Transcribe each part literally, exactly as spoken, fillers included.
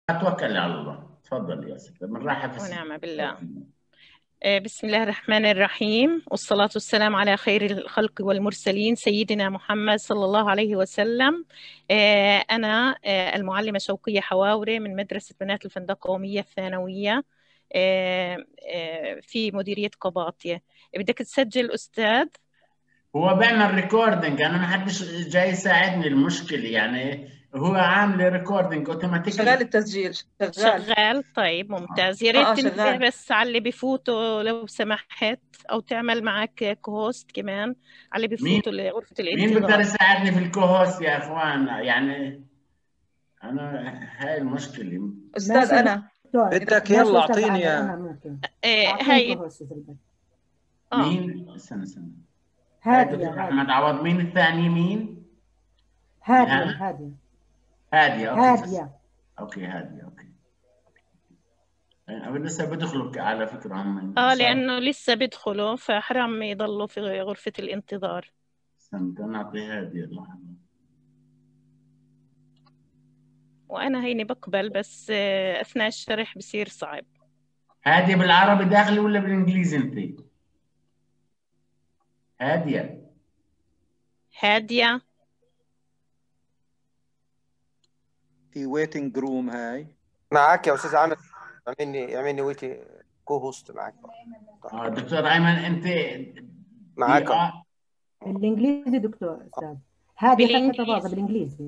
اتوكل على الله. تفضل يا ستة، بنرحب في ونعم بالله. بسم الله الرحمن الرحيم، والصلاة والسلام على خير الخلق والمرسلين سيدنا محمد صلى الله عليه وسلم. أنا المعلمة شوقية حواوري من مدرسة بنات الفندق القومية الثانوية في مديرية قباطية. بدك تسجل أستاذ؟ هو بيعمل ريكوردنج، أنا ما حدش جاي يساعدني. المشكلة يعني هو عامل ريكوردنج اوتوماتيكي. شغال التسجيل، شغال شغال. طيب ممتاز. يا ريت تنتبه بس على اللي بفوتوا لو سمحت، او تعمل معك كوهوست كمان على اللي بفوتوا لغرفه الانتظار. مين بيقدر يساعدني في الكوهوست يا اخوان؟ يعني انا هاي المشكله. استاذ انا بدك يلا اعطيني ايه هاي مين؟ استنى استنى هادية. احمد عوض. مين الثاني؟ مين؟ هادية. هادية هادية. اوكي هادية. اوكي هادية. اوكي أنا لسه بدخلوا على فكرة هم. اه لأنه لسه بدخلوا، فحرام يضلوا في غرفة الانتظار. استنى نعطي هادية اللحظة. وأنا هيني بقبل، بس أثناء الشرح بصير صعب. هادية بالعربي داخلي ولا بالإنجليزي أنت؟ هادية. هادية في ويتنج روم. هاي معك يا استاذ عامر، اعملني اعملني ويتي كو هوست معك. اه دكتور ايمن انت معك آه. الانجليزي دكتور استاذ. هذه حتى طبعا بالانجليزي.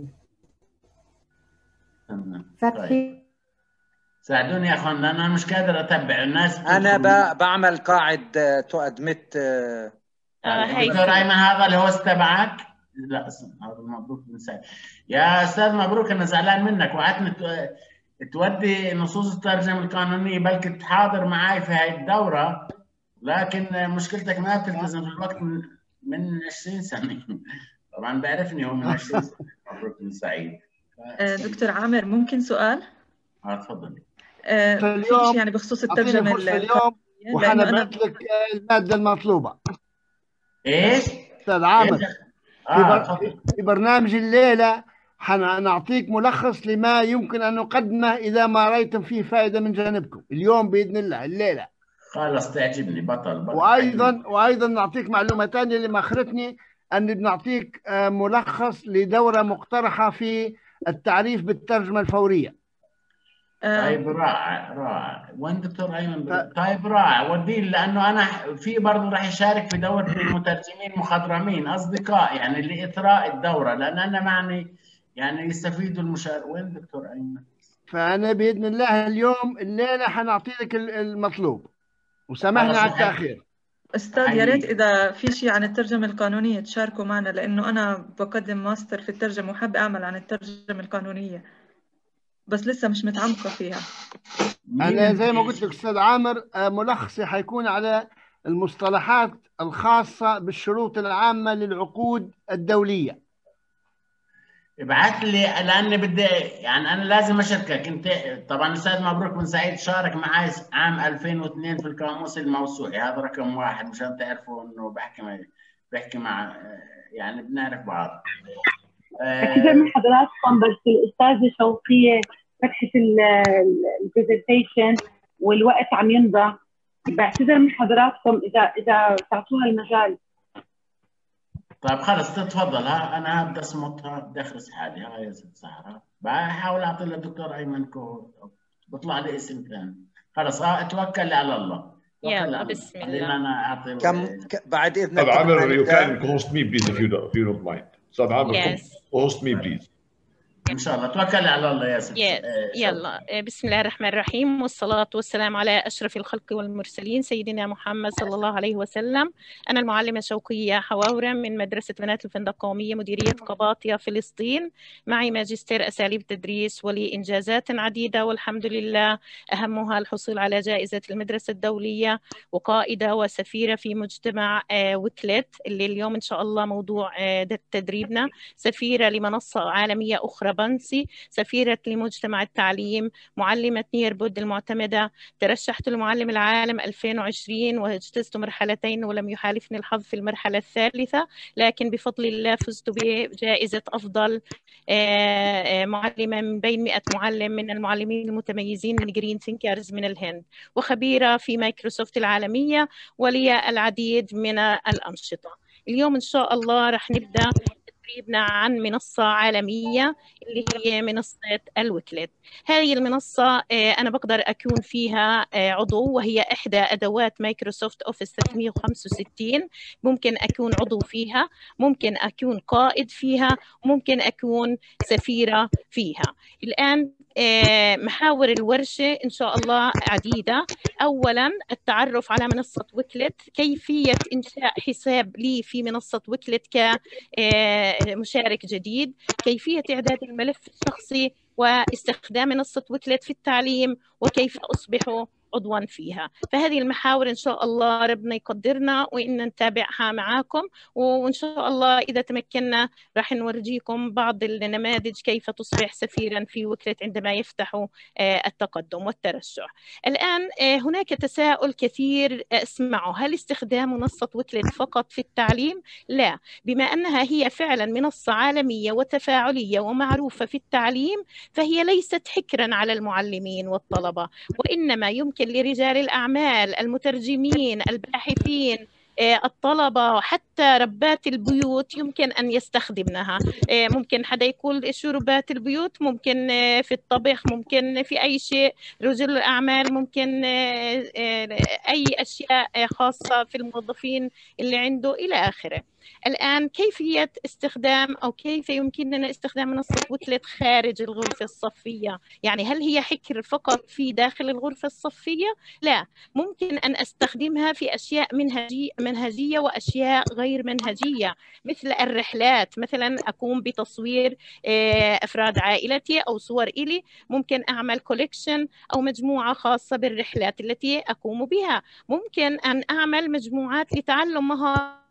فتحي ساعدوني يا اخوان، انا مش قادر اتابع الناس. انا بعمل قاعد تو ادمت. آه دكتور ايمن هذا الهوست تبعك؟ لا هذا مبروك بن سعيد. يا استاذ مبروك، انا زعلان منك. وعدتني تودي نصوص الترجمه القانونيه بلكي تحاضر معي في هاي الدوره، لكن مشكلتك ما بتلتزم في الوقت من, من عشرين سنه. طبعا بعرفني هو من عشرين سنه. مبروك بن سعيد. دكتور عامر ممكن سؤال؟ اه تفضلي. آه في شيء يعني بخصوص الترجمه اليوم وحنبعث لك الماده المطلوبه. ايش؟ استاذ عامر آه في, بر... في برنامج الليله حنعطيك ملخص لما يمكن ان نقدمه اذا ما رايتم فيه فائده من جانبكم اليوم باذن الله الليله. خلاص تعجبني. بطل, بطل. وايضا وايضا نعطيك معلومه ثانيه اللي ما اخرتني، ان بنعطيك ملخص لدوره مقترحه في التعريف بالترجمه الفوريه. طيب رائع رائع. وين دكتور ايمن؟ ف... طيب رائع وديه، لانه انا في برضه راح يشارك في دوره المترجمين مخضرمين اصدقاء يعني لاثراء الدوره، لان انا معني يعني يستفيدوا المشارك. وين دكتور ايمن؟ فانا باذن الله اليوم الليله حنعطي لك المطلوب وسامحنا على التاخير. استاذ يا ريت اذا في شيء عن الترجمه القانونيه تشاركوا معنا، لانه انا بقدم ماستر في الترجمه وحابه اعمل عن الترجمه القانونيه بس لسه مش متعمقه فيها. انا زي ما قلت لك استاذ عامر ملخصي حيكون على المصطلحات الخاصه بالشروط العامه للعقود الدوليه. ابعث لي لاني بدي يعني انا لازم اشاركك انت. طبعا الاستاذ مبروك بن سعيد شارك معي عام ألفين واثنين في القاموس الموسوعي، هذا رقم واحد مشان تعرفوا انه بحكي بحكي مع يعني بنعرف بعض. بعتذر من حضراتكم بس الاستاذه شوقيه فتحت البرزنتيشن والوقت عم ينضى. بعتذر من حضراتكم اذا اذا تعطوها المجال. طيب خلص تتفضل. ها انا بدي اصمتها، بدي اخرس حالي. ها يا ست سحره بحاول اعطي للدكتور ايمن كود بطلع لي اسم ثاني. خلص اه اتوكل على الله. يلا بسم الله. انا اعطي كم بعد اذنك استاذ عامر you can host me please if you don't, if you don't mind. استاذ عامر host me please. ان شاء الله. توكل على الله يا ست. يلا بسم الله الرحمن الرحيم، والصلاة والسلام على أشرف الخلق والمرسلين سيدنا محمد صلى الله عليه وسلم. أنا المعلمة شوقية حواورة من مدرسة بنات الفندق القومية مديرية قباطية فلسطين. معي ماجستير أساليب تدريس ولي إنجازات عديدة والحمد لله، أهمها الحصول على جائزة المدرسة الدولية، وقائدة وسفيرة في مجتمع ويكلت اللي اليوم إن شاء الله موضوع تدريبنا، سفيرة لمنصة عالمية أخرى طرابلسي، سفيرة لمجتمع التعليم، معلمة نيربود المعتمدة. ترشحت لمعلم العالم ألفين وعشرين واجتزت مرحلتين ولم يحالفني الحظ في المرحلة الثالثة، لكن بفضل الله فزت بجائزة أفضل معلمة من بين مئة معلم من المعلمين المتميزين من جرين ثينكرز من الهند، وخبيرة في مايكروسوفت العالمية، ولي العديد من الأنشطة. اليوم إن شاء الله رح نبدأ تدريبنا عن منصة عالمية اللي هي منصة الويكلت. هذه المنصة أنا بقدر أكون فيها عضو، وهي إحدى أدوات مايكروسوفت أوفيس ثلاثمئة وخمسة وستين. ممكن أكون عضو فيها، ممكن أكون قائد فيها، ممكن أكون سفيرة فيها. الآن محاور الورشة إن شاء الله عديدة. أولاً التعرف على منصة ويكلت، كيفية إنشاء حساب لي في منصة ويكلت كمشارك جديد، كيفية إعداد الملف الشخصي واستخدام منصة ويكلت في التعليم، وكيف أصبح عضوا فيها. فهذه المحاور إن شاء الله ربنا يقدرنا وإن نتابعها معاكم، وإن شاء الله إذا تمكنا راح نورجيكم بعض النماذج كيف تصبح سفيرا في ويكلت عندما يفتحوا التقدم والترشح. الآن هناك تساؤل كثير أسمعه، هل استخدام منصة ويكلت فقط في التعليم؟ لا، بما أنها هي فعلا منصة عالمية وتفاعلية ومعروفة في التعليم، فهي ليست حكرا على المعلمين والطلبة، وإنما يمكن لرجال الأعمال، المترجمين، الباحثين، الطلبة، حتى ربات البيوت يمكن أن يستخدمنها. ممكن حدا يقول شو ربات البيوت؟ ممكن في الطبخ، ممكن في أي شيء. رجل الأعمال ممكن أي أشياء خاصة في الموظفين اللي عنده إلى آخره. الآن كيفية استخدام أو كيف يمكننا استخدام منصة ويكلت خارج الغرفة الصفية؟ يعني هل هي حكر فقط في داخل الغرفة الصفية؟ لا، ممكن أن أستخدمها في أشياء منهجية منهجية وأشياء غير منهجية، مثل الرحلات. مثلا أقوم بتصوير أفراد عائلتي أو صور إلي، ممكن أعمل كوليكشن أو مجموعة خاصة بالرحلات التي أقوم بها. ممكن أن أعمل مجموعات لتعلم مهارات،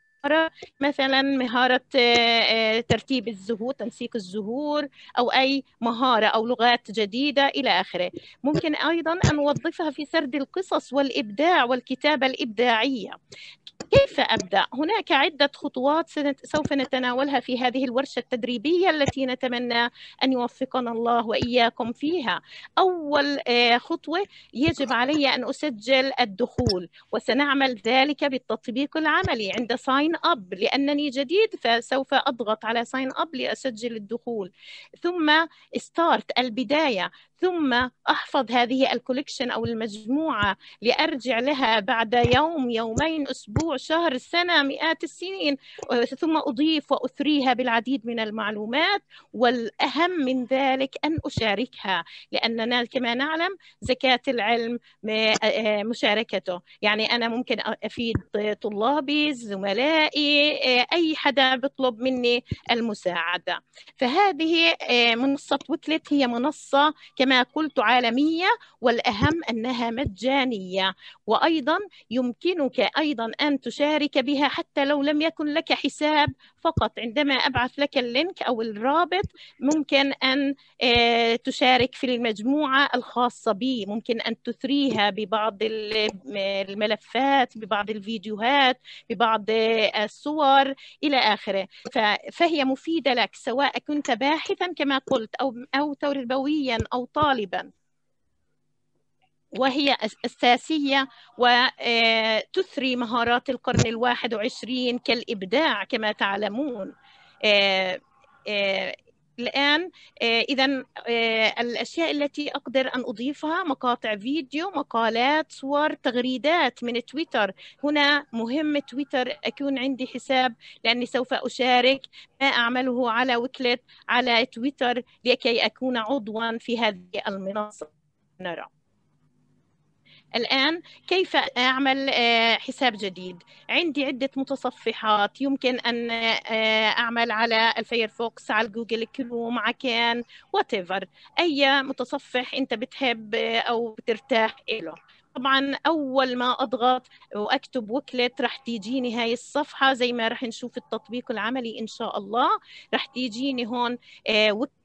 مثلا مهارة ترتيب الزهور، تنسيق الزهور، أو أي مهارة أو لغات جديدة إلى آخره. ممكن أيضا أن نوظفها في سرد القصص والإبداع والكتابة الإبداعية. كيف أبدأ؟ هناك عدة خطوات سوف نتناولها في هذه الورشة التدريبية التي نتمنى أن يوفقنا الله وإياكم فيها. أول خطوة يجب علي أن أسجل الدخول، وسنعمل ذلك بالتطبيق العملي عند ساين أب، لأنني جديد فسوف أضغط على ساين أب لأسجل الدخول، ثم ستارت البداية، ثم أحفظ هذه الكوليكشن أو المجموعة لأرجع لها بعد يوم، يومين، أسبوع، شهر، سنة، مئات السنين، ثم أضيف وأثريها بالعديد من المعلومات، والأهم من ذلك أن أشاركها، لأننا كما نعلم زكاة العلم مشاركته. يعني أنا ممكن أفيد طلابي، زملائي، أي حدا بيطلب مني المساعدة. فهذه منصة ويكلت هي منصة كما قلت عالمية، والأهم أنها مجانية، وأيضا يمكنك أيضا أن تشارك بها حتى لو لم يكن لك حساب. فقط عندما أبعث لك اللينك أو الرابط ممكن أن تشارك في المجموعة الخاصة بي، ممكن أن تثريها ببعض الملفات، ببعض الفيديوهات، ببعض الصور إلى آخره. فهي مفيدة لك سواء كنت باحثا كما قلت أو أو تربويا أو طالبا، وهي أساسية وتثري مهارات القرن الواحد وعشرين كالإبداع كما تعلمون. الآن إذا الأشياء التي أقدر أن أضيفها مقاطع فيديو، مقالات، صور، تغريدات من تويتر. هنا مهم تويتر أكون عندي حساب، لأني سوف أشارك ما أعمله على ويكلت على تويتر لكي أكون عضوا في هذه المنصة. نرى الآن كيف أعمل حساب جديد. عندي عدة متصفحات، يمكن أن أعمل على الفيرفوكس، على جوجل كروم، على كان، whatever، أي متصفح أنت بتحب أو بترتاح له. طبعا أول ما أضغط وأكتب ويكلت رح تيجيني هاي الصفحة زي ما رح نشوف التطبيق العملي إن شاء الله. رح تيجيني هون ويكلت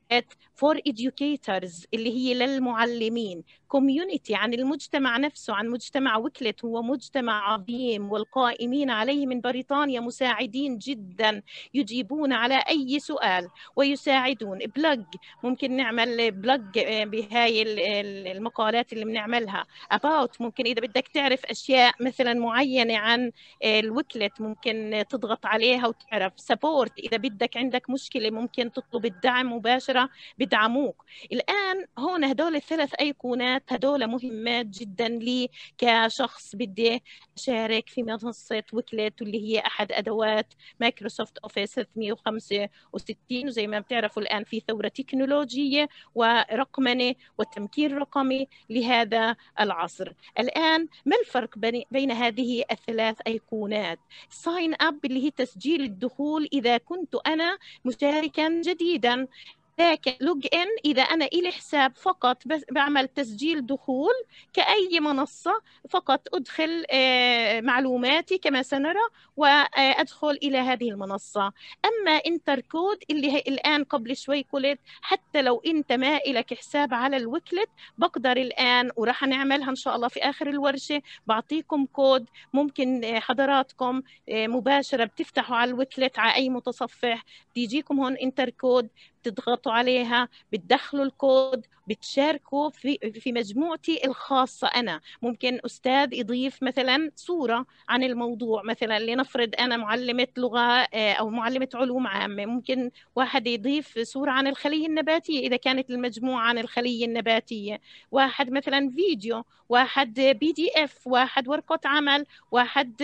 for educators اللي هي للمعلمين، community عن المجتمع نفسه، عن مجتمع وكلت، هو مجتمع عظيم والقائمين عليه من بريطانيا مساعدين جدا يجيبون على أي سؤال ويساعدون. بلوج ممكن نعمل بلوج بهاي المقالات اللي بنعملها about، ممكن إذا بدك تعرف أشياء مثلا معينة عن الوكلت ممكن تضغط عليها وتعرف. support إذا بدك عندك مشكلة ممكن تطلب الدعم مباشرة بدعموك. الآن هون هدول الثلاث أيقونات هدول مهمات جدا لي كشخص بدي أشارك في منصة وكلت، واللي هي أحد أدوات مايكروسوفت أوفيس ثلاثمئة وخمسة وستين. وزي ما بتعرفوا الآن في ثورة تكنولوجية ورقمنة وتمكين رقمي لهذا العصر. الآن ما الفرق بين هذه الثلاث أيقونات؟ ساين أب اللي هي تسجيل الدخول إذا كنت أنا مشاركا جديدا، لكن لوج إن إذا أنا إلي حساب فقط بس بعمل تسجيل دخول كأي منصة، فقط أدخل معلوماتي كما سنرى وأدخل إلى هذه المنصة. أما انتر كود اللي هي الآن قبل شوي قلت حتى لو أنت ما إلك حساب على الوكلت بقدر الآن، وراح نعملها إن شاء الله في آخر الورشة، بعطيكم كود ممكن حضراتكم مباشرة بتفتحوا على الوكلت على أي متصفح بيجيكم هون انتر كود، بتضغطوا عليها بتدخلوا الكود بتشاركوا في في مجموعتي الخاصة. أنا ممكن أستاذ يضيف مثلا صورة عن الموضوع، مثلا لنفرض أنا معلمة لغة أو معلمة علوم عامة، ممكن واحد يضيف صورة عن الخلية النباتية إذا كانت المجموعة عن الخلية النباتية، واحد مثلا فيديو، واحد بي دي اف، واحد ورقة عمل، واحد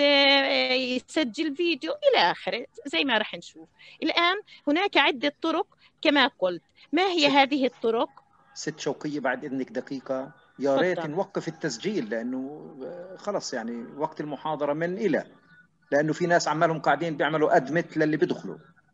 يسجل فيديو إلى آخره زي ما رح نشوف. الآن هناك عدة طرق كما قلت. ما هي ست هذه الطرق؟ ست شوقية بعد إذنك دقيقة، يا ريت نوقف التسجيل لأنه خلص يعني وقت المحاضرة من إلى، لأنه في ناس عمالهم قاعدين بيعملوا أدمت للي بيدخلوا.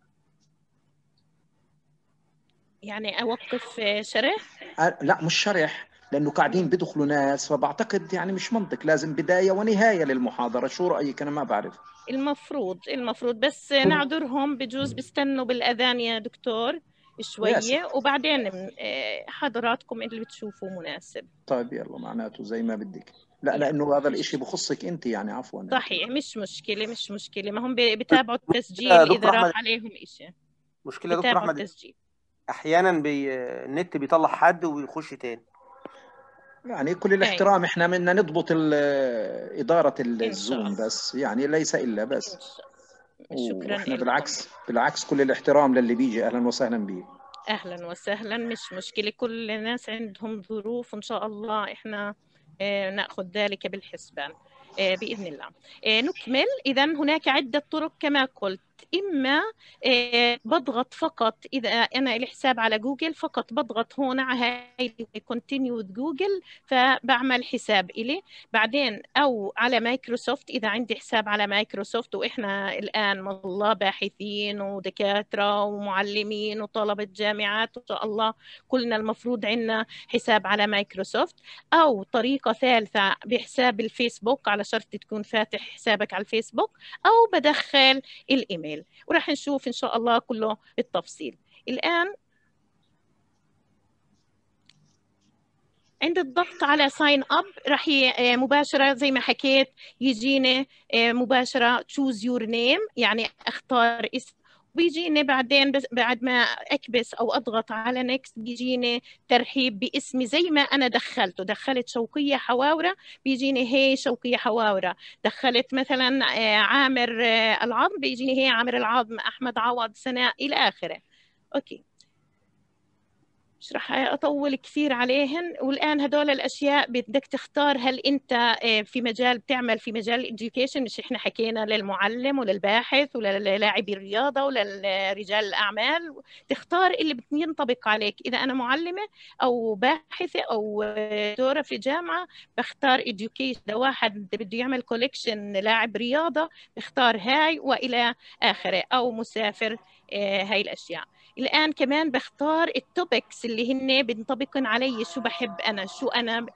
يعني أوقف شرح؟ أه لا مش شرح، لأنه قاعدين بيدخلوا ناس، فبعتقد يعني مش منطق، لازم بداية ونهاية للمحاضرة. شو رأيك؟ أنا ما بعرف. المفروض المفروض بس نعذرهم، بجوز بيستنوا بالأذان يا دكتور شوية وبعدين حضراتكم اللي بتشوفوا مناسب. طيب يلا معناته زي ما بدك. لا يعني لأنه هذا الإشي بخصك أنت يعني، عفوا. صحيح، مش مشكلة مش مشكلة، ما هم بتابعوا التسجيل إذا راح عليهم إشي. مشكلة دكتور أحمد التسجيل. أحيانا بي... النت بيطلع حد ويخش تاني. يعني كل الاحترام، أي. إحنا بدنا نضبط إدارة الزوم بس، يعني ليس إلا بس. شكرا لكم. بالعكس بالعكس كل الاحترام للي بيجي، أهلا وسهلا به. أهلا وسهلا، مش مشكلة، كل الناس عندهم ظروف وإن شاء الله إحنا نأخذ ذلك بالحسبان بإذن الله. نكمل. إذن هناك عدة طرق كما قلت، إما بضغط فقط إذا أنا الحساب على جوجل فقط بضغط هون على هاي continue with جوجل فبعمل حساب إلي، بعدين أو على مايكروسوفت إذا عندي حساب على مايكروسوفت، وإحنا الآن ما شاء الله باحثين ودكاترة ومعلمين وطلبة جامعات إن شاء الله كلنا المفروض عندنا حساب على مايكروسوفت، أو طريقة ثالثة بحساب الفيسبوك على شرط تكون فاتح حسابك على الفيسبوك، أو بدخل الإيميل، وراح نشوف إن شاء الله كله بالتفصيل. الآن عند الضغط على sign up راح مباشرة زي ما حكيت يجيني مباشرة choose your name، يعني أختار اسم، بيجيني بعدين بس بعد ما أكبس أو أضغط على next بيجيني ترحيب باسمي زي ما أنا دخلته. دخلت شوقية حواورة بيجيني هي شوقية حواورة، دخلت مثلا عامر العظم بيجيني هي عامر العظم، أحمد عوض، سناء، إلى آخره. أوكي، مش رح أطول كثير عليهن. والآن هدول الأشياء بدك تختار هل أنت في مجال بتعمل في مجال الإديوكيشن، مش إحنا حكينا للمعلم وللباحث وللاعبي الرياضة وللرجال الأعمال، تختار اللي بينطبق عليك. إذا أنا معلمة أو باحثة أو دورة في جامعة بختار إديوكيشن، إذا واحد بده يعمل كوليكشن لاعب رياضة بختار هاي وإلى آخره، أو مسافر، هاي الأشياء. الآن كمان بختار التوبكس اللي هن بنطبقن علي، شو بحب أنا، شو أنا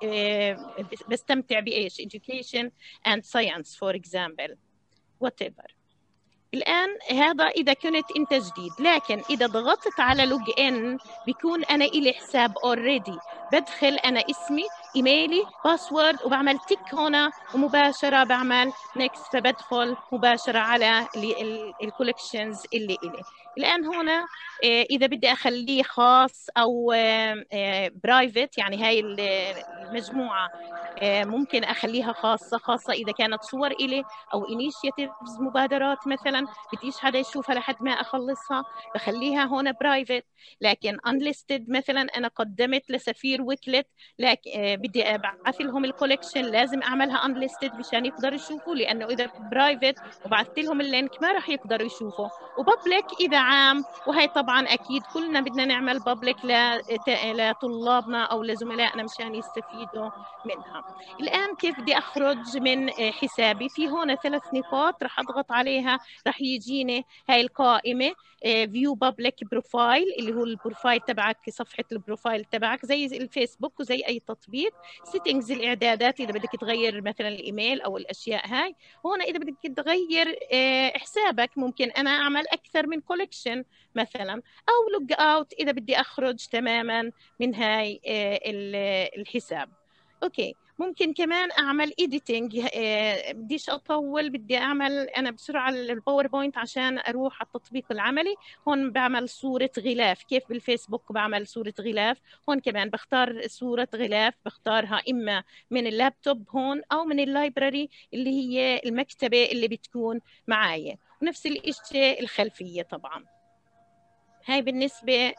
بستمتع بإيش، education and science for example whatever. الآن هذا إذا كنت أنت جديد، لكن إذا ضغطت على لوج إن بيكون أنا إلي حساب أوريدي، بدخل أنا اسمي إيميلي باسورد وبعمل تيك هنا ومباشرة بعمل نيكست، فبدخل مباشرة على الكولكشنز اللي إلي. الآن هنا إذا بدي أخليه خاص أو برايفت، يعني هاي المجموعة ممكن أخليها خاصة خاصة إذا كانت صور إلي أو initiatives مبادرات مثلا بديش حدا يشوفها لحد ما أخلصها، بخليها هون برايفت. لكن unlisted مثلا أنا قدمت لسفير وكلت لكن بدي أبعث لهم الكوليكشن، لازم أعملها unlisted مشان يقدروا يشوفوا، لأنه إذا برايفت وبعثت لهم اللينك ما راح يقدروا يشوفوا. وبابليك إذا عام، وهي طبعا أكيد كلنا بدنا نعمل بابليك لطلابنا أو لزملائنا مشان يستفيدوا منها. الآن كيف بدي أخرج من حسابي؟ في هون ثلاث نقاط راح أضغط عليها، راح يجيني هاي القائمة view public profile اللي هو البروفايل تبعك، صفحة البروفايل تبعك زي الفيسبوك وزي أي تطبيق. settings الإعدادات إذا بدك تغير مثلا الإيميل أو الأشياء هاي. هون إذا بدك تغير حسابك ممكن أنا أعمل أكثر من كوليكشن مثلا، أو log out إذا بدي أخرج تماما من هاي الحساب. أوكي، ممكن كمان أعمل إيديتينج، آه بديش أطول، بدي أعمل أنا بسرعة الباوربوينت عشان أروح على التطبيق العملي. هون بعمل صورة غلاف، كيف بالفيسبوك بعمل صورة غلاف، هون كمان بختار صورة غلاف، بختارها إما من اللابتوب هون أو من اللايبراري اللي هي المكتبة اللي بتكون معايا، ونفس الشيء الخلفية طبعاً. هاي بالنسبة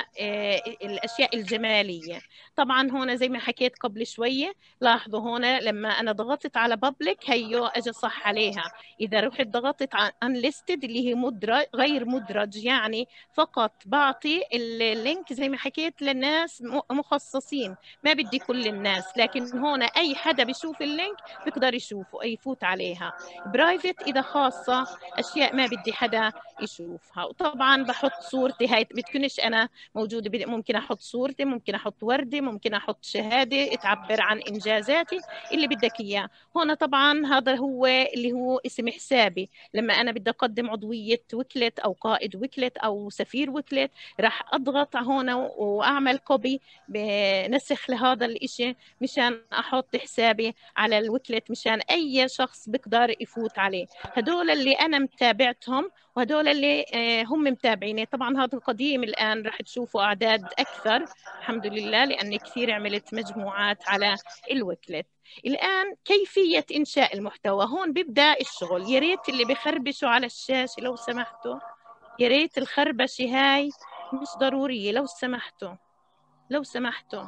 للأشياء الجمالية. طبعا هون زي ما حكيت قبل شوية، لاحظوا هون لما أنا ضغطت على public هيو أجي صح عليها. إذا رحت ضغطت على unlisted اللي هي مدرج غير مدرج، يعني فقط بعطي اللينك زي ما حكيت للناس مخصصين، ما بدي كل الناس، لكن هون أي حدا بيشوف اللينك بيقدر يشوفه يفوت عليها. برايفت إذا خاصة، أشياء ما بدي حدا يشوفها. وطبعا بحط صورتي، هاي بتكونش أنا موجودة، ممكن أحط صورتي، ممكن أحط وردي، ممكن أحط شهادة تعبر عن إنجازاتي اللي بدك إياه. هون طبعا هذا هو اللي هو اسم حسابي، لما أنا بدي أقدم عضوية وكلت أو قائد وكلت أو سفير وكلت راح أضغط هون وأعمل كوبي بنسخ لهذا الإشي مشان أحط حسابي على الوكلت مشان أي شخص بقدر يفوت عليه. هدول اللي أنا متابعتهم وهدول اللي هم متابعيني. طبعا هذا قديم، الآن راح تشوفوا أعداد أكثر الحمد لله، لأني كثير عملت مجموعات على الوكلت. الآن كيفية إنشاء المحتوى، هون بيبدأ الشغل. يا ريت اللي بخربشوا على الشاشة لو سمحتوا، يا ريت الخربشة هاي مش ضرورية لو سمحتوا لو سمحتوا.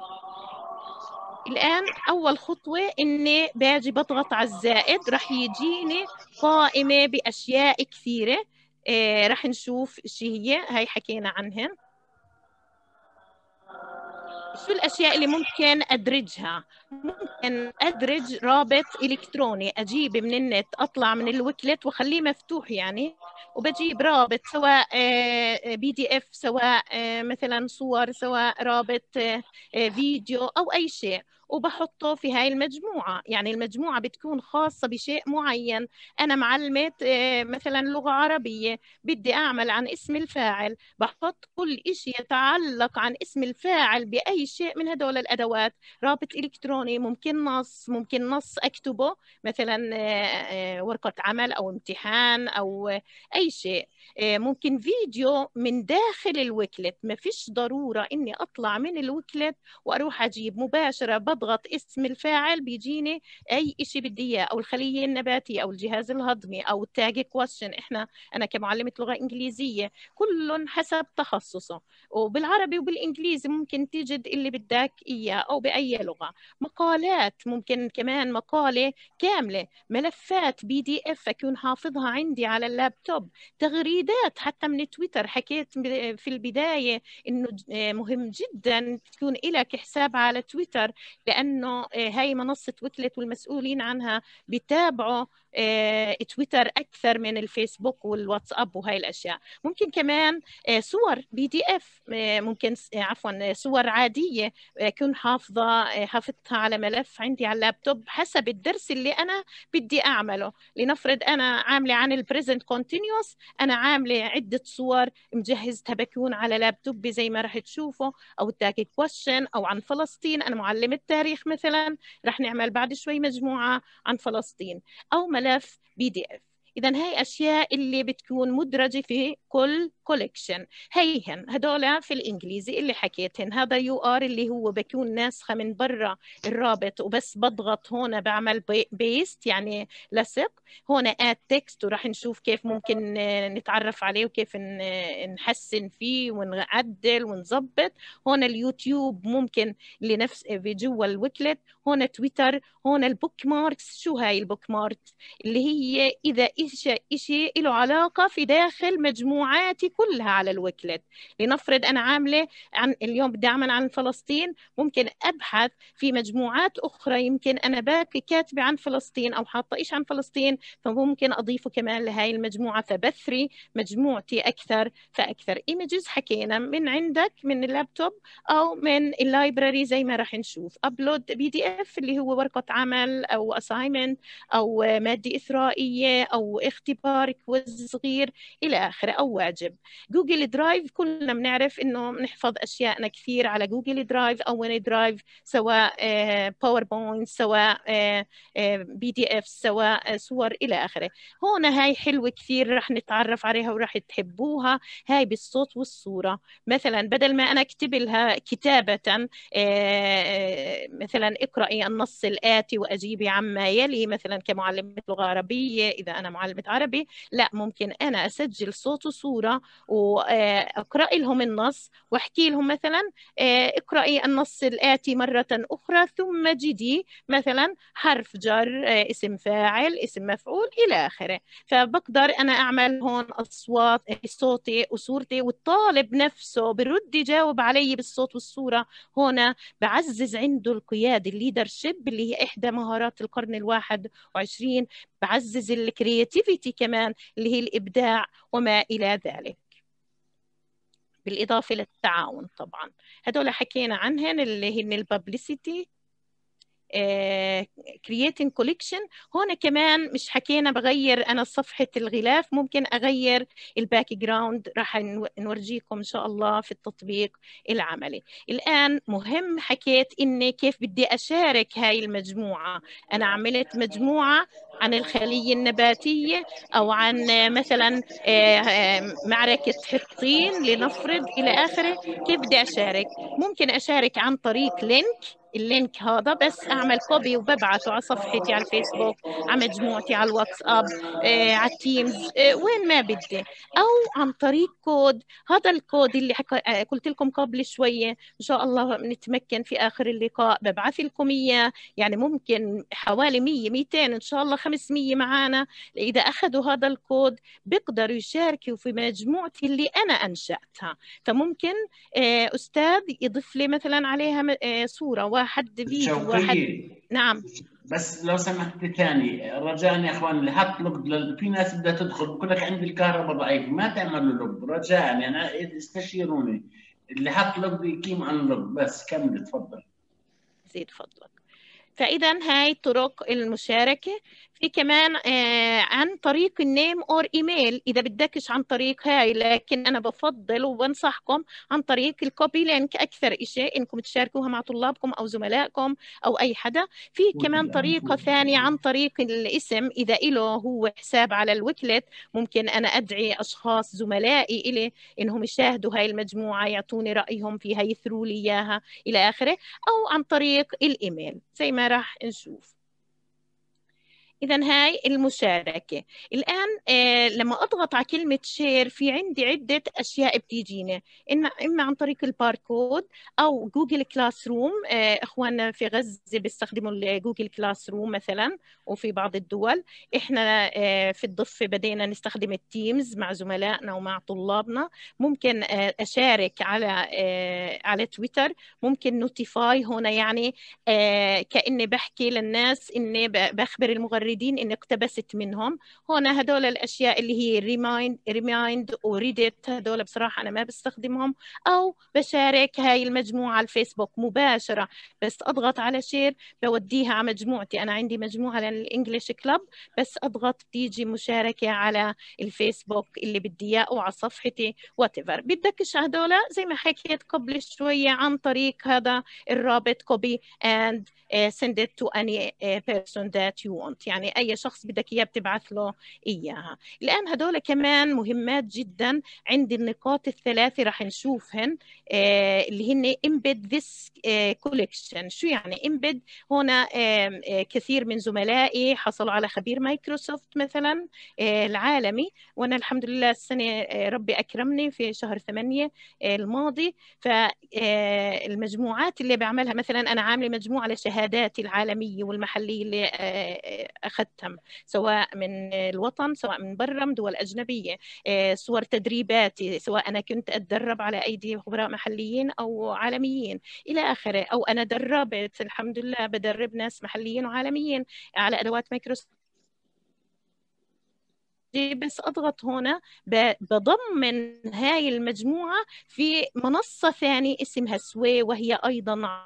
الآن أول خطوة إني باجي بضغط على الزائد، رح يجيني قائمة بأشياء كثيرة. آه رح نشوف شو هي، هاي حكينا عنهن. شو الأشياء اللي ممكن أدرجها؟ ممكن أدرج رابط إلكتروني، أجيب من النت، أطلع من الوكلت وخليه مفتوح يعني، وبجيب رابط سواء بي دي اف، سواء مثلا صور، سواء رابط فيديو أو أي شيء، وبحطه في هاي المجموعة. يعني المجموعة بتكون خاصة بشيء معين. أنا معلمة مثلا لغة عربية، بدي أعمل عن اسم الفاعل، بحط كل شيء يتعلق عن اسم الفاعل بأي شيء من هدول الأدوات. رابط إلكتروني، ممكن نص، ممكن نص أكتبه مثلا ورقة عمل أو امتحان أو أي شيء. ممكن فيديو من داخل الوكلت، ما فيش ضرورة إني أطلع من الوكلت وأروح أجيب مباشرة، بضغط اسم الفاعل بيجيني أي إشي بدي إياه، أو الخلية النباتية أو الجهاز الهضمي أو التاج كويشن. إحنا أنا كمعلمة لغة إنجليزية كل حسب تخصصه، وبالعربي وبالإنجليزي ممكن تجد اللي بدك إياه أو بأي لغة. مقالات، ممكن كمان مقالة كاملة، ملفات بي دي إف أكون حافظها عندي على اللابتوب، تغريدات حتى من تويتر. حكيت في البداية إنه مهم جدا تكون لك حساب على تويتر، لأنه هاي منصة وكلت والمسؤولين عنها بيتابعوا تويتر أكثر من الفيسبوك والواتساب وهاي الأشياء. ممكن كمان صور بي دي اف، ممكن عفوا صور عادية أكون حافظة حافظتها على ملف عندي على اللابتوب حسب الدرس اللي أنا بدي أعمله. لنفرض أنا عاملة عن البريزنت كونتينيوس، أنا عاملة عدة صور مجهزتها بكون على لابتوبي زي ما رح تشوفوا، أو تاكي كويشن، أو عن فلسطين، أنا معلمة تاريخ مثلا رح نعمل بعد شوي مجموعة عن فلسطين، أو ملف بي دي اف. إذا هاي أشياء اللي بتكون مدرجة في كل كوليكشن. هيهن هدول في الإنجليزي اللي حكيتهن. هذا يو آر اللي هو بكون ناسخة من برا الرابط، وبس بضغط هون بعمل بيست يعني لصق، هون آد تكست، وراح نشوف كيف ممكن نتعرف عليه وكيف نحسن فيه ونعدل ونظبط. هون اليوتيوب ممكن لنفس في جوا الويكلت. هون تويتر، هون البوك ماركس. شو هاي البوك ماركس؟ اللي هي إذا إشي إشي له علاقة في داخل مجموعاتي كلها على الويكلت. لنفرض أنا عاملة عن اليوم بدي أعمل عن فلسطين، ممكن أبحث في مجموعات أخرى يمكن أنا باقي كاتبة عن فلسطين أو حاطة إيش عن فلسطين، فممكن أضيفه كمان لهاي المجموعة، فبثري مجموعتي أكثر فأكثر. إيميجز حكينا من عندك من اللابتوب أو من اللايبراري زي ما راح نشوف. أبلود بي دي إف اللي هو ورقة عمل أو أسايمنت أو مادة إثرائية أو اختبار كويز صغير إلى آخره، أو واجب. جوجل درايف كلنا بنعرف إنه بنحفظ أشياءنا كثير على جوجل درايف أو ون درايف، سواء باوربوينت، سواء بي دي إف، سواء صور إلى آخره. هون هاي حلوة كثير رح نتعرف عليها ورح تحبوها. هاي بالصوت والصورة. مثلا بدل ما أنا أكتب لها كتابة مثلا اقرأي النص الآتي وأجيبي عما يلي، مثلا كمعلمة لغة عربية إذا أنا معلمة عربي، لا، ممكن أنا أسجل صوت وصورة وأقرأ لهم النص وأحكي لهم مثلا اقرأي النص الآتي مرة أخرى ثم جدي مثلا حرف جر، اسم فاعل، اسم مفعول إلى آخره. فبقدر أنا أعمل هون أصوات صوتي وصورتي، والطالب نفسه برد يجاوب علي بالصوت والصورة. هنا بعزز عنده القيادة، الليدرشيب اللي هي إحدى مهارات القرن الواحد وعشرين. بعزز الكرياتيفيتي كمان اللي هي الإبداع وما إلى ذلك، بالإضافة للتعاون. طبعا هدول حكينا عنهن اللي هن البابليسيتي، creating collection. هون كمان مش حكينا بغير أنا صفحة الغلاف، ممكن أغير الباك جراوند، راح نورجيكم إن شاء الله في التطبيق العملي. الآن مهم حكيت إني كيف بدي أشارك هاي المجموعة. أنا عملت مجموعة عن الخلية النباتية أو عن مثلا معركة حطين لنفرض إلى آخره. كيف بدي أشارك؟ ممكن أشارك عن طريق لينك. اللينك هذا بس أعمل كوبي وببعته على صفحتي على الفيسبوك، على مجموعتي على الواتساب، آه، على التيمز، آه، وين ما بدي، أو عن طريق كود. هذا الكود اللي حك... آه، قلت لكم قبل شوية إن شاء الله نتمكن في آخر اللقاء ببعث لكم إياه. يعني ممكن حوالي مية ميتين إن شاء الله خمسمية معانا، إذا أخذوا هذا الكود بيقدروا يشاركوا في مجموعتي اللي أنا أنشأتها. فممكن آه، أستاذ يضيف لي مثلا عليها آه، صورة، واحد فيديو، واحد. نعم، بس لو سمحت ثاني رجاء يا اخوان، اللي حط لوج، في ناس بدها تدخل بقول لك عندي الكهرباء ضعيف، ما تعملوا لوج رجاء، يعني استشيروني. اللي حط لوج يقيم عن لوج. بس كمل تفضل. زيد فضلك. فإذا هاي طرق المشاركة. في كمان آه عن طريق النيم أور إيميل إذا بدكش عن طريق هاي، لكن أنا بفضل وبنصحكم عن طريق الكوبي لينك أكثر إشي إنكم تشاركوها مع طلابكم أو زملائكم أو أي حدا. في كمان طريقة ثانية عن طريق الاسم، إذا إله هو حساب على الويكلت ممكن أنا أدعي أشخاص زملائي إلي إنهم يشاهدوا هاي المجموعة، يعطوني رأيهم فيها، يثروا لي إياها إلى آخره، أو عن طريق الإيميل زي ما راح نشوف. إذن هاي المشاركة. الآن آه لما أضغط على كلمة شير في عندي عدة أشياء بتيجيني، إما, إما عن طريق الباركود أو جوجل كلاس روم. آه إخواننا في غزة بيستخدموا جوجل كلاس روم مثلا، وفي بعض الدول. إحنا آه في الضفة بدينا نستخدم التيمز مع زملائنا ومع طلابنا. ممكن آه أشارك على آه على تويتر، ممكن نوتيفاي هنا، يعني آه كأني بحكي للناس، إني بخبر المغربين المغردين إني اقتبست منهم. هنا هدول الأشياء اللي هي ريمايند ريمايند وريدت، هدول بصراحة أنا ما بستخدمهم. أو بشارك هاي المجموعة على الفيسبوك مباشرة، بس أضغط على شير بوديها على مجموعتي. أنا عندي مجموعة للإنجليش كلاب، بس أضغط بتيجي مشاركة على الفيسبوك اللي بدي إياه أو على صفحتي whatever. بدكش هدول زي ما حكيت قبل شوية عن طريق هذا الرابط copy and uh, send it to any uh, person that you want. يعني أي شخص بدك إياه بتبعث له إياها. الآن هدول كمان مهمات جدا. عندي النقاط الثلاثة رح نشوفهن uh, اللي هن embed this uh, collection. شو يعني embed؟ هنا uh, uh, كثير من زملائي حصلوا على خبير مايكروسوفت مثلا uh, العالمي، وأنا الحمد لله السنة uh, ربي أكرمني في شهر ثمانية uh, الماضي. فالمجموعات اللي بعملها مثلا أنا عاملة مجموعة لشهاداتي العالمية والمحلية اللي أخذتهم سواء من الوطن سواء من برا من دول أجنبية، صور تدريباتي سواء أنا كنت أتدرب على أيدي خبراء محليين أو عالميين إلى آخره، أو أنا دربت الحمد لله بدرب ناس محليين وعالميين على أدوات مايكروسوفت. بس أضغط هنا بضمن هاي المجموعة في منصة ثانية اسمها سوي، وهي أيضا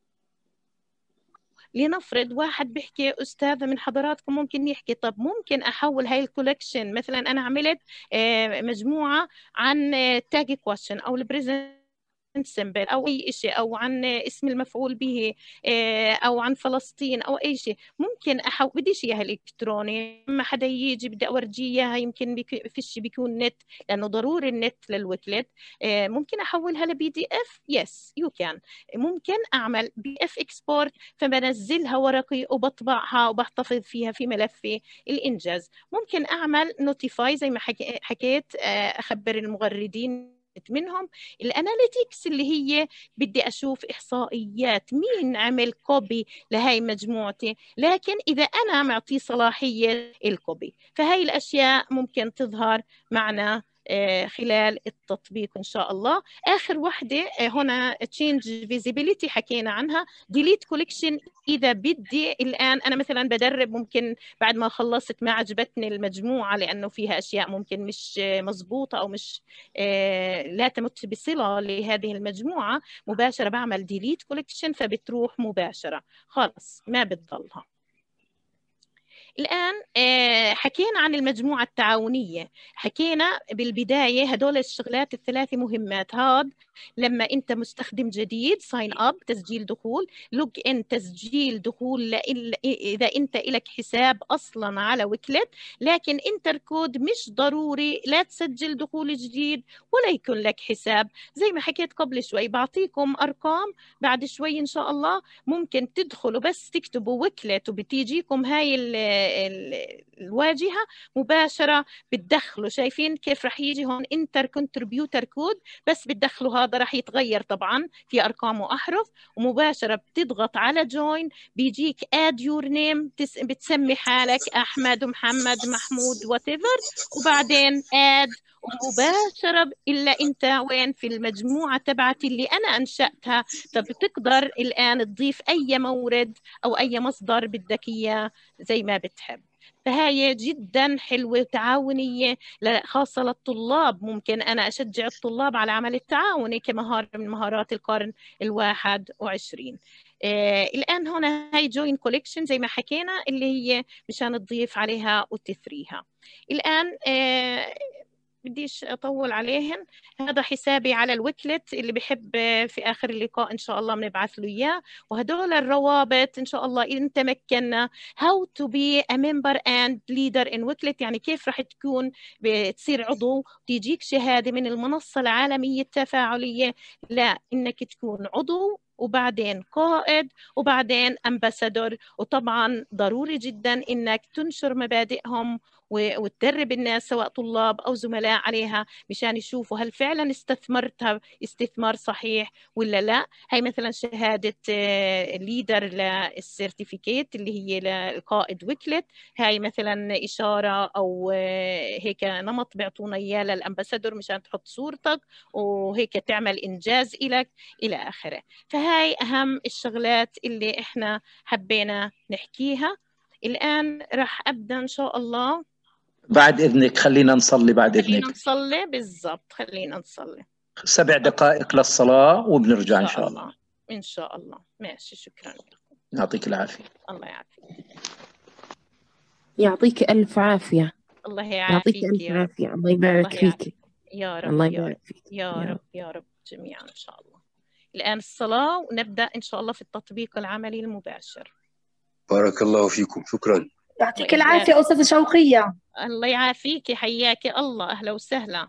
لنفرض واحد بيحكي أستاذة من حضراتكم ممكن يحكي طب ممكن أحول هاي الكولكشن. مثلا أنا عملت مجموعة عن تاج كويشن أو البريزنت سمبل أو أي شيء، أو عن اسم المفعول به، أو عن فلسطين أو أي شيء. ممكن أحول، بديش إياها إلكتروني، لما حدا يجي بدي أورجيه إياها يمكن بيك... فيش بيكون نت، لأنه ضروري النت للوكلت. ممكن أحولها لبي دي إف، يس يو كان. ممكن أعمل بي إف إكسبورت فبنزلها ورقي وبطبعها وبحتفظ فيها في ملفي الإنجاز. ممكن أعمل نوتيفاي زي ما حكيت، أخبر المغردين منهم. الاناليتكس اللي هي بدي اشوف احصائيات مين عمل كوبي لهي مجموعتي، لكن اذا انا معطيه صلاحيه الكوبي فهي الاشياء ممكن تظهر معنا خلال التطبيق إن شاء الله. آخر وحدة هنا change visibility حكينا عنها. delete collection إذا بدي الآن أنا مثلا بدرب، ممكن بعد ما خلصت ما عجبتني المجموعة لأنه فيها أشياء ممكن مش مزبوطة أو مش لا تمت بصلة لهذه المجموعة، مباشرة بعمل delete collection فبتروح مباشرة خلاص ما بتضلها. الآن حكينا عن المجموعة التعاونية، حكينا بالبداية هدول الشغلات الثلاثة مهمات. هاد لما أنت مستخدم جديد sign up تسجيل دخول، log in تسجيل دخول إذا أنت إلك حساب أصلا على ويكلت، لكن انتر كود مش ضروري لا تسجل دخول جديد ولا يكون لك حساب. زي ما حكيت قبل شوي بعطيكم أرقام بعد شوي إن شاء الله، ممكن تدخلوا بس تكتبوا ويكلت وبتيجيكم هاي الواجهة مباشرة بتدخلوا. شايفين كيف رح يجي هون انتر كونتريبيوتر كود، بس بتدخلوا هذا رح يتغير طبعا في أرقام وأحرف، ومباشرة بتضغط على جوين بيجيك add your name، بتسمي حالك أحمد محمد محمود whatever، وبعدين add، ومباشرة إلا أنت وين في المجموعة تبعتي اللي أنا أنشأتها. فبتقدر الآن تضيف أي مورد أو أي مصدر بدك إياه زي ما بتحب. فهي جدا حلوة وتعاونية خاصة للطلاب. ممكن أنا أشجع الطلاب على عمل التعاوني كمهارة من مهارات القرن الواحد وعشرين. آه الآن هنا هاي جوين كوليكشن زي ما حكينا اللي هي مشان تضيف عليها وتثريها. الآن آه بديش أطول عليهن. هذا حسابي على الويكلت اللي بحب في آخر اللقاء إن شاء الله بنبعث له إياه، وهدول الروابط إن شاء الله إن تمكنا. how to be a member and leader in Wicklet، يعني كيف رح تكون بتصير عضو وتيجيك شهادة من المنصة العالمية التفاعلية، لا إنك تكون عضو وبعدين قائد وبعدين أمباسادور. وطبعا ضروري جدا إنك تنشر مبادئهم وتدرب الناس سواء طلاب أو زملاء عليها مشان يشوفوا هل فعلا استثمرتها استثمار صحيح ولا لا. هي مثلا شهادة ليدر للسيرتيفيكيت اللي هي للقائد ويكلت، هاي مثلا إشارة أو هيك نمط بيعطونا إياه للأمباسادور مشان تحط صورتك وهيك تعمل إنجاز إلك إلى آخره. فهاي أهم الشغلات اللي إحنا حبينا نحكيها. الآن راح أبدأ إن شاء الله. بعد إذنك خلينا نصلي بعد إذنك. خلينا نصلي بالضبط، خلينا نصلي. سبع دقائق للصلاة وبنرجع إن شاء الله. إن شاء الله. ماشي، شكرا لكم. يعطيك العافية. الله يعافيك. يعطيك ألف عافية. الله يعافيك. يعطيك ألف عافية. الله يبارك فيك. يا رب. الله يبارك فيك. يا رب يا رب جميعا إن شاء الله. الآن الصلاة ونبدأ إن شاء الله في التطبيق العملي المباشر. بارك الله فيكم، شكرا. يعطيك العافية أستاذة شوقية. الله يعافيك، حياك الله، أهلا وسهلا.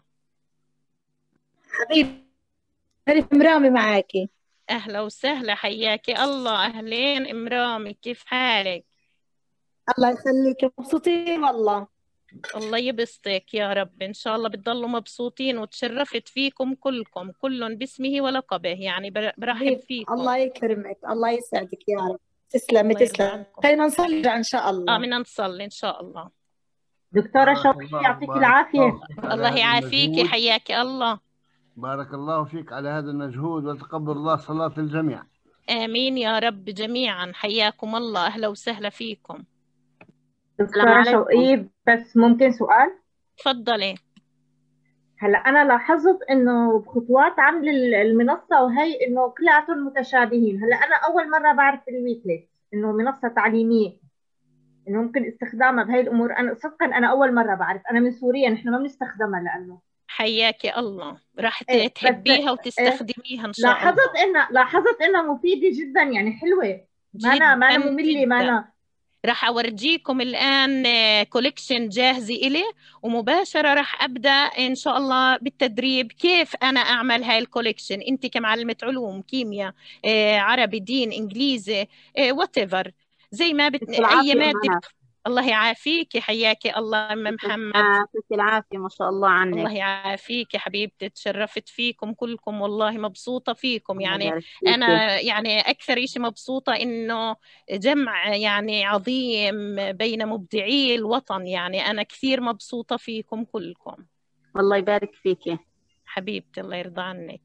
حبيبي ألف مرامي معاكي. أهلا وسهلا، حياك الله. أهلين أم رامي، كيف حالك؟ الله يخليك، مبسوطين والله. الله يبسطك يا رب، إن شاء الله بتضلوا مبسوطين، وتشرفت فيكم كلكم، كل باسمه ولقبه، يعني برحب فيكم. الله يكرمك، الله يسعدك يا رب. تسلمي تسلمي. خلينا نصلي إن شاء الله. آه بدنا نصلي إن شاء الله. دكتورة شوقية يعطيك العافية. الله يعافيك، حياك الله. بارك الله فيك على هذا المجهود، وتقبل الله صلاة الجميع. آمين يا رب جميعا، حياكم الله، أهلا وسهلا فيكم. دكتورة شوقية بس ممكن سؤال؟ تفضلي. هلا أنا لاحظت إنه بخطوات عمل المنصة وهي إنه كلياتهم متشابهين، هلا أنا أول مرة بعرف الويكلت إنه منصة تعليمية إنه ممكن استخدامها بهي الأمور. أنا صدقا أنا أول مرة بعرف، أنا من سوريا نحن ما بنستخدمها لأنه حياك الله، راح تحبيها وتستخدميها إن شاء الله. لاحظت إنها لاحظت إنها مفيدة جدا، يعني حلوة، ما أنا ما أنا مملة، ما أنا راح أورجيكم الآن كوليكشن جاهزة إلي، ومباشرة راح أبدأ إن شاء الله بالتدريب كيف أنا أعمل هاي الكوليكشن. أنت كمعلمة علوم، كيمياء، عربي، دين، إنجليزي، whatever، زي ما بت... أي مادة. الله يعافيك، حياك الله أم محمد. يعطيك العافية، ما شاء الله عنك. الله يعافيك حبيبتي، تشرفت فيكم كلكم والله، مبسوطة فيكم. يعني أنا يعني أكثر شيء مبسوطة إنه جمع يعني عظيم بين مبدعي الوطن، يعني أنا كثير مبسوطة فيكم كلكم. الله يبارك فيك حبيبتي، الله يرضى عنك.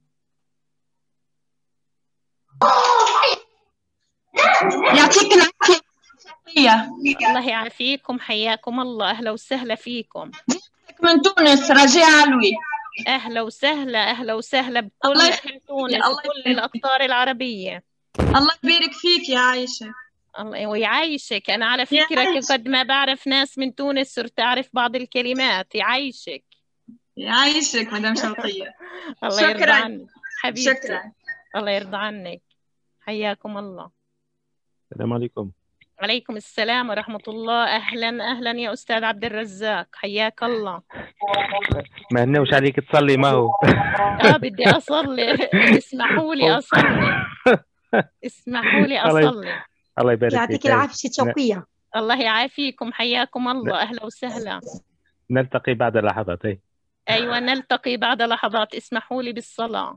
يعطيك العافية. الله يعافيكم، حياكم الله، أهلا وسهلا فيكم. من تونس رجاء علوي. أهلا وسهلا، أهلا وسهلا بكل أهل تونس وكل الأقطار العربية. الله يبارك فيك يا عايشة. الله ويعيشك. أنا على فكرة قد ما بعرف ناس من تونس صرت أعرف بعض الكلمات. يعيشك. يعيشك مدام شوقية. الله يرضى عنك حبيبتي. شكرا. الله يرضى عنك، حياكم الله. السلام عليكم. عليكم السلام ورحمة الله. أهلا أهلا يا أستاذ عبد الرزاق، حياك الله. ما هنوش عليك تصلي ما هو. آه بدي أصلي، اسمحوا لي أصلي، اسمحوا لي أصلي. الله يبارك فيك. يعطيك العافية شوقية. الله يعافيكم، حياكم الله، أهلا وسهلا. نلتقي بعد لحظات. أيوة نلتقي بعد لحظات، اسمحوا لي بالصلاة.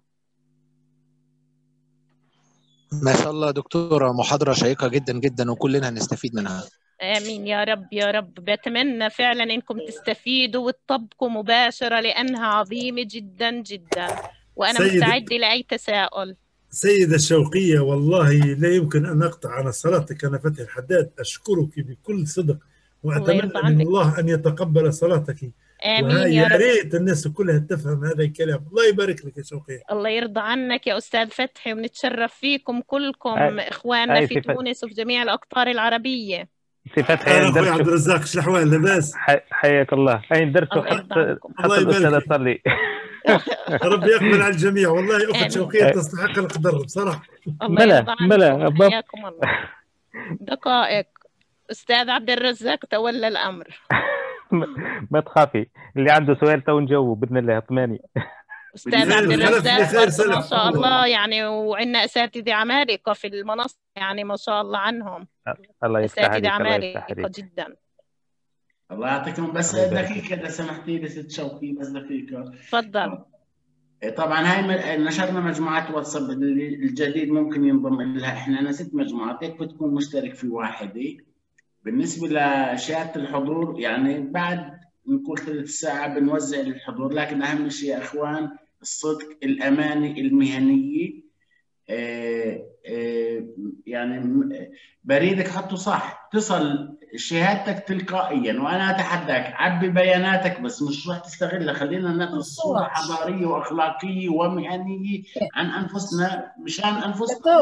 ما شاء الله دكتورة، محاضرة شيقة جدا جدا وكلنا هنستفيد منها. آمين يا رب يا رب. بتمنى فعلا إنكم تستفيدوا وتطبقوا مباشرة لأنها عظيمة جدا جدا، وأنا مستعدة لأي تساؤل. سيدة الشوقية، والله لا يمكن أن أقطع عن صلاتك. أنا فتحي الحداد أشكرك بكل صدق، وأتمنى من الله أن يتقبل صلاتك. آمين يا رب. يا ريت الناس كلها تفهم هذا الكلام. الله يبارك لك يا شوقية. الله يرضى عنك يا أستاذ فتحي، ونتشرف فيكم كلكم إخواننا في تونس وفي جميع الأقطار العربية. سي فتحي أنا أخوي عبد الرزاق، شو الأحوال؟ لاباس؟ حياك الله. أين درتوا حط الله يبارك تصلي. ربي يقبل على الجميع. والله أخت شوقية تستحق القدر بصراحة. بلا بلا حياكم الله. دقائق أستاذ عبد الرزاق تولى الأمر. ما تخافي، اللي عنده سؤال تو نجاوب باذن الله. اطمئني. استاذ عبد الرزاق ما شاء الله يعني، وعندنا اساتذه عمالقه في المنصه، يعني ما شاء الله عنهم. الله يفتح عليك. اساتذه عمالقه جدا. الله يعطيكم. بس دقيقه اذا سمحتي لي ست شوقي، بس دقيقه. تفضل. طبعا هاي نشرنا مجموعات واتساب الجديد ممكن ينضم لها. احنا انا ست مجموعات، هيك بتكون مشترك في واحده. بالنسبة لشهادة الحضور يعني بعد نقول ثلث ساعة بنوزع للحضور، لكن أهم شيء يا إخوان الصدق، الأمانة، المهنية. يعني بريدك حطه صح، تصل شهادتك تلقائيا. وانا اتحداك عبي بياناتك بس مش راح تستغلها. خلينا ناخذ صوره حضاريه واخلاقيه ومهنيه عن انفسنا مشان انفسنا.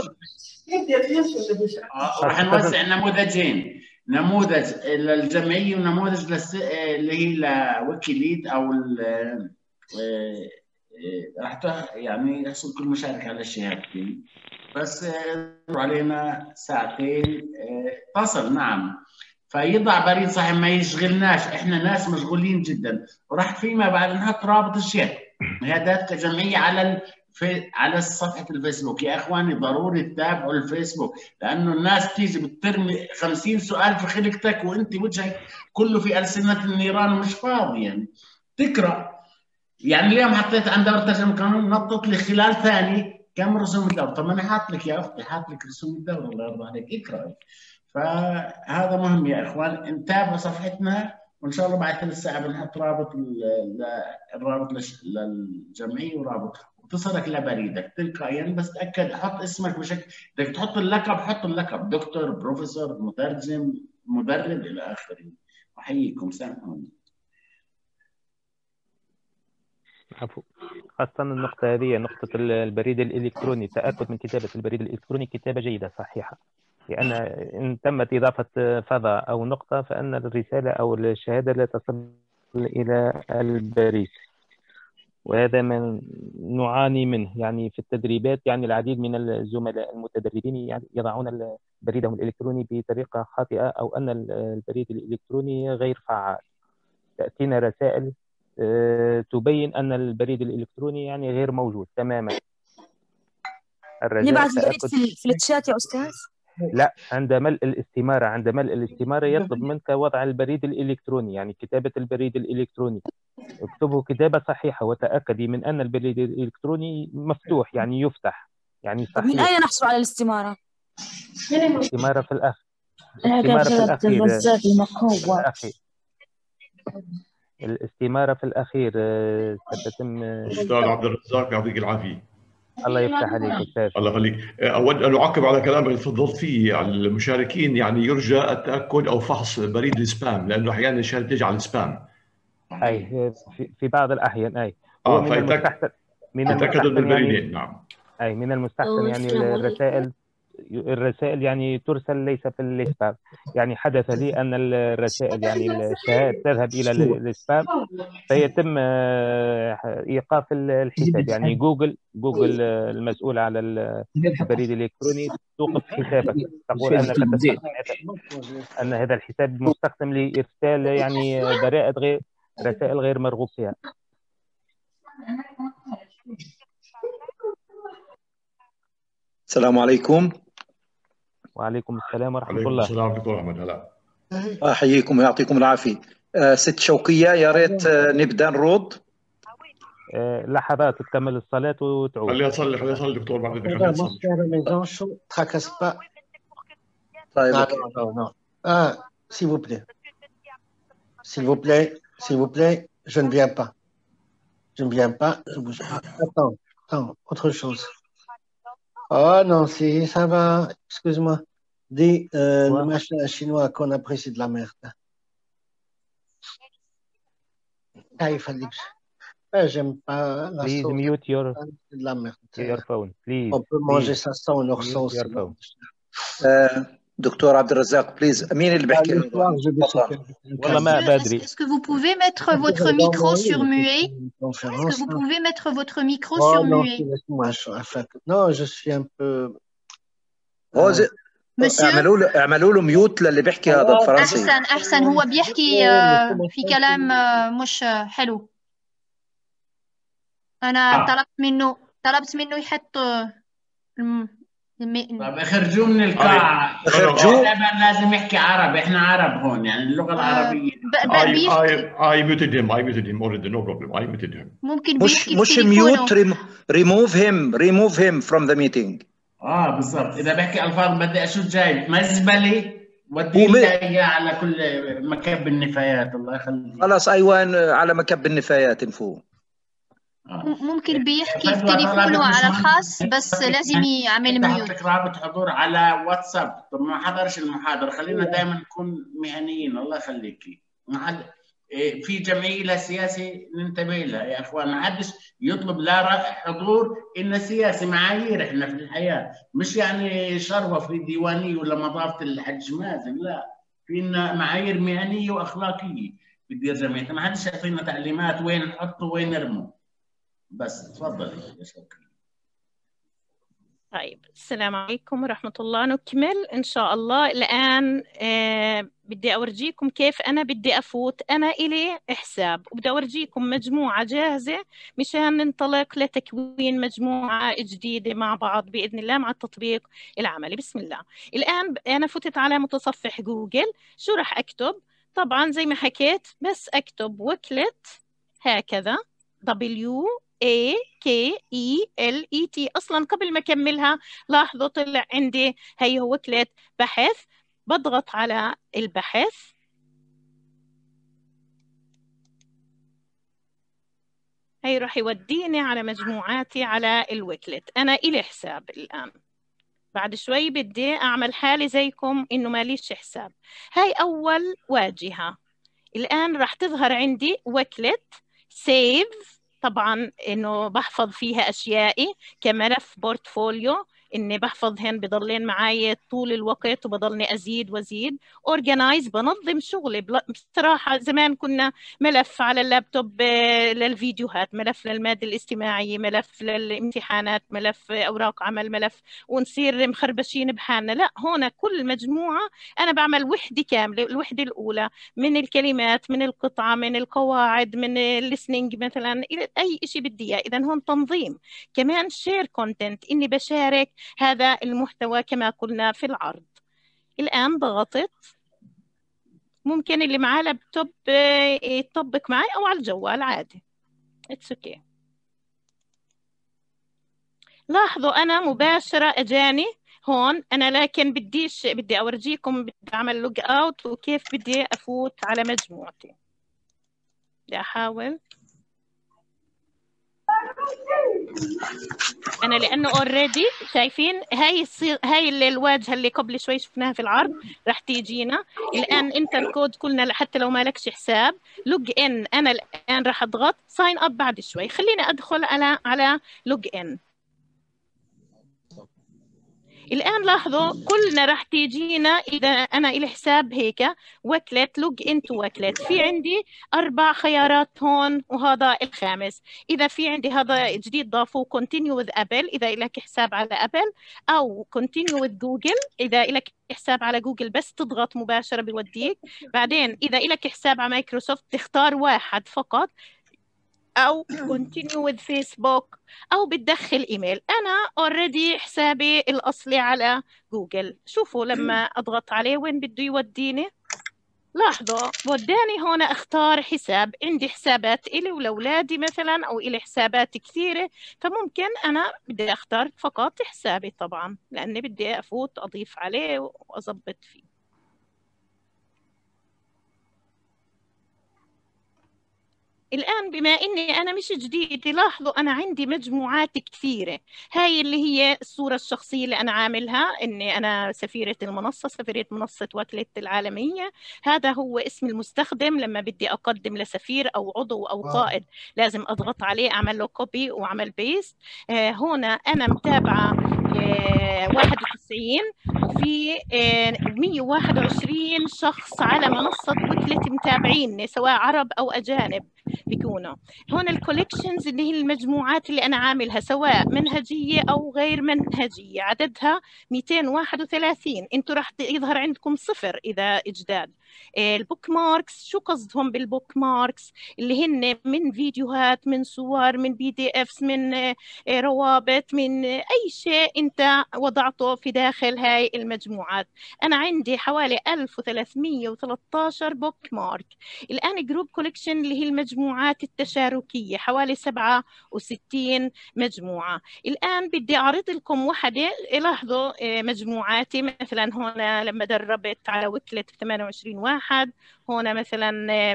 راح نوزع نموذجين، نموذج للجمعيه ونموذج للس... اللي هي لويكيليد او ال... راح يعني يحصل كل مشاركه على الشهادتين. بس علينا ساعتين تصل. نعم، فيضع بريد صحيح ما يشغلناش، احنا ناس مشغولين جدا. وراح فيما بعد نحط رابط الشهادات كجمعيه على ال... في على صفحه الفيسبوك. يا اخواني ضروري تتابعوا الفيسبوك، لانه الناس تيجي بترمي خمسين سؤال في خلقتك وانت وجهك كله في السنه النيران ومش فاضي يعني تقرا. يعني اليوم حطيت عند دورة ترجمة القانون نطط لي خلال ثاني كم رسوم الدورة. طب انا حاط لك يا اختي، حاط لك رسوم الدورة الله يرضى عليك، اقرأي. فهذا مهم يا اخوان. نتابع صفحتنا وان شاء الله بعد ثلاث ساعات بنحط رابط الرابط للجمعية ورابط وتصلك لبريدك تلقائيا. بس تاكد حط اسمك بشكل، بدك تحط اللقب حط اللقب دكتور، بروفيسور، مترجم، مدرب الى اخره. احييكم، سامحوني. عفوا. خاصة النقطة هذه نقطة البريد الإلكتروني، التأكد من كتابة البريد الإلكتروني كتابة جيدة صحيحة، لأن إن تمت إضافة فضاء أو نقطة فإن الرسالة أو الشهادة لا تصل إلى البريد، وهذا ما نعاني منه يعني في التدريبات. يعني العديد من الزملاء المتدربين يعني يضعون بريدهم الإلكتروني بطريقة خاطئة أو أن البريد الإلكتروني غير فعال. تأتينا رسائل تبين أن البريد الإلكتروني يعني غير موجود تماما. نبعث البريد في, في الشات يا أستاذ؟ لا، عند ملء الاستمارة عند ملء الاستمارة يطلب منك وضع البريد الإلكتروني، يعني كتابة البريد الإلكتروني. اكتبه كتابة صحيحة وتأكدي من أن البريد الإلكتروني مفتوح يعني يفتح يعني صحيح. من أين نحصل على الاستمارة؟ الاستمارة في الأخ الاستمارة في الأخير الأخير الاستمارة في الأخير ستتم. أستاذ عبد الرزاق يعطيك العافية. الله يفتح عليك أستاذ. الله يخليك. أود أن أعقب على كلام اللي تفضلت فيه على المشاركين. يعني يرجى التأكد أو فحص بريد السبام، لأنه أحيانا الشهادة تجي على السبام. أي في, في بعض الأحيان أي. آه من المستحسن من المستحسن من البريدين يعني... نعم. أي من المستحسن يعني الرسائل الرسائل يعني ترسل ليس في السبام. يعني حدث لي أن الرسائل يعني الشهادة تذهب إلى السبام فيتم إيقاف الحساب. يعني جوجل جوجل المسؤول على البريد الإلكتروني توقف حسابك، تقول أنك أن هذا الحساب مستخدم لإرسال يعني برائد غير رسائل غير مرغوب فيها. السلام عليكم. وعليكم السلام ورحمة عليكم الله. السلام ورحمة الله أحمد. هلا أحييكم ويعطيكم العافية. آه ست شوقية يا ريت آه نبدأ نرد. آه لحظات تكمل الصلاة وتعود. خليها تصلي خليها تصلي دكتور بعد إذنك خليها تصلي. طيب Ah, s'il vous plaît. S'il vous plaît, s'il vous plaît, je ne viens pas. Je ne viens pas, je bouge pas. Attends, attends, autre chose. Oh non, si, ça va, excuse-moi. Dis, euh, le machin chinois qu'on apprécie de la merde. Ah, il fallait que je... Ah, j'aime pas la Please sauce. mute your, C'est de la merde. your phone. Please. On peut manger Please. ça sans leur Mute sauce. your phone. آه دكتور عبد الرزاق بليز. مين اللي بيحكي؟ والله ما بدري. Est-ce que vous pouvez mettre votre micro sur muet? Est-ce que vous pouvez mettre votre micro Oh sur non, muet? laisse-moi, je- non, je suis un peu... هو زي- Monsieur? اعملوا له اعملوا له ميوت للي بيحكي هذا الفرنسي. أحسن أحسن هو بيحكي آه، في كلام آه، مش آه، حلو. أنا طلبت منه طلبت منه يحط آه، الم- الم- طب اخرجوه من القاعة. اخرجوه. لازم يحكي عربي، احنا عرب هون يعني اللغة العربية. ب- ب- I, بيحكي I, I muted him. I muted him already. No problem. I muted him. ممكن مش بيحكي مش بتليفونه. ميوت. ريموف هيم ريموف هيم فروم ذا ميتينج. اه بالضبط. اذا بحكي الفاظ بدي اشوف جاي مزبله ودي وم- لي اياه على كل مكب النفايات. الله يخليك. خلاص ايوان على مكب النفايات نفوه. ممكن بيحكي في تليفونه على الخاص بس لازم يعمل ميوت. حطك رابط حضور على واتساب. طب ما حضرش المحاضرة، خلينا دائما نكون مهنيين. الله يخليكي. في جمعية لها سياسي ننتبه لها يا اخوان، ما حدش يطلب لا حضور إن سياسي. معايير احنا في الحياة، مش يعني شروة في ديوانية ولا مضافة الحج مازن، لا، في معايير مهنية وأخلاقية بدي جمعية. ما حدش يعطينا تعليمات وين نحطه وين نرمه. بس تفضلي يا شكرا. طيب السلام عليكم ورحمة الله. نكمل إن شاء الله. الآن آه بدي أورجيكم كيف أنا بدي أفوت. أنا إلي حساب وبدي أورجيكم مجموعة جاهزة مشان ننطلق لتكوين مجموعة جديدة مع بعض بإذن الله مع التطبيق العملي. بسم الله. الآن أنا فتت على متصفح جوجل. شو رح أكتب؟ طبعا زي ما حكيت بس أكتب وكلت هكذا W A K E L E T. أصلا قبل ما أكملها لاحظوا طلع عندي هي هو وكلت بحث. بضغط على البحث. هي راح يوديني على مجموعاتي على الوكلت. أنا إلي حساب الآن. بعد شوي بدي أعمل حالي زيكم إنه ماليش حساب. هاي أول واجهة. الآن راح تظهر عندي وكلت سيف. طبعا إنه بحفظ فيها أشيائي كملف بورتفوليو، إني بحفظهن بضلين معي طول الوقت وبضلني أزيد وزيد. أورجنايز بنظم شغلي. بصراحة زمان كنا ملف على اللابتوب للفيديوهات، ملف للمادة الاجتماعية، ملف للامتحانات، ملف أوراق عمل، ملف، ونصير مخربشين بحالنا. لا، هون كل مجموعة أنا بعمل وحدة كاملة. الوحدة الأولى من الكلمات، من القطعة، من القواعد، من الليسننج مثلا، أي شيء بدي إياه. إذا هون تنظيم. كمان شير كونتنت، إني بشارك هذا المحتوى كما قلنا في العرض. الآن ضغطت. ممكن اللي معاه لابتوب يطبق معي أو على الجوال عادي. It's okay. لاحظوا أنا مباشرة أجاني هون. أنا لكن بديش بدي أورجيكم بدي أعمل لوج أوت وكيف بدي أفوت على مجموعتي. بدي أحاول. أنا لأنه أوريدي شايفين هاي الصيغ... هاي الواجهة اللي قبل شوي شفناها في العرض راح تيجينا الآن. أنت الكود كلنا حتى لو ما لكش حساب. لوج إن. أنا الآن راح أضغط ساين أب بعد شوي. خليني أدخل على على لوج إن. الآن لاحظوا كلنا راح تيجينا إذا أنا إلي حساب هيك وكلت لوج إنتو وكلت. في عندي أربع خيارات هون وهذا الخامس. إذا في عندي هذا جديد ضافوه continue with Apple إذا إلك حساب على أبل، أو continue with جوجل إذا إلك حساب على جوجل بس تضغط مباشرة بيوديك. بعدين إذا إلك حساب على مايكروسوفت تختار واحد فقط، أو continue with فيسبوك، أو بتدخل إيميل. أنا already حسابي الأصلي على جوجل. شوفوا لما أضغط عليه وين بده يوديني. لاحظوا وداني هون أختار حساب. عندي حسابات إلي ولأولادي مثلا، أو إلي حسابات كثيرة، فممكن أنا بدي أختار فقط حسابي طبعا لأني بدي أفوت أضيف عليه وأضبط فيه. الآن بما إني أنا مش جديدة لاحظوا أنا عندي مجموعات كثيرة. هاي اللي هي الصورة الشخصية اللي أنا عاملها، إني أنا سفيرة المنصة، سفيرة منصة وكلت العالمية. هذا هو اسم المستخدم. لما بدي أقدم لسفير أو عضو أو قائد لازم أضغط عليه أعمل له كوبي وأعمل بيست. آه هنا أنا متابعة آه واحد وتسعين وفي آه مية وواحد وعشرين شخص على منصة وكلت متابعيني سواء عرب أو أجانب بيكونوا. هون الكوليكشنز اللي هي المجموعات اللي أنا عاملها سواء منهجية أو غير منهجية، عددها مئتين وواحد وثلاثين. انتوا راح يظهر عندكم صفر إذا إجداد. البوك ماركس، شو قصدهم بالبوك ماركس؟ اللي هن من فيديوهات، من صور، من بي دي افس، من روابط، من أي شيء أنت وضعته في داخل هاي المجموعات. أنا عندي حوالي ألف وثلاثمئة وثلاثة عشر بوك مارك. الآن جروب كوليكشن اللي هي المجموعات التشاركية حوالي سبعة وستين مجموعة. الآن بدي أعرض لكم واحدة. لاحظوا مجموعاتي مثلا هنا لما دربت على وكلت ثمانية وعشرين واحد، هنا مثلا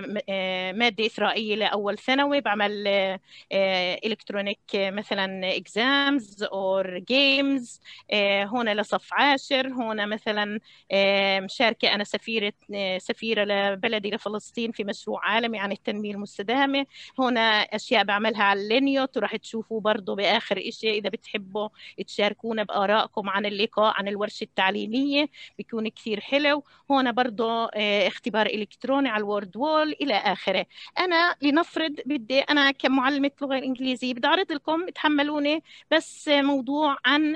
مادة إسرائيلية لأول ثانوي بعمل إلكترونيك مثلا إكزامز أو جيمز. هنا لصف عاشر، هنا مثلا مشاركة أنا سفيرة سفيرة لبلدي لفلسطين في مشروع عالمي عن التنمية المستدامة. هنا أشياء بعملها على اللينيوت، وراح تشوفوا برضو بآخر إشي إذا بتحبوا تشاركونا بآرائكم عن اللقاء عن الورشة التعليمية بيكون كثير حلو. هنا برضو اختبار إلكتروني على الوورد وول إلى آخره. أنا لنفرض بدي أنا كمعلمة لغة إنجليزية بدي أعرض لكم، تحملوني بس موضوع عن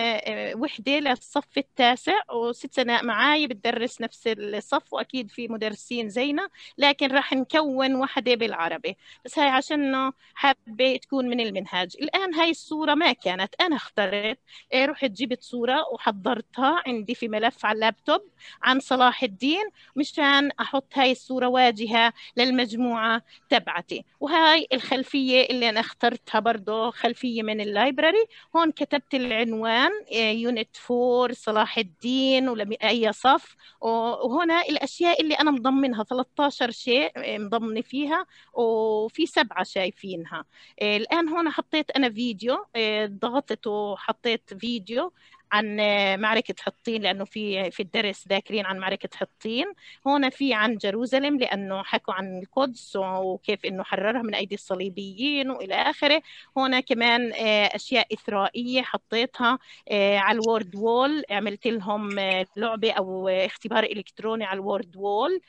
وحدة للصف التاسع وست سنة معاي بتدرس نفس الصف، وأكيد في مدرسين زينا، لكن راح نكون وحدة بالعربي بس هاي عشان حابة تكون من المنهاج. الآن هاي الصورة ما كانت أنا اخترت، رحت جبت صورة وحضرتها عندي في ملف على اللابتوب عن صلاح الدين مشان أحط هاي الصورة واجهة للمجموعة تبعتي. وهاي الخلفية اللي أنا اخترتها برضو خلفية من اللايبراري. هون كتبت العنوان يونت فور صلاح الدين ولأي صف، وهنا الأشياء اللي أنا مضمنها ثلاثة عشر شيء مضمنة فيها وفي سبعة شايفينها. الآن هنا حطيت أنا فيديو، ضغطت وحطيت فيديو عن معركة حطين لأنه في في الدرس ذاكرين عن معركة حطين. هنا في عن جيروزالم لأنه حكوا عن القدس وكيف إنه حررها من أيدي الصليبيين وإلى آخره. هنا كمان أشياء إثرائية حطيتها على الوورد وول، عملت لهم لعبة أو اختبار إلكتروني على الوورد وول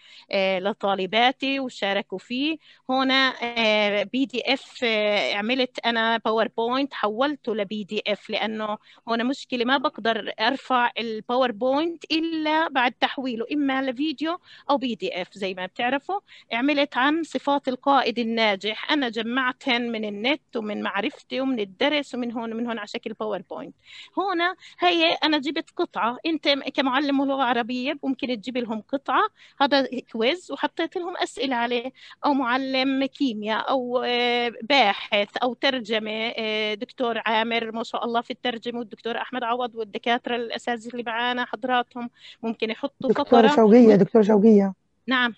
لطالباتي وشاركوا فيه. هنا بي دي اف عملت أنا باوربوينت حولته لبي دي اف لأنه هنا مشكلة ما بقدر أرفع الباوربوينت إلا بعد تحويله إما لفيديو أو بي دي اف. زي ما بتعرفوا عملت عن صفات القائد الناجح، أنا جمعتهن من النت ومن معرفتي ومن الدرس ومن هون ومن هون على شكل باوربوينت. هنا هي أنا جبت قطعة، أنت كمعلم لغة عربية ممكن تجيب لهم قطعة، هذا كويز وحطيت لهم أسئلة عليه، أو معلم كيمياء أو باحث أو ترجمة، دكتور عامر ما شاء الله في الترجمة والدكتور أحمد عوض والدكاترة الأساتذة اللي معانا حضراتهم ممكن يحطوا دكتورة فقرة. شوقية دكتورة شوقية نعم.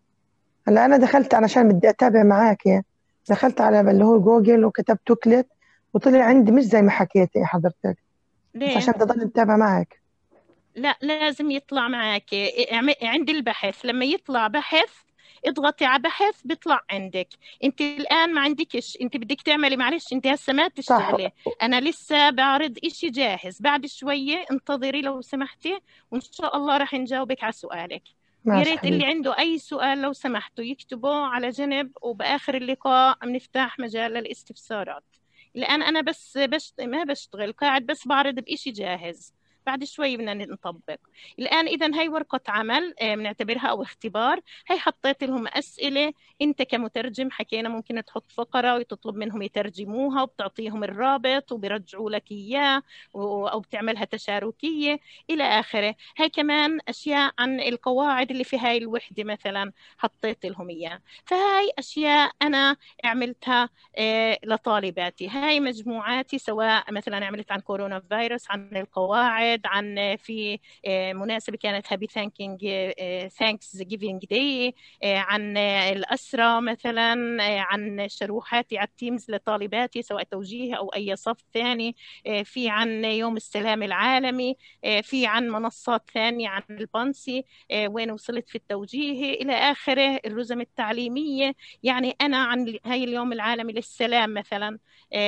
هلا أنا دخلت علشان بدي أتابع معاك، دخلت على اللي هو جوجل وكتبت توكلت وطلع عندي مش زي ما حكيتي حضرتك. ليه؟ بس عشان بدي أضل متابع معك. لا لازم يطلع معك عند البحث، لما يطلع بحث اضغطي على بحث بيطلع عندك. انت الان ما عندكش، انت بدك تعملي معلش انت هسه ما تشتغلي، انا لسه بعرض اشي جاهز، بعد شويه انتظري لو سمحتي وان شاء الله راح نجاوبك على سؤالك. يا ريت اللي عنده اي سؤال لو سمحتوا يكتبه على جنب، وباخر اللقاء بنفتح مجال للاستفسارات. الان انا بس بشت... ما بشتغل، قاعد بس بعرض بإشي جاهز، بعد شوي بدنا نطبق. الآن إذا هاي ورقة عمل بنعتبرها أو اختبار. هاي حطيت لهم أسئلة، أنت كمترجم حكينا ممكن تحط فقرة وتطلب منهم يترجموها وبتعطيهم الرابط وبيرجعوا لك إياه، أو بتعملها تشاركية إلى آخره. هاي كمان أشياء عن القواعد اللي في هاي الوحدة مثلا حطيت لهم إياه. فهاي أشياء أنا عملتها لطالباتي. هاي مجموعاتي سواء مثلا عملت عن كورونا فيروس، عن القواعد، عن في مناسبة كانت هابي ثانكينج ثانكس جيفينج داي، عن الأسرة مثلا، عن شروحاتي على التيمز لطالباتي سواء توجيه أو أي صف ثاني، في عن يوم السلام العالمي، في عن منصات ثانية عن البانسي وين وصلت في التوجيه إلى آخره. الرزم التعليمية يعني أنا عن هاي اليوم العالمي للسلام مثلا،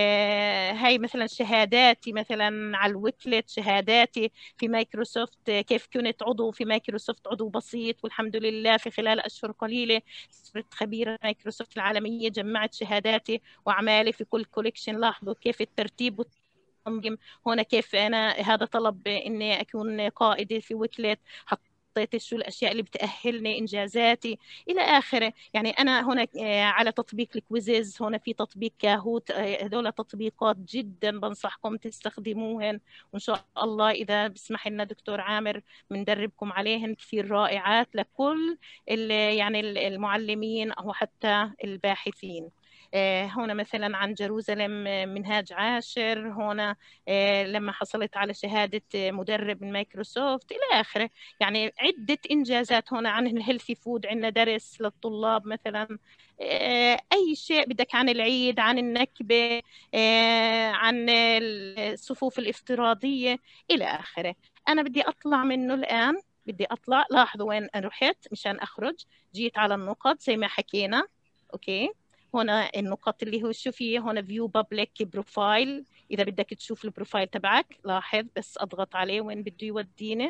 هاي مثلا شهاداتي مثلا على الويكلت، شهاداتي في مايكروسوفت، كيف كنت عضو في مايكروسوفت عضو بسيط والحمد لله في خلال أشهر قليلة صرت خبيرة مايكروسوفت العالمية، جمعت شهاداتي وأعمالي في كل كوليكشن. لاحظوا كيف الترتيب والتنظيم. هنا كيف أنا هذا طلب إني أكون قائدة في ويكلت، حطيت شو الأشياء اللي بتأهلني، إنجازاتي إلى آخره. يعني أنا هنا على تطبيق الكويزز، هنا في تطبيق كاهوت، هذول تطبيقات جدا بنصحكم تستخدموهن، وإن شاء الله إذا بسمح لنا دكتور عامر بندربكم عليهن، كثير رائعات لكل يعني المعلمين أو حتى الباحثين. هنا مثلا عن جروزلم منهاج عاشر، هنا لما حصلت على شهادة مدرب من مايكروسوفت إلى آخره. يعني عدة إنجازات هنا عن الهيلثي فود، عندنا درس للطلاب مثلا، أي شيء بدك عن العيد، عن النكبة، عن الصفوف الافتراضية إلى آخره. أنا بدي أطلع منه الآن، بدي أطلع. لاحظوا وين رحت مشان أخرج، جيت على النقط زي ما حكينا. أوكي، هنا النقط اللي هو شوفي هنا فيو بابليك بروفايل، إذا بدك تشوف البروفايل تبعك لاحظ بس أضغط عليه وين بده يوديني.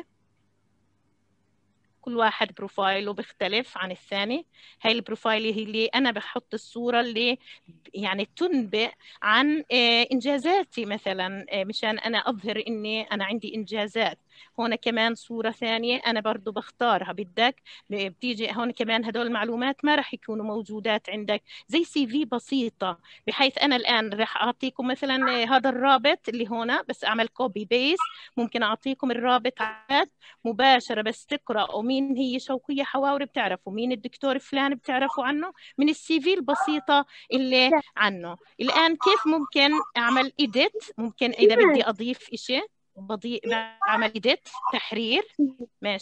كل واحد بروفايله بيختلف عن الثاني. هاي البروفايل هي اللي أنا بحط الصورة اللي يعني تنبئ عن إنجازاتي مثلا، مشان أنا أظهر إني أنا عندي إنجازات. هون كمان صورة ثانية أنا برضو بختارها، بدك بتيجي هون كمان هدول المعلومات ما رح يكونوا موجودات عندك، زي سي في بسيطة، بحيث أنا الآن رح أعطيكم مثلا هذا الرابط اللي هنا، بس أعمل كوبي بيست، ممكن أعطيكم الرابط مباشرة بس تقرأوا مين هي شوقية حواوري، بتعرفوا مين الدكتور فلان، بتعرفوا عنه من السي في البسيطة اللي عنه. الآن كيف ممكن أعمل إيديت؟ ممكن إذا بدي أضيف إشي بضيف، بعمل إيديت تحرير، ماشي.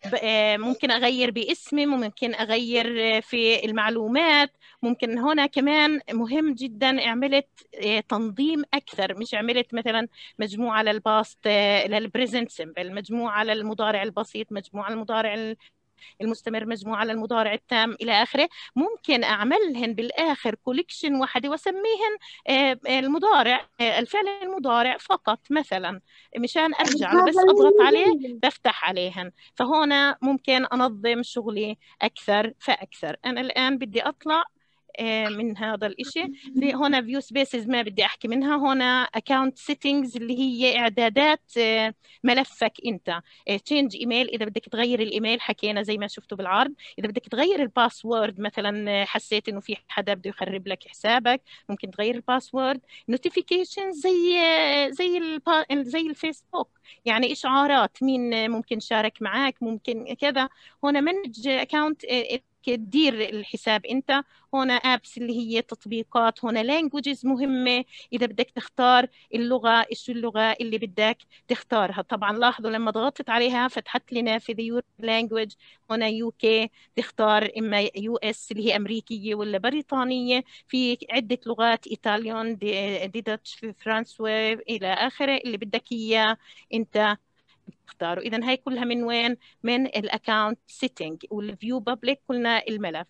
ممكن أغير باسمي، ممكن أغير في المعلومات، ممكن هنا كمان مهم جدا عملت تنظيم أكثر، مش عملت مثلا مجموعة للباست للبريزنت سيمبل، مجموعة للمضارع البسيط، مجموعة للمضارع المستمر، مجموعة للمضارع التام إلى آخره. ممكن أعملهن بالآخر كوليكشن واحدة وأسميهن المضارع، الفعل المضارع فقط مثلا، مشان أرجع له بس أضغط عليه بفتح عليهن. فهنا ممكن أنظم شغلي أكثر فأكثر. أنا الآن بدي أطلع من هذا الإشي. في هنا فيو سبيسز ما بدي أحكي منها. هنا أكاونت سيتنجز اللي هي إعدادات ملفك أنت. تشينج إيميل، إذا بدك تغير الإيميل حكينا زي ما شفتوا بالعرض. إذا بدك تغير الباسورد مثلا، حسيت إنه في حدا بده يخرب لك حسابك، ممكن تغير الباسورد. نوتيفيكيشن زي زي البا... زي الفيسبوك، يعني إشعارات مين ممكن شارك معك، ممكن كذا. هنا منج أكاونت تدير الحساب انت. هنا ابس اللي هي تطبيقات. هنا لانجويجز مهمه، اذا بدك تختار اللغه، ايش اللغه اللي بدك تختارها. طبعا لاحظوا لما ضغطت عليها فتحت لنا في يور لانجويج. هنا يو كي تختار اما يو اس اللي هي امريكيه ولا بريطانيه. في عده لغات، ايطاليون، دي, دي داتش، فرنسوي الى اخره، اللي بدك اياه انت تختاروا. إذا هاي كلها من وين؟ من الأكاونت سيتنج والفيو بابليك. قلنا الملف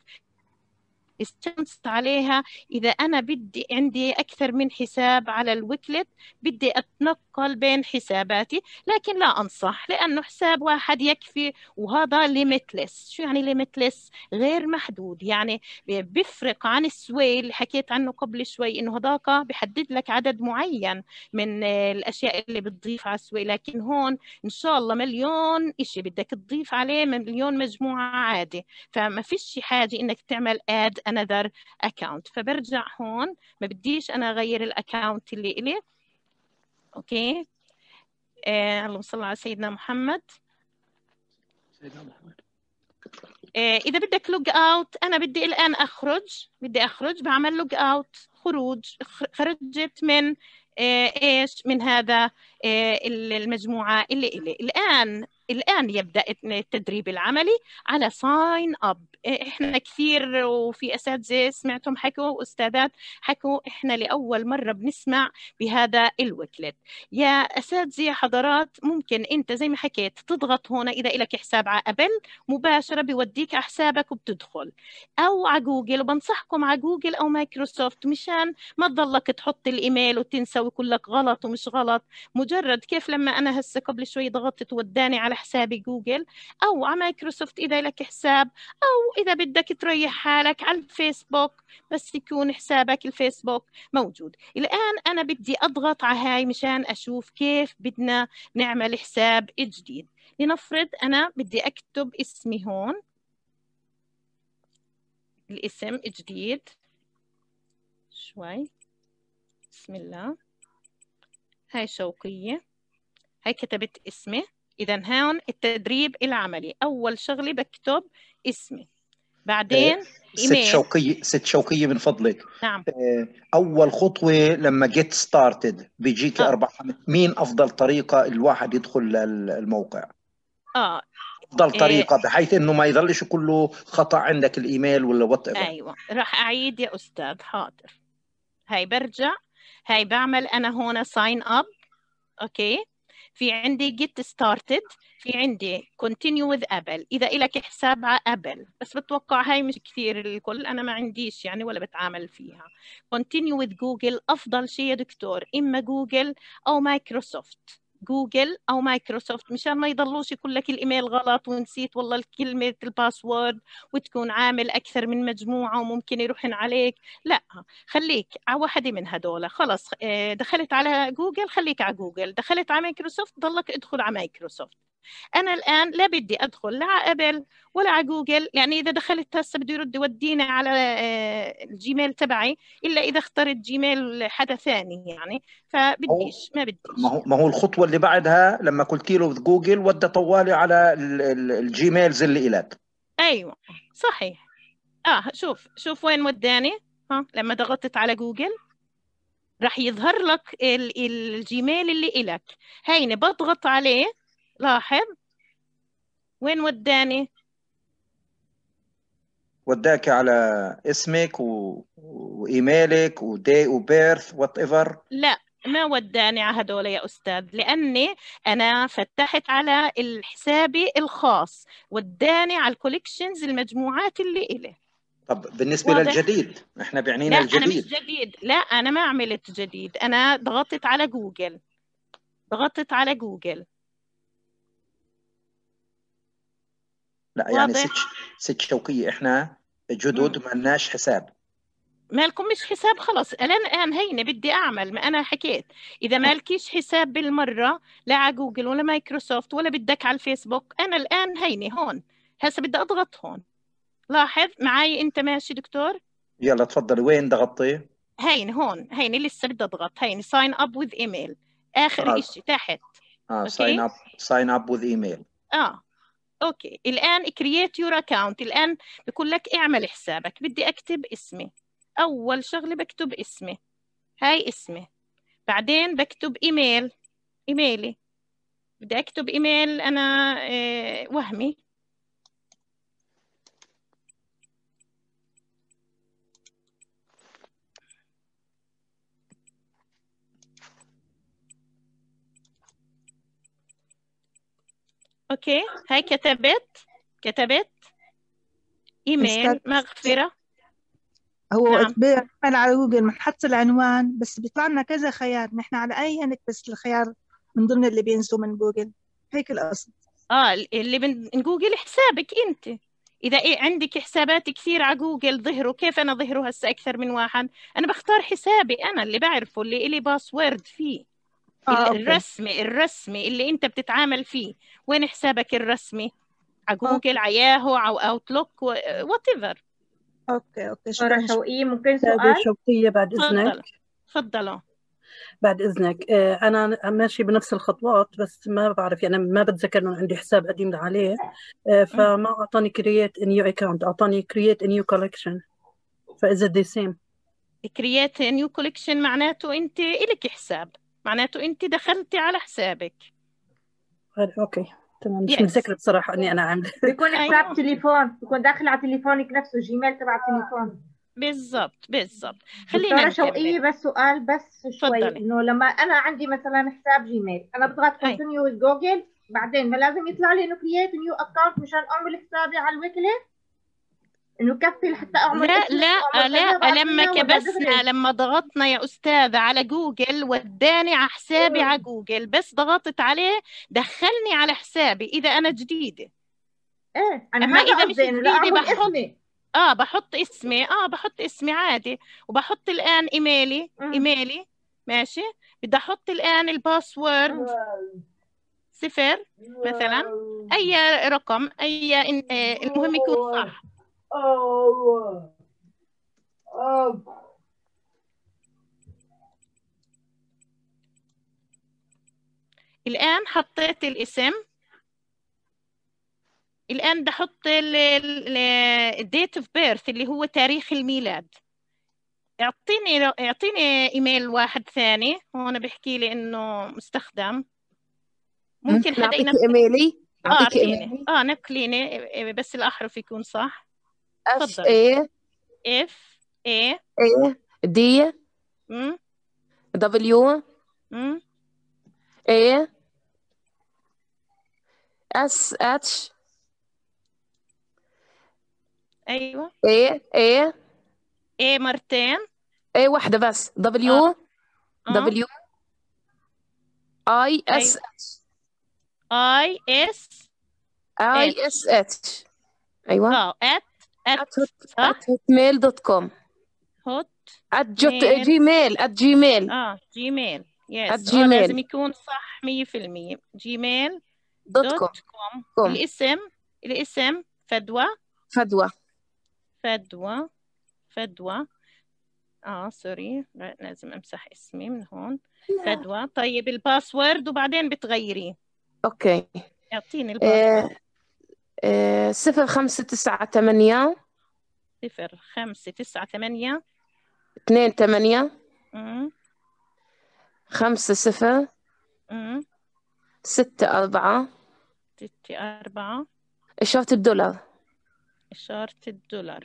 استنصت عليها. إذا أنا بدي عندي أكثر من حساب على الويكلت، بدي أتنقل بين حساباتي، لكن لا أنصح، لأنه حساب واحد يكفي، وهذا ليميتلس. شو يعني ليميتلس؟ غير محدود. يعني بيفرق عن السوي اللي حكيت عنه قبل شوي، إنه هذاك بحدد لك عدد معين من الأشياء اللي بتضيف على السوي، لكن هون إن شاء الله مليون إشي بدك تضيف عليه، مليون مجموعة عادي. فما فيش حاجة إنك تعمل آد another account. فبرجع هون، ما بديش أنا أغير الأكاونت اللي إلي. أوكي، آه، اللهم صل على سيدنا محمد. سيدنا محمد. آه، إذا بدك لوج أوت، أنا بدي الآن أخرج، بدي أخرج، بعمل لوج أوت، خروج، خرجت من آه، إيش؟ من هذا آه، المجموعة اللي إلي. الآن الآن يبدأ التدريب العملي على ساين أب. إحنا كثير وفي أساتذة سمعتهم حكوا وأستاذات حكوا إحنا لأول مرة بنسمع بهذا الويكلت. يا أساتذة يا حضرات، ممكن أنت زي ما حكيت تضغط هنا، إذا إلك حساب على أبل مباشرة بيوديك على حسابك وبتدخل، أو على جوجل. وبنصحكم على جوجل أو مايكروسوفت، مشان ما تضلك تحط الإيميل وتنسى ويقول لك غلط ومش غلط. مجرد كيف لما أنا هسه قبل شوي ضغطت وداني على حسابي جوجل أو على مايكروسوفت إذا لك حساب، أو إذا بدك تريح حالك على الفيسبوك بس يكون حسابك الفيسبوك موجود. الآن أنا بدي أضغط على هاي مشان أشوف كيف بدنا نعمل حساب جديد. لنفرض أنا بدي أكتب اسمي هون، الاسم جديد شوي، بسم الله، هاي شوقية، هاي كتبت اسمي. إذا هون التدريب العملي، أول شغلة بكتب اسمي، بعدين ست إيميل. شوقية ست شوقية من فضلك. نعم. أول خطوة لما جيت ستارتد بيجيك آه. أربع خمس، مين أفضل طريقة الواحد يدخل للموقع؟ آه أفضل طريقة إيه. بحيث إنه ما يضلش كله خطأ عندك الإيميل ولا وات ايفر. أيوة راح أعيد يا أستاذ، حاضر. هاي برجع، هاي بعمل أنا هون ساين أب، أوكي. في عندي get started، في عندي continue with Apple، إذا إلك حساب على أبل، بس بتوقع هاي مش كثير الكل، أنا ما عنديش يعني ولا بتعامل فيها. continue with Google، أفضل شيء يا دكتور إما جوجل أو مايكروسوفت، جوجل أو مايكروسوفت، مشان ما يضلوش يقول لك الإيميل غلط ونسيت والله الكلمة الباسورد وتكون عامل أكثر من مجموعة وممكن يروحن عليك. لا، خليك على واحدة من هدول. خلص دخلت على جوجل خليك على جوجل، دخلت على مايكروسوفت ضلك ادخل على مايكروسوفت. أنا الآن لا بدي أدخل لا على أبل ولا على جوجل، يعني إذا دخلت هسه بده يرد يوديني على الجيميل تبعي إلا إذا اخترت جيميل حدا ثاني يعني، فبديش ما بديش. ما هو ما هو الخطوة اللي بعدها لما قلت له جوجل ودى طوالي على الجيميلز اللي إلك. أيوة صحيح. آه شوف شوف وين وداني. ها لما ضغطت على جوجل راح يظهر لك الجيميل اللي إلك، هيني بضغط عليه، لاحظ وين وداني؟ وداك على اسمك و... وإيميلك ودي وبيرث وات ايفر. لا ما وداني على هدول يا أستاذ، لأني أنا فتحت على الحسابي الخاص، وداني على الكوليكشنز المجموعات اللي إلي. طب بالنسبة واضح؟ للجديد احنا بعنينا لا الجديد. أنا مش جديد، لا أنا ما عملت جديد، أنا ضغطت على جوجل، ضغطت على جوجل. لا يعني ست ست شوقية احنا جدد ما لناش حساب. مالكم مش حساب خلص. الان الان هيني بدي اعمل، ما انا حكيت اذا مالكيش حساب بالمره لا على جوجل ولا مايكروسوفت ولا بدك على الفيسبوك، انا الان هيني هون هسه بدي اضغط هون. لاحظ معي انت ماشي دكتور؟ يلا تفضلي وين ضغطتي؟ هيني هون، هيني لسه بدي اضغط، هيني ساين اب وذ ايميل اخر آه. اشي تحت. اه ساين اب ساين اب وذ ايميل. اه اوكي الان كرييت يور اكاونت، الان بقول لك اعمل حسابك. بدي اكتب اسمي، أول شغلة بكتب اسمي، هاي اسمي، بعدين بكتب إيميل، إيميلي بدي أكتب إيميل أنا إيه وهمي. أوكي هاي كتبت كتبت إيميل مغفرة. هو نعم. بيعمل على جوجل بنحط العنوان بس بيطلع لنا كذا خيار، نحن على أي نكبس الخيار من ضمن اللي بينزلوا من جوجل، هيك القصد. اه اللي من جوجل حسابك انت، اذا إيه عندك حسابات كثير على جوجل ظهروا، كيف انا ظهروا هسه اكثر من واحد؟ انا بختار حسابي انا اللي بعرفه اللي إلي باسورد فيه. آه الرسمي الرسمي اللي انت بتتعامل فيه. وين حسابك الرسمي؟ على جوجل، على ياهو، على اوتلوك، وات ايفر. اوكي اوكي شكرا شوقية. ممكن سؤال؟ شوقية بعد اذنك. تفضلوا. بعد اذنك انا ماشي بنفس الخطوات بس ما بعرف يعني ما بتذكر انه عندي حساب قديم عليه، فما اعطاني create a new account، اعطاني create a new collection، فاذا the same create a new collection معناته انت إلك حساب، معناته انت دخلتي على حسابك. اوكي تمام. مش yes. متذكرة بصراحة اني انا عاملة. بيكون حساب تليفون، بيكون داخل على تليفونك نفسه، جيميل تبع التليفون. بالضبط بالضبط. خلينا دكتورة شوقية بس سؤال بس شوي، انه لما انا عندي مثلا حساب جيميل انا بضغط كونتينيو وذ جوجل، بعدين ما لازم يطلع لي انه كرييت نيو اكونت مشان اعمل حسابي على الويكلت، انه كفي لحتى اعمل لا لا لا لما كبسنا لما ضغطنا يا استاذه على جوجل وداني على حسابي على جوجل، بس ضغطت عليه دخلني على حسابي اذا انا جديده. ايه انا اما اذا مش جديده بحط اسمي. اه بحط اسمي اه بحط اسمي عادي، وبحط الان ايميلي. م. ايميلي ماشي. بدي احط الان الباسورد صفر مثلا، أي رقم، أي المهم يكون صح. الآن حطيت الاسم، الآن بدي أحط الديت اوف بيرث اللي هو تاريخ الميلاد. اعطيني اعطيني ايميل واحد ثاني، هون بحكي لي انه مستخدم. ممكن حدا أعطيك ينقل؟ إيميلي؟ اه أعطيك اعطيني، إيميلي. اه نقليني بس الأحرف يكون صح. اف تفضلي. اي اف اي اي دي امم دبليو امم اي اس اتش ايوه اي اي اي مرتين. اي واحدة بس. دبليو اه دبليو اي اس ايوه اتش اي اس اي اس اتش. ايوه. اه ات ات صح. ات هوت ميل دوت كوم. هوت ات ميل جيميل. ات جيميل. اه جيميل ات يس. اه لازم جيميل يكون صح مية في المية. جيميل دوت كوم. دوت كوم. كوم. الاسم الاسم فدوى فدوى. فدوى فدوى اه سوري لازم امسح اسمي من هون. فدوى. طيب الباسورد وبعدين بتغيريه. اوكي. اعطيني الباسورد. آه، صفر خمسة تسعة ثمانية صفر خمسة تسعة ثمانية اثنين ثمانية امم خمسة صفر امم ستة أربعة ستة أربعة إشارة الدولار. إشارة الدولار.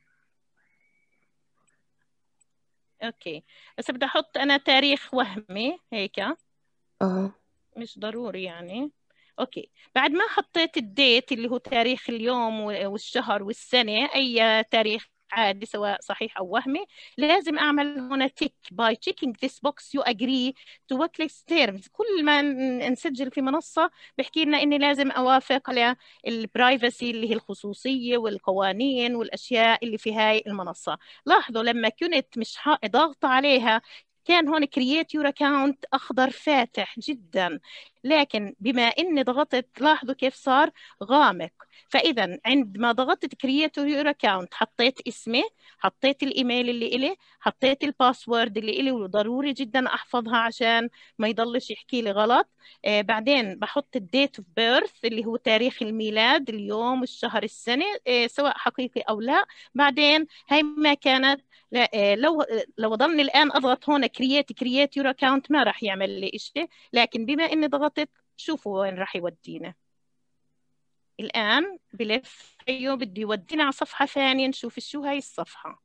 اوكي بس بدي احط انا تاريخ وهمي هيك. اه مش ضروري يعني. اوكي بعد ما حطيت الديت اللي هو تاريخ اليوم والشهر والسنة، اي تاريخ عادي سواء صحيح او وهمي، لازم اعمل هنا تيك باي checking this box you agree to workplace terms. كل ما نسجل في منصة بحكي لنا اني لازم اوافق على البرايفسي اللي هي الخصوصية والقوانين والاشياء اللي في هاي المنصة. لاحظوا لما كنت مش ضاغطة عليها كان هون create your account أخضر فاتح جدا، لكن بما إني ضغطت لاحظوا كيف صار غامق. فإذا عندما ضغطت create your account حطيت اسمي، حطيت الإيميل اللي إلي، حطيت الباسورد اللي إلي وضروري جدا أحفظها عشان ما يضلش يحكي لي غلط. آه بعدين بحط الديت اوف بيرث اللي هو تاريخ الميلاد، اليوم الشهر السنة آه سواء حقيقي أو لا. بعدين هاي ما كانت لا لو لو ضلني الآن أضغط هون create create your account ما راح يعمل لي إشي، لكن بما إني ضغطت شوفوا وين راح يودينا. الآن بلف أيوه بده يودينا على صفحة ثانية نشوف شو هاي الصفحة.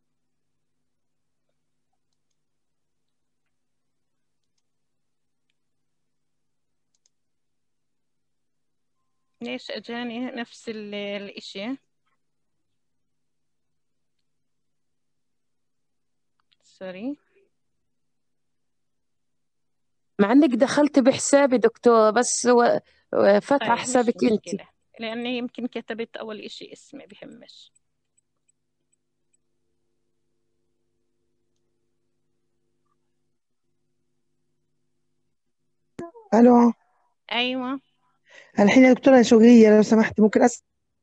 ليش أجاني نفس الإشي؟ سوري. مع انك دخلت بحسابي دكتور بس و... فتح طيب حسابك مش انت. مشكلة لأني يمكن كتبت أول إشي اسمي بهمش. الو أيوة الحين يا دكتورة شوقية لو سمحتي ممكن أس...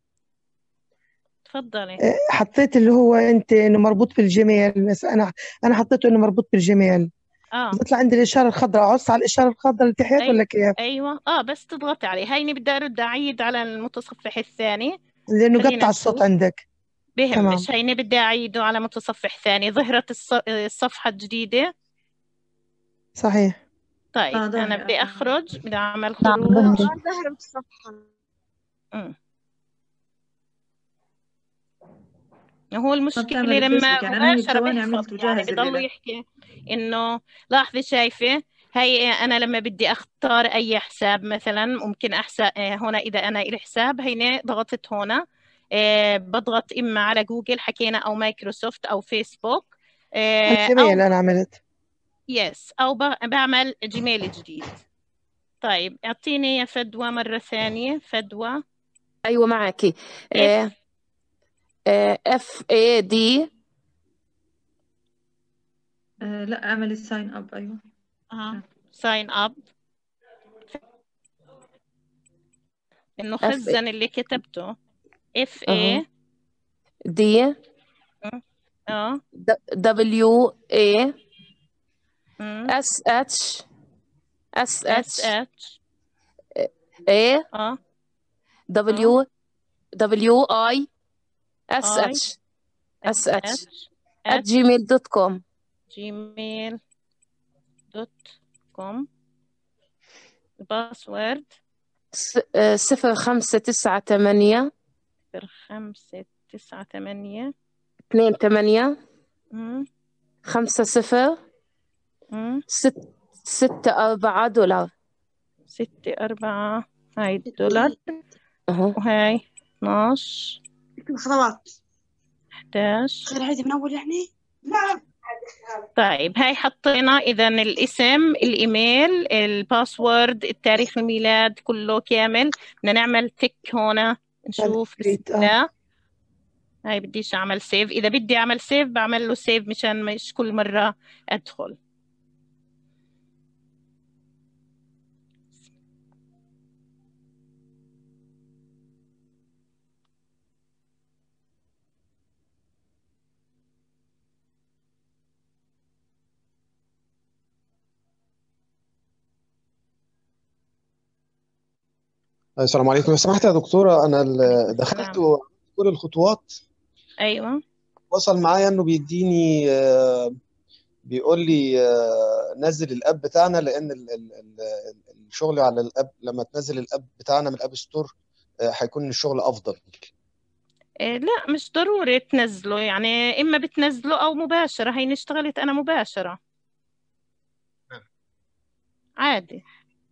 تفضلي. حطيت اللي هو انت انه مربوط بالجيميل، بس انا انا حطيته انه مربوط بالجيميل. اه بتطلع عندي الاشاره الخضراء، اعص على الاشاره الخضراء اللي تحت أي... ولا كيف؟ ايوه اه بس تضغطي عليه. هيني بدي ارد اعيد على المتصفح الثاني لانه خلينا قطع الصوت نشوف. عندك. تمام بهمش هيني بدي اعيده على متصفح ثاني. ظهرت الص... الصفحة الجديدة. صحيح. طيب اه انا ظاهر بدي اه اخرج، بدي اعمل نعم خروج. ظهر. ظهرت الصفحة. امم هو ما المشكلة بتعمل لما الفيسبوك يعني انا هي مباشرة بثواني بيحفظ عملت يعني وجاهز بضل لك. يحكي انه لاحظي شايفة هي انا لما بدي اختار اي حساب مثلا ممكن احسب هنا اذا انا الي حساب هيني ضغطت هنا آه بضغط اما على جوجل حكينا او مايكروسوفت او فيسبوك آه الجيميل او انا عملت. يس او بعمل جيميل جديد. طيب اعطيني يا فدوى مرة ثانية. فدوى ايوه معك. اف اف اي دي لا اعملي ساين اب. ايوه اه ساين اب. إنه خزن اللي كتبته اف أها. اي دي اه دبليو اي أمم. اس اتش اس اس اتش اتش اي اه دبليو دبليو اي اس اي اتش اس اس اتش اتش at gmail دوت كوم جيميل دوت كوم. الباسورد صفر خمسة تسعة ثمانية صفر خمسة تسعة ثمانية اثنين ثمانية أمم. خمسة صفر أمم. ست ستة أربعة دولار. ستة أربعة هاي الدولار أها. وهاي اثناعش خطوات احداعش. خير عيد من أول يعني؟ لا طيب هاي حطينا إذا الاسم، الإيميل، الباسورد، التاريخ الميلاد كله كامل. بدنا نعمل تك هون نشوف. بسم الله. هاي بديش أعمل سيف. إذا بدي أعمل سيف بعمل له سيف مشان مش كل مرة أدخل. السلام عليكم. لو سمحت يا دكتورة، أنا ال- دخلت وعملت كل الخطوات، أيوة وصل معايا إنه بيديني آه، بيقول لي آه، نزل الأب بتاعنا، لأن ال- ال- ال- الشغل على الأب لما تنزل الأب بتاعنا من الأب ستور آه، هيكون الشغل أفضل. إيه لا مش ضروري تنزله، يعني إما بتنزله أو مباشرة. هي اشتغلت أنا مباشرة عادي.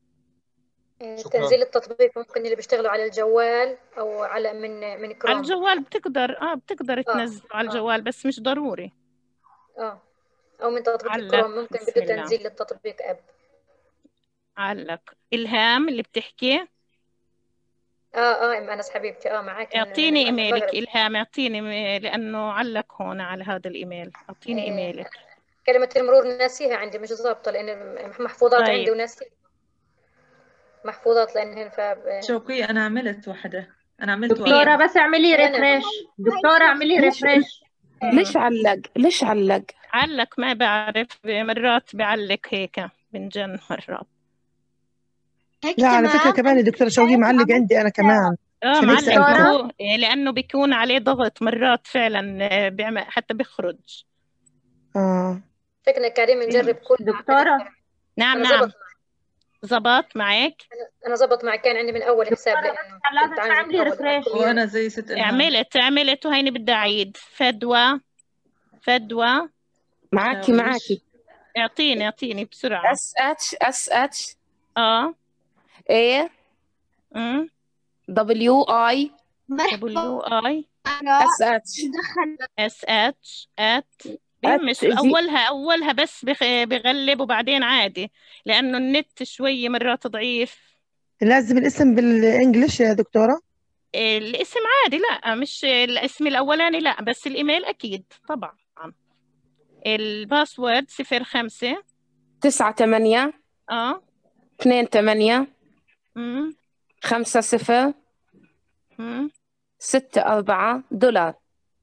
تنزيل التطبيق ممكن اللي بيشتغلوا على الجوال او على من من على كروم. الجوال بتقدر اه بتقدر اه تنزله على اه الجوال بس مش ضروري. اه او من تطبيق علق. كروم ممكن بسم بده الله. تنزيل للتطبيق اب. علق. إلهام اللي بتحكي. اه اه ام انس حبيبتي اه معك من اعطيني من ايميلك المغرب. إلهام، اعطيني م- لأنه علق هون على هذا الإيميل. اعطيني آه ايميلك. كلمة المرور ناسيها عندي مش ضابطة لأن محفوظات عندي طيب وناسي محفوظات لأنهن ف شوقي أنا عملت واحدة، أنا عملت دكتورة واحدة. بس اعملي وأنا ريفريش. دكتورة اعملي ليش ريفريش. ليش علق ليش علق علق ما بعرف، مرات بعلق هيك بنجن مرات. هيك لا على فكرة تمام. كمان الدكتورة شوقي معلق عندي أنا كمان، اه عشان هيك معلق. ما سألتك. هو إيه، لأنه بيكون عليه ضغط مرات فعلا آه، بيعمل حتى بيخرج. آه فكنا كريم نجرب كل دكتورة نعم أنا نعم زبط زبط معك. أنا أنا زبط معي كان عندي من أول حساب دكتورة لأنه بس لازم كنت عندي من تعملي أول ريفريش. كوميونتي. وأنا زي ست إلهام. عملت عملت وهيني بدي أعيد. فدوى فدوى معاكي معاكي اعطيني اعطيني بسرعة. اس اتش اس اتش اه اي امم دبليو اي دبليو اي اس اتش اس اتش ات ات مش جي اولها اولها بس بخ- بغلب وبعدين عادي لانه النت شوي مرات ضعيف. لازم الاسم بالإنجليش يا دكتورة؟ الاسم عادي، لا مش الاسم الاولاني، لا بس الايميل اكيد طبعا. الباسورد صفر خمسة تسعة ثمانية اه اثنين ثمانية امم خمسة صفر امم ستة أربعة دولار.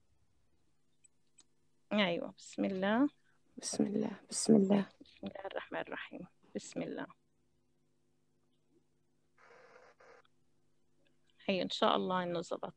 ايوه بسم الله بسم الله بسم الله بسم الله الرحمن الرحيم. بسم الله. هي ان شاء الله انه زبط.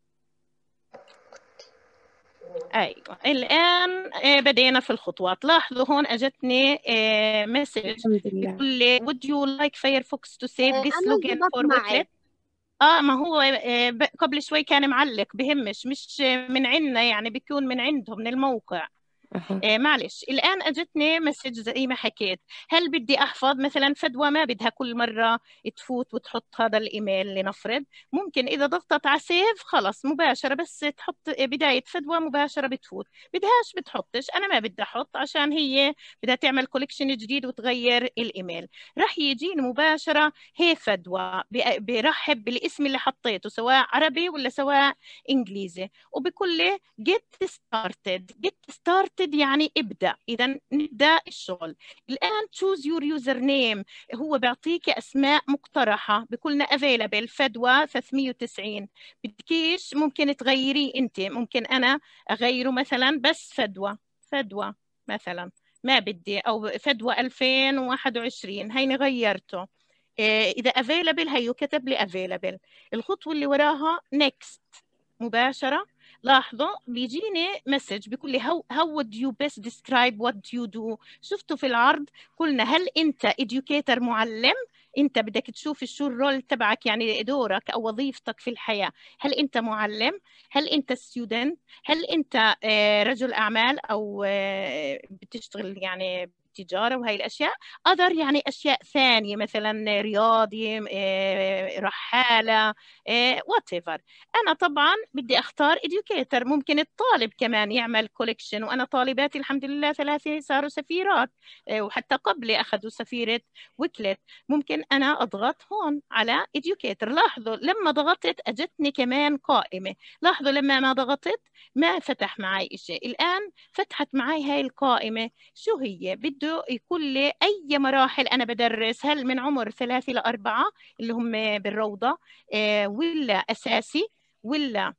ايوه الان آه، بدينا في الخطوات. لاحظوا هون اجتني مسج الحمد لله. بيقول لي would you like Firefox to save this أنا login زبط for معي. Wakelet. اه ما هو آه، ب- قبل شوي كان معلق بهمش، مش من عندنا يعني بيكون من عندهم من الموقع. أها. آه معلش الآن أجتني مسج زي ما حكيت. هل بدي أحفظ مثلا فدوى ما بدها كل مرة تفوت وتحط هذا الإيميل لنفرض، ممكن إذا ضغطت على سيف خلص مباشرة بس تحط بداية فدوى مباشرة بتفوت، بدهاش بتحطش. أنا ما بدي أحط عشان هي بدها تعمل كوليكشن جديد وتغير الإيميل. راح يجيني مباشرة هي فدوى بي- بيرحب بالاسم اللي حطيته سواء عربي ولا سواء إنجليزي، وبكل لي get started. get started started يعني ابدأ، إذا نبدأ الشغل. الآن choose your username، هو بيعطيك أسماء مقترحة، بيقولنا available فدوى ثلاثمية وتسعين، بدكيش ممكن تغيريه أنت، ممكن أنا أغيره مثلا بس فدوى فدوى مثلا ما بدي، أو فدوى ألفين وواحد وعشرين هيني غيرته. إذا available هيو كتب لي available. الخطوة اللي وراها next مباشرة. لاحظوا بيجيني مسج بيقول لي how, how would you best describe what you do. شفتوا في العرض قلنا هل أنت educator معلم، أنت بدك تشوف شو الرول تبعك يعني دورك أو وظيفتك في الحياة، هل أنت معلم، هل أنت student، هل أنت رجل أعمال أو بتشتغل يعني تجارة وهي الأشياء. other يعني أشياء ثانية مثلا رياضي، رحالة، whatever. أنا طبعا بدي أختار educator. ممكن الطالب كمان يعمل collection، وأنا طالباتي الحمد لله ثلاثة صاروا سفيرات، وحتى قبلي أخذوا سفيرة ويكلت. ممكن أنا أضغط هون على educator. لاحظوا لما ضغطت أجتني كمان قائمة، لاحظوا لما ما ضغطت ما فتح معي شيء. الآن فتحت معي هاي القائمة. شو هي؟ بده يكون لي أي مراحل أنا بدرس، هل من عمر ثلاثة لأربعة اللي هم بالروضة، آه ولا أساسي، ولا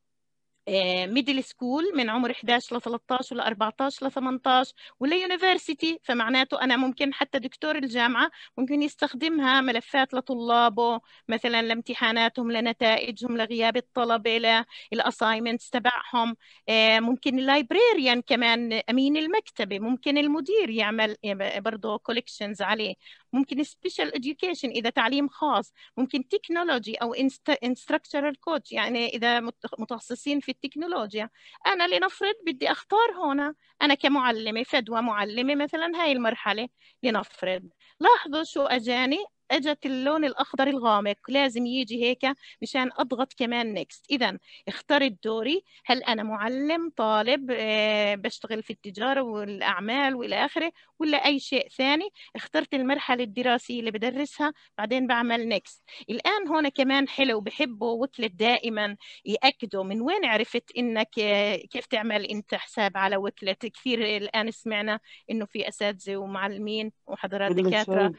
ميدل سكول من عمر إحدى عشر ل ثلاثة عشر ولا أربعة عشر ل ثمانية عشر، ولا يونيفرسيتي. فمعناته أنا ممكن حتى دكتور الجامعة ممكن يستخدمها ملفات لطلابه مثلا لامتحاناتهم، لنتائجهم، لغياب الطلبة، للأسايمنتس تبعهم. ممكن اللايبريريان كمان، أمين المكتبة، ممكن المدير يعمل برضه كوليكشنز عليه. ممكن سبيشال إديوكيشن إذا تعليم خاص، ممكن تكنولوجي أو انستراكتورال كوتش يعني إذا متخصصين في التكنولوجيا. أنا لنفرض بدي أختار هنا أنا كمعلمة فدوى معلمة مثلا هاي المرحلة لنفرض. لاحظوا شو أجاني، اجت اللون الاخضر الغامق، لازم يجي هيك مشان اضغط كمان نيكست. اذا اخترت دوري، هل انا معلم، طالب، آه بشتغل في التجاره والاعمال والى اخره، ولا اي شيء ثاني. اخترت المرحله الدراسيه اللي بدرسها، بعدين بعمل نيكست. الان هون كمان حلو، بحبوا وكلت دائما ياكدوا من وين عرفت انك آه كيف تعمل انت حساب على وكلت. كثير الان سمعنا انه في اساتذه ومعلمين وحضرات دكاتره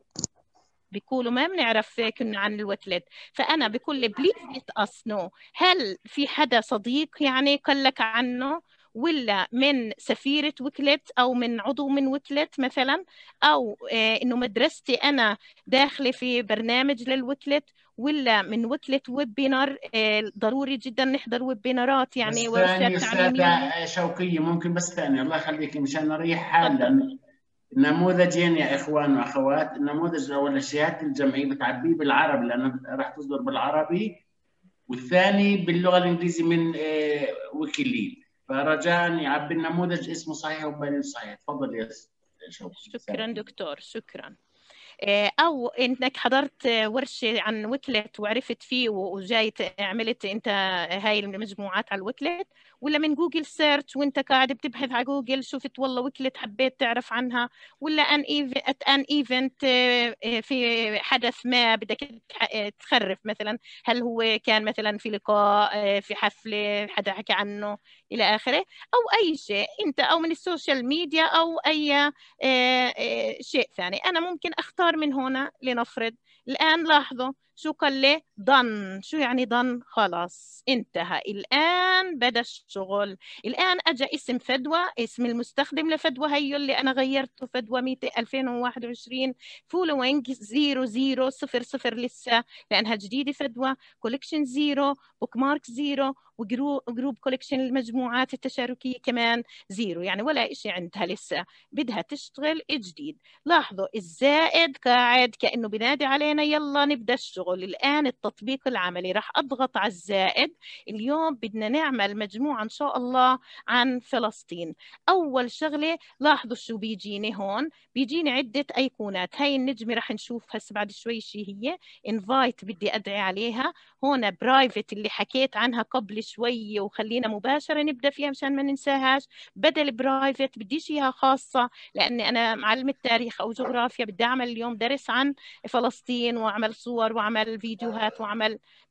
بيقولوا ما بنعرف كنا عن الوكلت. فأنا بقول لي بليز ليت أس نو، هل في حدا صديق يعني قال لك عنه، ولا من سفيرة وكلت أو من عضو من وكلت مثلا، أو آه إنه مدرستي أنا داخلة في برنامج للوكلت، ولا من وكلت ويبينار. آه ضروري جدا نحضر ويبينارات يعني ورشات تعليمية. شوقية ممكن بس ثانية الله يخليك مشان نريح حالا. النموذجين يا اخوان واخوات، النموذج الاول الشهاده الجمعيه بتعبيه بالعربي لانه راح تصدر بالعربي، والثاني باللغه الانجليزيه من ويكيليد. فرجاء يعبي النموذج اسمه صحيح وبين صحيح. تفضل يا شوقي. شكرا دكتور، شكرا. أو إنك حضرت ورشة عن وكلت وعرفت فيه وجاي عملت أنت هاي المجموعات على الوكلت، ولا من جوجل سيرش وأنت قاعد بتبحث على جوجل شفت والله وكلت حبيت تعرف عنها، ولا أن إيفنت أن إيفنت في حدث ما بدك تخرف مثلا، هل هو كان مثلا في لقاء، في حفلة حدا حكى عنه إلى آخره، أو أي شيء أنت، أو من السوشيال ميديا، أو أي شيء ثاني. أنا ممكن أختار من هنا لنفرض. الآن لاحظوا شو قال لي done. شو يعني done؟ خلاص انتهى، الآن بدأ الشغل. الآن أجا اسم فدوى، اسم المستخدم لفدوى هيو اللي أنا غيرته فدوى ألفين وواحد وعشرين following زيرو زيرو صفر صفر لسه لأنها جديدة فدوى، collection زيرو، bookmark زيرو، وجروب كوليكشن المجموعات التشاركية كمان زيرو، يعني ولا إشي عندها لسه، بدها تشتغل جديد. لاحظوا الزائد قاعد كأنه بنادي علينا يلا نبدأ الشغل. الآن التطبيق العملي راح أضغط على الزائد. اليوم بدنا نعمل مجموعة إن شاء الله عن فلسطين. أول شغلة لاحظوا شو بيجيني هون، بيجيني عدة أيقونات. هاي النجمة راح نشوف هسه بعد شوي شي هي. invite بدي أدعي عليها. هون برايفت اللي حكيت عنها قبل شوية وخلينا مباشرة نبدأ فيها مشان ما ننساهاش. بدل برايفت بديش إياها خاصة لأني أنا معلمة تاريخ أو جغرافيا، بدي أعمل اليوم درس عن فلسطين وأعمل صور وأعمل فيديوهات وأعمل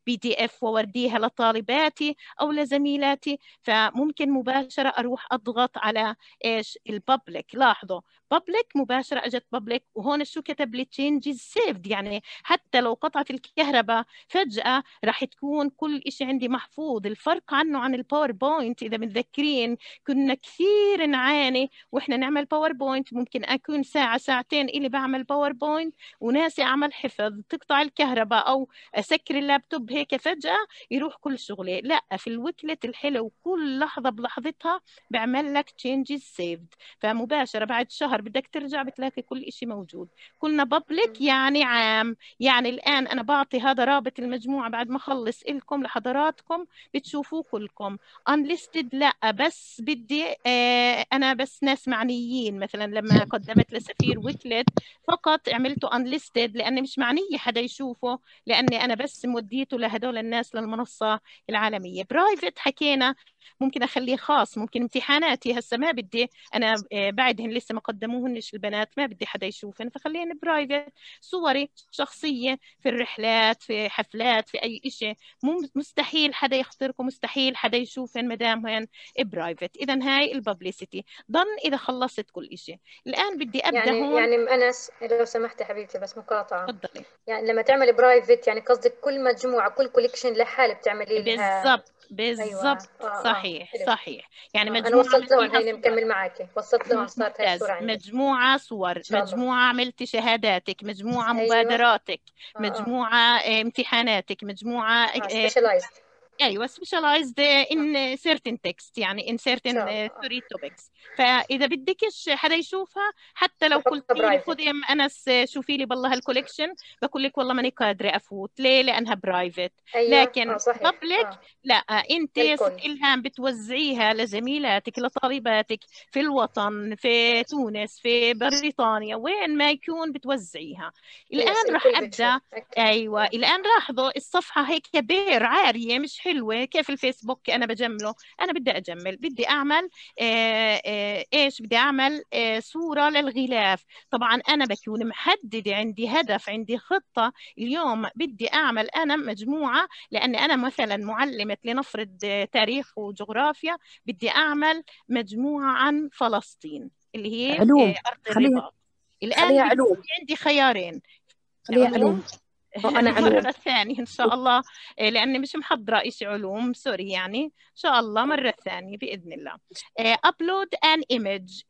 بي دي اف واوديها لطالباتي او لزميلاتي، فممكن مباشره اروح اضغط على ايش الببليك. لاحظوا ببليك مباشره اجت ببليك، وهون شو كتب لي تشينجز سيفد، يعني حتى لو قطعت الكهرباء فجاه راح تكون كل شيء عندي محفوظ. الفرق عنه عن الباوربوينت اذا متذكرين كنا كثير نعاني واحنا نعمل باوربوينت، ممكن اكون ساعه ساعتين اللي بعمل باوربوينت وناسي اعمل حفظ، تقطع الكهرباء او اسكر اللابتوب هيك فجاه يروح كل شغلي. لا، في الوكلت الحلو كل لحظه بلحظتها بعمل لك تشينجز سيفد، فمباشره بعد شهر بدك ترجع بتلاقي كل شيء موجود. قلنا بابليك يعني عام، يعني الان انا بعطي هذا رابط المجموعه بعد ما اخلص لكم لحضراتكم بتشوفوه كلكم. unlisted لا، بس بدي آه انا بس ناس معنيين، مثلا لما قدمت لسفير ويكلت فقط عملته unlisted لاني مش معنيه حدا يشوفه، لاني انا بس موديته لهدول الناس للمنصه العالميه. برايفت حكينا ممكن اخليه خاص، ممكن امتحاناتي هسه ما بدي انا بعدهن لسه ما قدموهنش البنات، ما بدي حدا يشوفن فخليني برايفت. صوري شخصيه في الرحلات في حفلات في اي شيء مستحيل حدا يخترقه، مستحيل حدا يشوفن مدام هن برايفت. اذا هاي الببليسيتي ضن اذا خلصت كل شيء. الان بدي ابدا يعني هون. يعني انس لو سمحتي حبيبتي بس مقاطعه، تفضلي. يعني لما تعملي برايفت يعني قصدك كل مجموعه كل كوليكشن لحاله بتعملي لها. بالضبط بالضبط. أيوة. آه صحيح آه. صحيح. يعني آه. مجموعه انا وصلت لهون، عملتيها هيني مكمل معك، وصلت لهون صارت هاي الصوره عندي. مجموعه صور، مجموعه عملتي شهاداتك، مجموعه أيوة. مبادراتك، آه. مجموعه آه. امتحاناتك، مجموعه آه. سبيشالايزد. ايوه specialized in certain text، يعني in certain three topics. فاذا بدكش حدا يشوفها حتى لو قلت لي خذي ام انس شوفي لي بالله الكوليكشن، بقول لك والله ماني قادره افوت. ليه؟ لانها برايفت. أيوة. لكن آه بابليك آه. لا، انت ست الهام بتوزعيها لزميلاتك لطالباتك في الوطن، في تونس، في بريطانيا، وين ما يكون بتوزعيها. الان راح ابدا. ايوه الان لاحظوا الصفحه هيك كبير عاريه مش حلوه كيف الفيسبوك انا بجمله. انا بدي اجمل، بدي اعمل آآ آآ ايش بدي اعمل آآ صوره للغلاف. طبعا انا بكون محدده، عندي هدف، عندي خطه. اليوم بدي اعمل انا مجموعه، لاني انا مثلا معلمه لنفرض تاريخ وجغرافيا، بدي اعمل مجموعه عن فلسطين اللي هي علوم. ارض خليها الرباط. الان خليها علوم. عندي خيارين. خليها علوم. أنا علوم. مرة ثانية إن شاء الله، لأني مش محضرة إشي علوم، سوري يعني إن شاء الله مرة ثانية بإذن الله. upload an image،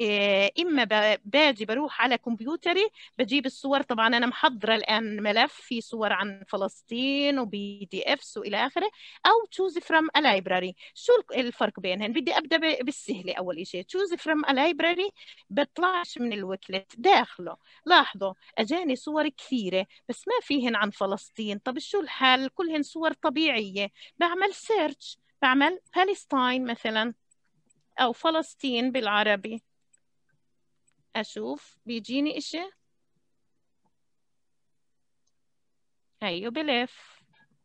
إما باجي بروح على كمبيوتري بجيب الصور. طبعا أنا محضرة الآن ملف في صور عن فلسطين وبي دي إفس وإلى آخره، أو choose from a library. شو الفرق بينهن؟ بدي أبدأ بالسهلة. أول إشي choose from a library بطلعش من الوكلت داخله. لاحظوا أجاني صور كثيرة بس ما فيهن عن فلسطين. طب شو الحل؟ كلهن صور طبيعية. بعمل سيرش، بعمل فلسطين مثلا أو فلسطين بالعربي، أشوف بيجيني إشي. هيو بلف.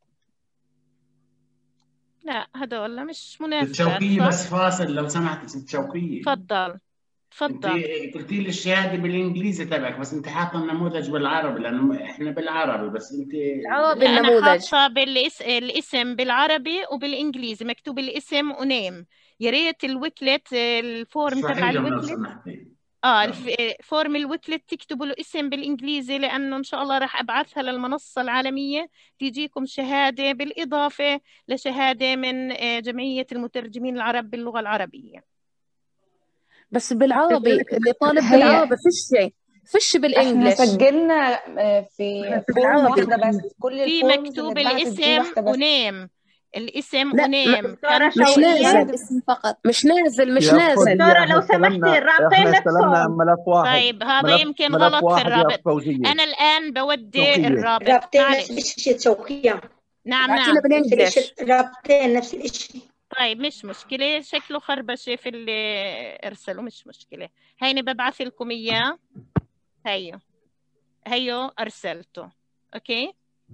لا هدول مش مناسبات. شوقية بس فاصل لو سمحت ست شوقية. تفضل تفضل. انت قلتي لي الشهاده بالانجليزي تبعك، بس انت حاطه النموذج بالعربي لانه احنا بالعربي، بس انت العربي انا النموذج حاطه بالاسم الاسم بالعربي وبالانجليزي، مكتوب الاسم ونيم. يا ريت الويكلت الفورم تبع الويكلت اه الف... فورم الويكلت تكتبوا له اسم بالانجليزي، لانه ان شاء الله راح ابعثها للمنصه العالميه تيجيكم شهاده بالاضافه لشهاده من جمعيه المترجمين العرب باللغه العربيه. بس بالعربي اللي طالب بالعربي فيش شيء، فيش بالانجلش. احنا سجلنا في فورم واحده بس، كل في الفورمز مكتوب اللي اتبعتت دي واحده الاسم بس. ونيم. الاسم لا ونيم مش نازل اسم فقط، مش نازل مش نازل. دكتورة لو سمحتي الرابطين نفسهم. ملف واحد. طيب هذا ملف يمكن ملف غلط في الرابط. فوزية. انا الان بودي شوقية. الرابط. رابطين نفس الشيء شوقية. نعم بعتينا نعم بالانجلش. رابطين نفس الشيء. طيب مش مشكلة، شكله خربشة في اللي ارسلوا، مش مشكلة. هيني ببعث لكم اياه. هيو هيو ارسلته. اوكي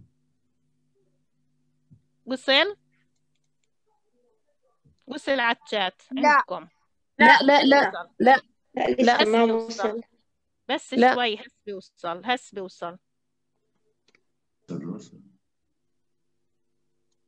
وصل وصل على الشات عندكم. لا لا لا لا لا لسه ما وصل. بس لا. شوي هس بيوصل هس بيوصل.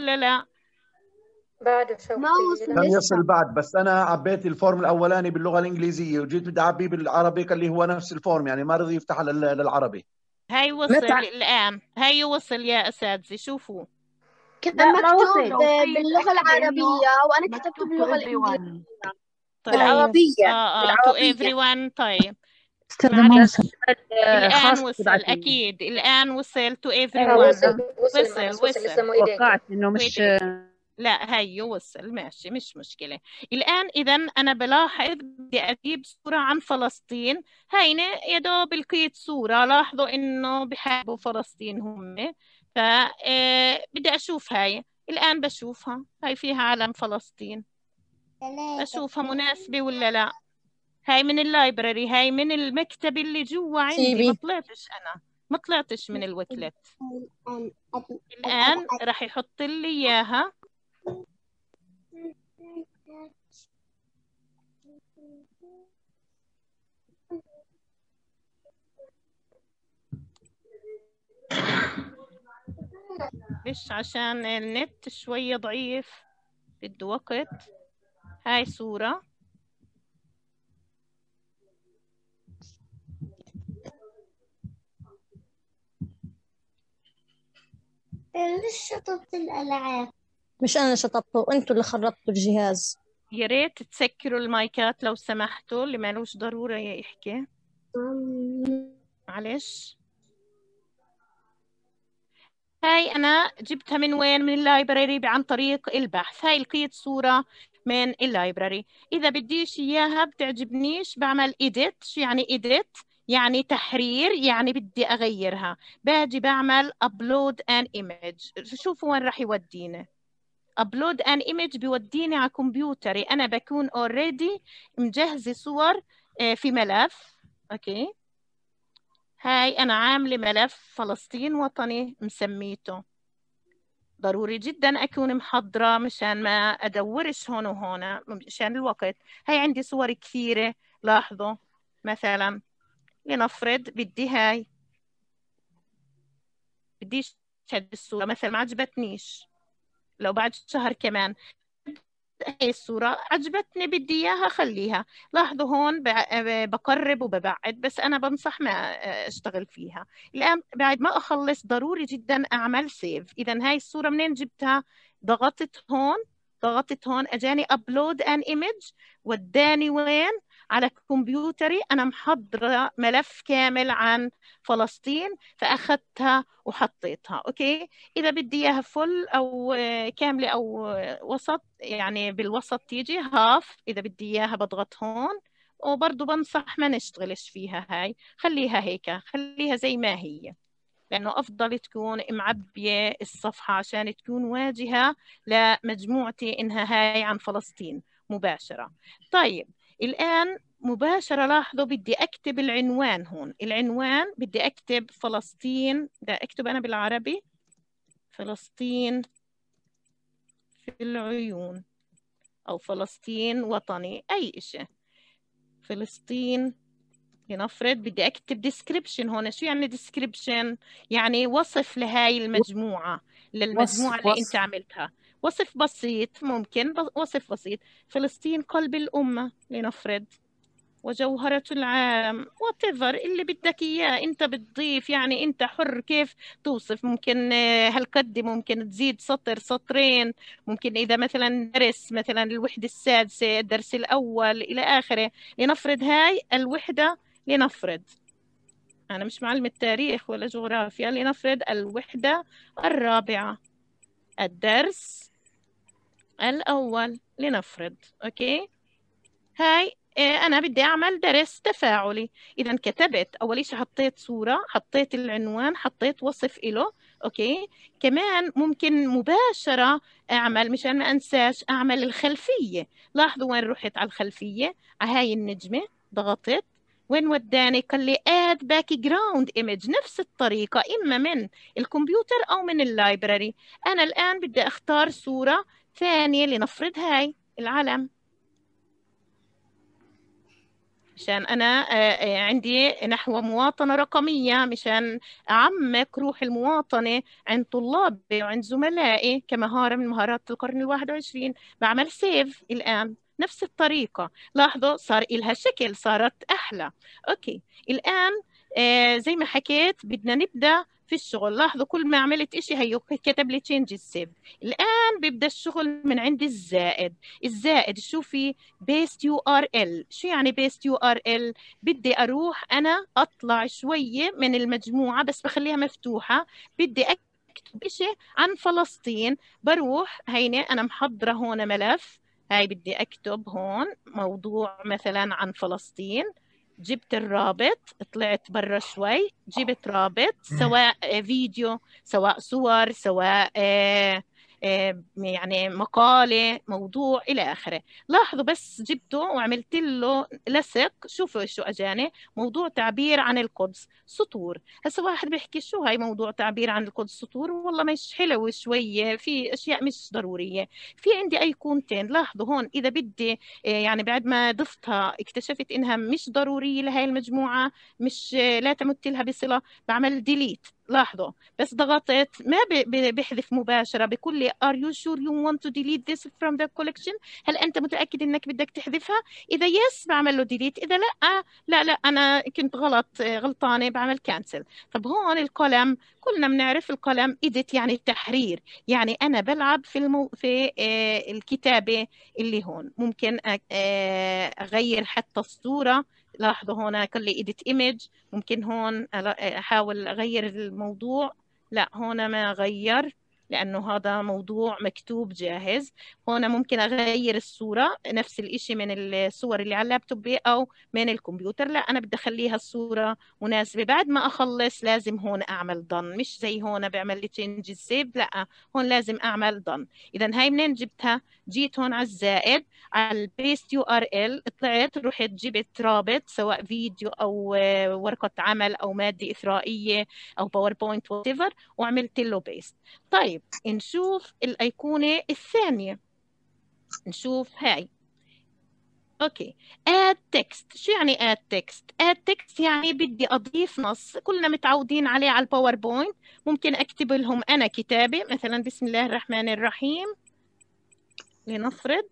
ولا لا؟ بعده شوقي ما وصل لم لسه. يصل بعد، بس انا عبيت الفورم الاولاني باللغه الانجليزيه وجيت بدي اعبيه بالعربي اللي هو نفس الفورم، يعني ما رضي يفتح لل- للعربي. هاي وصل الآن، هاي وصل يا أساتذة، شوفوا كان لا ما مكتوب وصل. باللغة العربية وأنا كتبته باللغة الإنجليزية. طيب بالعربية اه اه to بالعربية everyone. طيب أستاذة معلش موسى الآن خاص وصل تبعتي. أكيد، الآن وصل to اه everyone. وصل وصل وصل مهندس، وصل وصل يسلموا ايديك. توقعت إنه مش لا هي وصل ماشي مش مشكلة. الآن إذا أنا بلاحظ بدي أجيب صورة عن فلسطين، هينة يا دوب لقيت صورة، لاحظوا إنه بحبوا فلسطين هم، فبدي أشوف هاي. الآن بشوفها، هاي فيها علم فلسطين، بشوفها مناسبة ولا لا. هاي من اللايبراري، هاي من المكتب اللي جوا عندي، ما طلعتش أنا، ما طلعتش من الوكلت. الآن راح يحط لي إياها. ليش؟ عشان النت شوية ضعيف، بده وقت. هاي صورة، ليش شطبت الألعاب؟ مش أنا شطبته، أنتوا اللي خربتوا الجهاز. يا ريت تسكروا المايكات لو سمحتوا، اللي مالوش ضرورة يحكي. معلش. هاي أنا جبتها من وين؟ من اللايبراري عن طريق البحث. هاي لقيت صورة من اللايبراري، إذا بديش إياها بتعجبنيش بعمل إيديت. شو يعني إيديت؟ يعني تحرير، يعني بدي أغيرها، باجي بعمل أبلود أن إيميج. شوفوا وين راح يودينا. أبلود أن إيميج بيوديني على كمبيوتري، أنا بكون أوريدي مجهزة صور في ملف. أوكي، هاي أنا عاملة ملف فلسطين وطني مسميته. ضروري جدا أكون محضرة مشان ما أدورش هون وهون مشان الوقت. هاي عندي صور كثيرة، لاحظوا مثلا لنفرض بدي هاي، بديش هذه الصورة مثلا ما عجبتنيش، لو بعد شهر كمان هاي الصورة عجبتني بدي إياها خليها. لاحظوا هون بقرب وببعد، بس أنا بنصح ما أشتغل فيها. الآن بعد ما أخلص ضروري جدا أعمل سيف. إذا هاي الصورة منين جبتها؟ ضغطت هون، ضغطت هون أجاني أبلود أن إيميج، وداني وين؟ على كمبيوتري أنا محضرة ملف كامل عن فلسطين، فأخذتها وحطيتها. أوكي، إذا بدي إياها فل أو كاملة أو وسط، يعني بالوسط تيجي هاف، إذا بدي إياها بضغط هون. وبرضو بنصح ما نشتغلش فيها، هاي خليها هيك، خليها زي ما هي، لأنه أفضل تكون معبية الصفحة عشان تكون واجهة لمجموعتي إنها هاي عن فلسطين مباشرة. طيب الآن مباشرة لاحظوا بدي أكتب العنوان هون. العنوان بدي أكتب فلسطين، بدي أكتب أنا بالعربي فلسطين في العيون، أو فلسطين وطني، أي إشي. فلسطين لنفرض بدي أكتب description هون. شو يعني description؟ يعني وصف لهاي المجموعة، للمجموعة اللي أنت عملتها. وصف بسيط، ممكن وصف بسيط. فلسطين قلب الأمة لنفرض، وجوهرة العالم، whatever اللي بدك إياه أنت بتضيف، يعني أنت حر كيف توصف. ممكن هالقد، ممكن تزيد سطر سطرين، ممكن إذا مثلا درس مثلا الوحدة السادسة، الدرس الأول إلى آخره. لنفرض هاي الوحدة، لنفرض أنا مش معلمة تاريخ ولا جغرافيا، لنفرض الوحدة الرابعة الدرس الأول لنفرض. أوكي، هاي أنا بدي أعمل درس تفاعلي. إذا كتبت أول شيء، حطيت صورة، حطيت العنوان، حطيت وصف إله. أوكي، كمان ممكن مباشرة أعمل مشان ما أنساش أعمل الخلفية. لاحظوا وين رحت على الخلفية، على هاي النجمة ضغطت، وين وداني؟ قال لي add background image. نفس الطريقة، إما من الكمبيوتر أو من اللايبراري. أنا الآن بدي أختار صورة ثانية، لنفرض هاي العلم. مشان أنا عندي نحو مواطنة رقمية، مشان أعمق روح المواطنة عند طلابي وعند زملائي كمهارة من مهارات القرن الواحد والعشرين. بعمل سيف الآن نفس الطريقة. لاحظوا صار إلها شكل، صارت أحلى. أوكي الآن آه زي ما حكيت بدنا نبدأ في الشغل. لاحظوا كل ما عملت إشي هيو كتب لي change save. الآن بيبدأ الشغل من عند الزائد. الزائد شوفي paste يو آر إل. شو يعني paste يو آر إل؟ بدي أروح أنا أطلع شوية من المجموعة بس بخليها مفتوحة. بدي أكتب إشي عن فلسطين. بروح هيني أنا محضرة هون ملف. هاي بدي أكتب هون موضوع مثلا عن فلسطين. جبت الرابط، طلعت برا شوي، جبت رابط سواء فيديو سواء صور سواء آه آه يعني مقالة موضوع إلى آخره. لاحظوا بس جبته وعملت له لصق. شوفوا شو أجاني موضوع تعبير عن القدس سطور. هسه واحد بيحكي شو هاي موضوع تعبير عن القدس سطور؟ والله مش حلو شوية، في أشياء مش ضرورية. في عندي أيقونتين. لاحظوا هون إذا بدي يعني بعد ما ضفتها اكتشفت إنها مش ضرورية لهي المجموعة، مش لا تمت لها بصلة، بعمل ديليت. لاحظوا بس ضغطت ما بحذف مباشرة، بقول لي are you sure you want to delete this from the collection؟ هل أنت متأكد إنك بدك تحذفها؟ إذا يس بعمل له ديليت، إذا لا لا لا أنا كنت غلط غلطانة بعمل كانسل. طب هون القلم كلنا بنعرف القلم إيديت يعني التحرير، يعني أنا بلعب في المو... في آه الكتابة اللي هون. ممكن آه أغير حتى الصورة. لاحظوا هون كل لي edit image. ممكن هون أحاول أغير الموضوع. لا هون ما أغير لأنه هذا موضوع مكتوب جاهز. هون ممكن أغير الصورة نفس الإشي من الصور اللي على اللابتوب أو من الكمبيوتر. لا أنا بدي أخليها الصورة مناسبة. بعد ما أخلص لازم هون أعمل done، مش زي هون بعمل لي change save. لا هون لازم أعمل done. إذا هاي منين جبتها؟ جيت هون على الزائد على paste يو آر إل، طلعت رحت جبت رابط سواء فيديو أو ورقة عمل أو مادة إثرائية أو باوربوينت whatever وعملت له paste. طيب نشوف الأيقونة الثانية. نشوف هاي. اوكي add text. شو يعني add text؟ add text يعني بدي اضيف نص كلنا متعودين عليه على الباوربوينت. ممكن اكتب لهم انا كتابة مثلا بسم الله الرحمن الرحيم لنفرض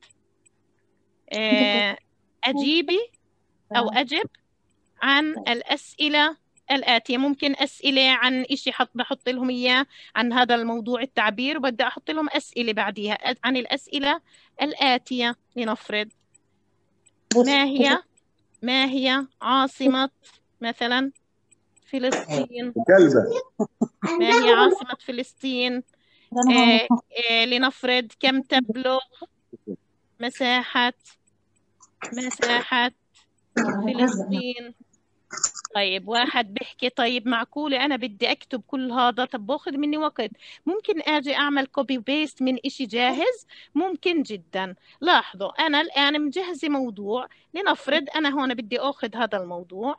اجيبي او اجب عن الاسئلة الآتية. ممكن أسئلة عن إشي حط بحط لهم إياه عن هذا الموضوع التعبير وبدي أحط لهم أسئلة بعديها عن الأسئلة الآتية. لنفرض ما هي ما هي عاصمة مثلا فلسطين؟ ما هي عاصمة فلسطين؟ آه آه لنفرض كم تبلغ مساحة مساحة فلسطين؟ طيب واحد بيحكي طيب معقولة أنا بدي أكتب كل هذا، طب باخذ مني وقت. ممكن أجي أعمل كوبي بيست من إشي جاهز؟ ممكن جدا. لاحظوا أنا الآن مجهزة موضوع. لنفرض أنا هون بدي أخذ هذا الموضوع.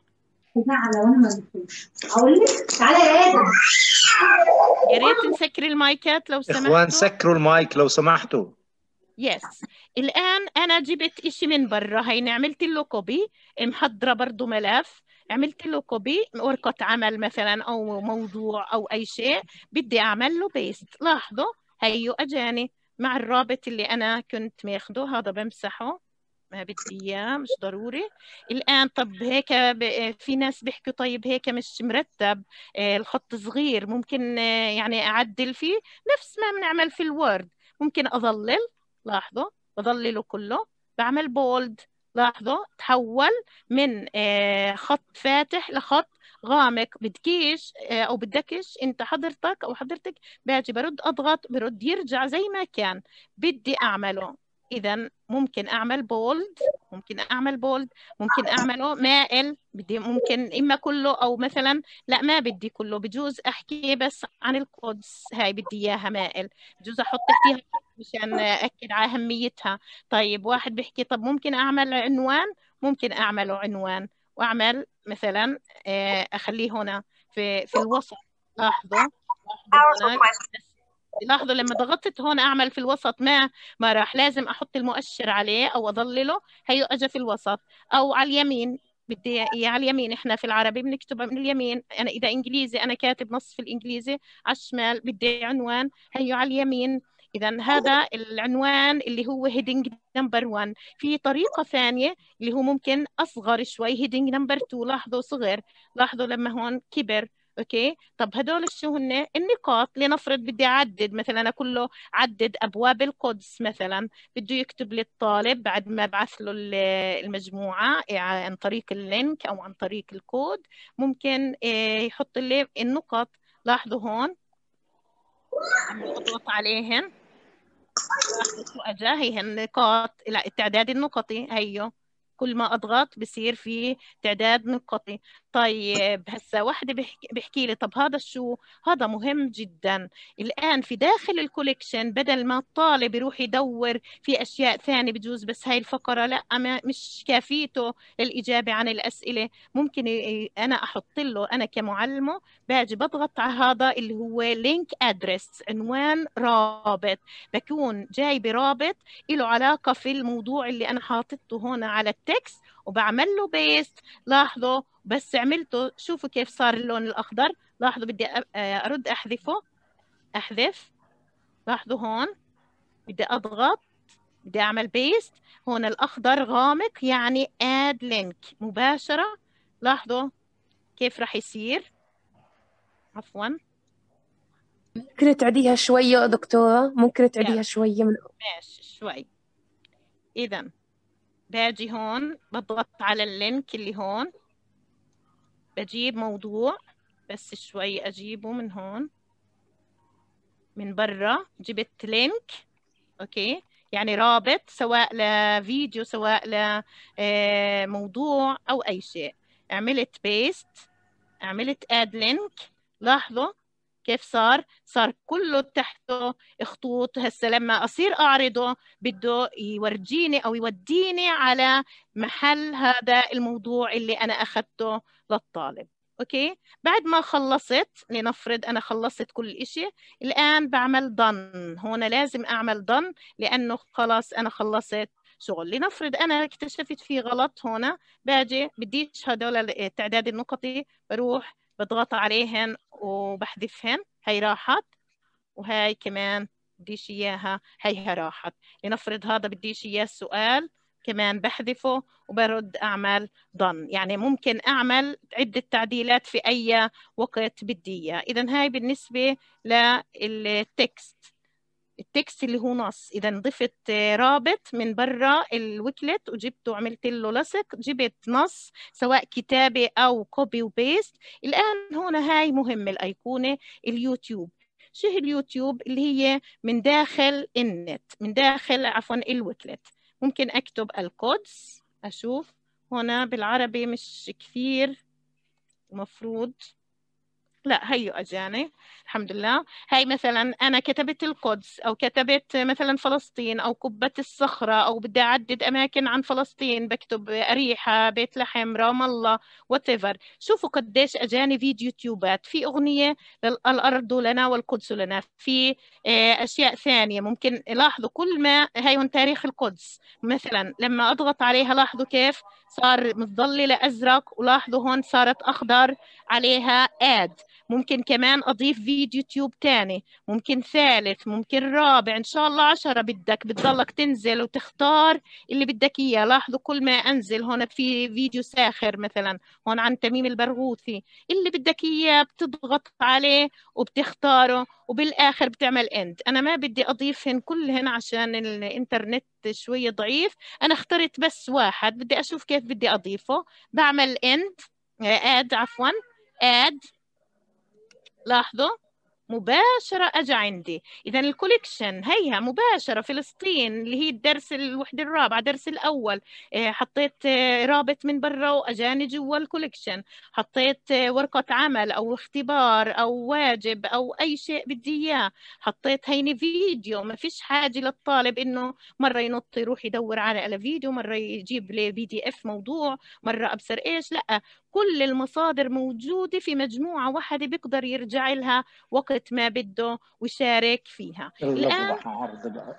يا ريت نسكر المايكات لو سمحتوا. إخوان سكروا المايك لو سمحتوا. يس الآن أنا جبت إشي من برا. هيني عملت له كوبي، محضرة برضو ملف، عملت له كوبي ورقة عمل مثلا أو موضوع أو أي شيء بدي أعمل له بيست. لاحظوا هيو أجاني مع الرابط اللي أنا كنت ماخده. هذا بمسحه ما بدي إياه مش ضروري الآن. طب هيك في ناس بيحكوا طيب هيك مش مرتب الخط صغير، ممكن يعني أعدل فيه نفس ما بنعمل في الوورد. ممكن أظلل. لاحظوا بظلله كله، بعمل بولد. لاحظوا تحول من خط فاتح لخط غامق. بدكيش او بدكش انت حضرتك او حضرتك باجي برد اضغط برد يرجع زي ما كان بدي اعمله. اذا ممكن اعمل بولد، ممكن اعمل بولد، ممكن اعمله مائل. بدي ممكن اما كله او مثلا لا ما بدي كله، بجوز احكي بس عن القدس هاي بدي اياها مائل، بجوز احط تحتيها مشان اكد على اهميتها. طيب واحد بيحكي طب ممكن اعمل عنوان، ممكن اعمله عنوان واعمل مثلا اخليه هنا في في الوسط. لاحظوا لاحظوا لاحظوا لما ضغطت هون اعمل في الوسط ما ما راح، لازم احط المؤشر عليه او اضلله. هيو اجى في الوسط او على اليمين بدي إياه على اليمين. إحنا في العربي بنكتبها من اليمين. أنا إذا إنجليزي أنا كاتب نص في الإنجليزي على الشمال، بدي عنوان هيو على اليمين. إذا هذا العنوان اللي هو heading number one. في طريقة ثانية اللي هو ممكن أصغر شوي heading number two. لاحظوا صغر، لاحظوا لما هون كبر. اوكي، طب هدول شو هن النقاط؟ لنفرض بدي اعدد مثلا، انا كله عدد ابواب القدس مثلا، بده يكتب لي الطالب بعد ما ابعث له المجموعه عن طريق اللينك او عن طريق الكود، ممكن يحط لي النقط. لاحظوا هون لما اضغط عليهن، لاحظوا شو اجا، هي النقاط، لا التعداد النقطي هيو، كل ما اضغط بصير في تعداد نقطي. طيب هسه وحده بحكي, بحكي لي طب هذا شو؟ هذا مهم جدا. الان في داخل الكوليكشن بدل ما الطالب يروح يدور في اشياء ثانيه، بجوز بس هاي الفقره لا ما مش كافيته الاجابه عن الاسئله، ممكن انا احط له، انا كمعلمه باجي بضغط على هذا اللي هو لينك ادرس، عنوان رابط، بكون جاي برابط له علاقه في الموضوع اللي انا حاطته هون على التكست، وبعمل له بيست. لاحظوا بس عملته، شوفوا كيف صار اللون الأخضر. لاحظوا بدي أرد أحذفه، أحذف. لاحظوا هون بدي أضغط، بدي أعمل بيست، هون الأخضر غامق يعني add link مباشرة. لاحظوا كيف راح يصير. عفوا ممكن تعديها شوية دكتورة؟ ممكن تعديها شوية من ماشي شوي. إذا باجي هون بضغط على اللينك اللي هون، بجيب موضوع، بس شوي أجيبه من هون من برا، جبت لينك أوكي، يعني رابط سواء لفيديو سواء لموضوع أو أي شيء. عملت بيست، عملت آد لينك. لاحظوا كيف صار؟ صار كله تحته خطوط. هسه لما أصير أعرضه بده يورجيني أو يوديني على محل هذا الموضوع اللي أنا أخذته للطالب. أوكي، بعد ما خلصت، لنفرض أنا خلصت كل إشي، الآن بعمل done. هون لازم أعمل done لأنه خلاص أنا خلصت شغل. لنفرض أنا اكتشفت في غلط هنا، باجي بديش هدول التعداد النقطي، بروح بضغط عليهن وبحذفهن، هي راحت، وهاي كمان بديش إياها، هيها راحت. لنفرض هذا بديش إياه السؤال، كمان بحذفه وبرد أعمل done. يعني ممكن أعمل عدة تعديلات في أي وقت بدي إياه. إذن هاي بالنسبة للتكست. التكست اللي هو نص، إذا ضفت رابط من برا الويكلت وجبته وعملت له لصق، جبت نص سواء كتابة أو كوبي وبيست. الآن هنا هاي مهمة الأيقونة اليوتيوب. شو هي اليوتيوب؟ اللي هي من داخل النت، من داخل عفوا الويكلت. ممكن أكتب القدس، أشوف هنا بالعربي مش كثير مفروض، لا هيو أجاني الحمد لله. هاي مثلا أنا كتبت القدس أو كتبت مثلا فلسطين أو قبة الصخرة، أو بدي أعدد أماكن عن فلسطين، بكتب أريحة، بيت لحم، رام الله، whatever. شوفوا قديش أجاني فيديو يوتيوبات، في أغنية الأرض لنا والقدس لنا، في أشياء ثانية ممكن. لاحظوا كل ما هاي من تاريخ القدس مثلا، لما أضغط عليها لاحظوا كيف صار متظللة أزرق، ولاحظوا هون صارت أخضر عليها آد. ممكن كمان أضيف فيديو يوتيوب تاني، ممكن ثالث، ممكن رابع، إن شاء الله عشرة بدك، بتضلك تنزل وتختار اللي بدك إياه. لاحظوا كل ما أنزل هون في فيديو ساخر مثلا، هون عن تميم البرغوثي، اللي بدك إياه بتضغط عليه وبتختاره، وبالآخر بتعمل إند. أنا ما بدي أضيفهن كلهن عشان الإنترنت شوية ضعيف، أنا اخترت بس واحد بدي أشوف كيف بدي أضيفه، بعمل إند آد عفوا آد. لاحظوا مباشرة أجا عندي. إذا الكوليكشن هيها مباشرة فلسطين اللي هي الدرس الوحدة الرابعة، درس الأول. حطيت رابط من برا وأجاني جوا الكوليكشن، حطيت ورقة عمل أو اختبار أو واجب أو أي شيء بدي إياه، حطيت هيني فيديو. ما فيش حاجة للطالب إنه مرة ينط يروح يدور على فيديو، مرة يجيب لي بي دي إف موضوع، مرة أبصر إيش، لأ كل المصادر موجودة في مجموعة واحدة بيقدر يرجع لها وقت ما بده ويشارك فيها. الآن لا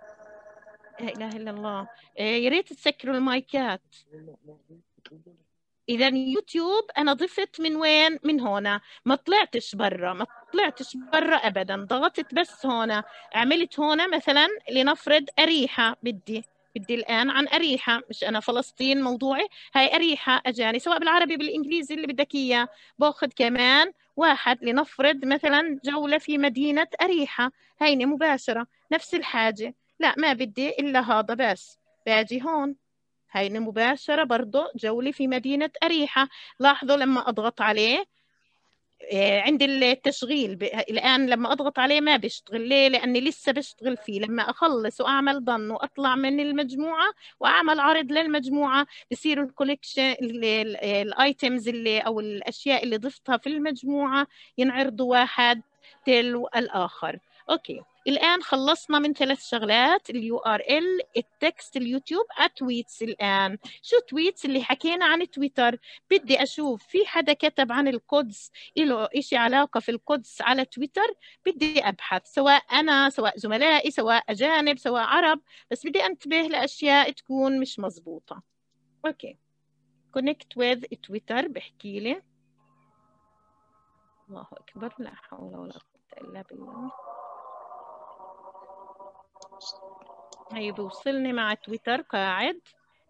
إله إلا الله، يا ريت تسكروا المايكات. إذا يوتيوب أنا ضفت من وين؟ من هنا، ما طلعتش برا، ما طلعتش برا أبدا، ضغطت بس هنا، عملت هنا مثلا لنفرض أريحة، بدي بدي الآن عن أريحة، مش أنا فلسطين موضوعي، هاي أريحة أجاني سواء بالعربي بالإنجليزي اللي بدك إياه، باخذ كمان واحد لنفرض مثلا جولة في مدينة أريحة، هيني مباشرة نفس الحاجة، لا ما بدي إلا هذا بس، باجي هون هيني مباشرة برضو جولة في مدينة أريحة. لاحظوا لما أضغط عليه عند التشغيل ب... الآن لما أضغط عليه ما بيشتغل، ليه؟ لأني لسه بشتغل فيه، لما أخلص وأعمل ضن وأطلع من المجموعة وأعمل عرض للمجموعة بصير الكوليكشن الآيتمز اللي أو الأشياء اللي ضفتها في المجموعة ينعرضوا واحد تلو الآخر. أوكي الآن خلصنا من ثلاث شغلات، اليو ار ال، التكست، اليوتيوب، التويتس. الآن شو تويتس؟ اللي حكينا عن تويتر، بدي أشوف في حدا كتب عن القدس له إشي علاقة في القدس على تويتر، بدي أبحث سواء أنا سواء زملائي سواء أجانب سواء عرب، بس بدي أنتبه لأشياء تكون مش مزبوطة. أوكي connect with تويتر بحكي لي، الله أكبر لا حول ولا قوة إلا بالله، هي بوصلني مع تويتر قاعد.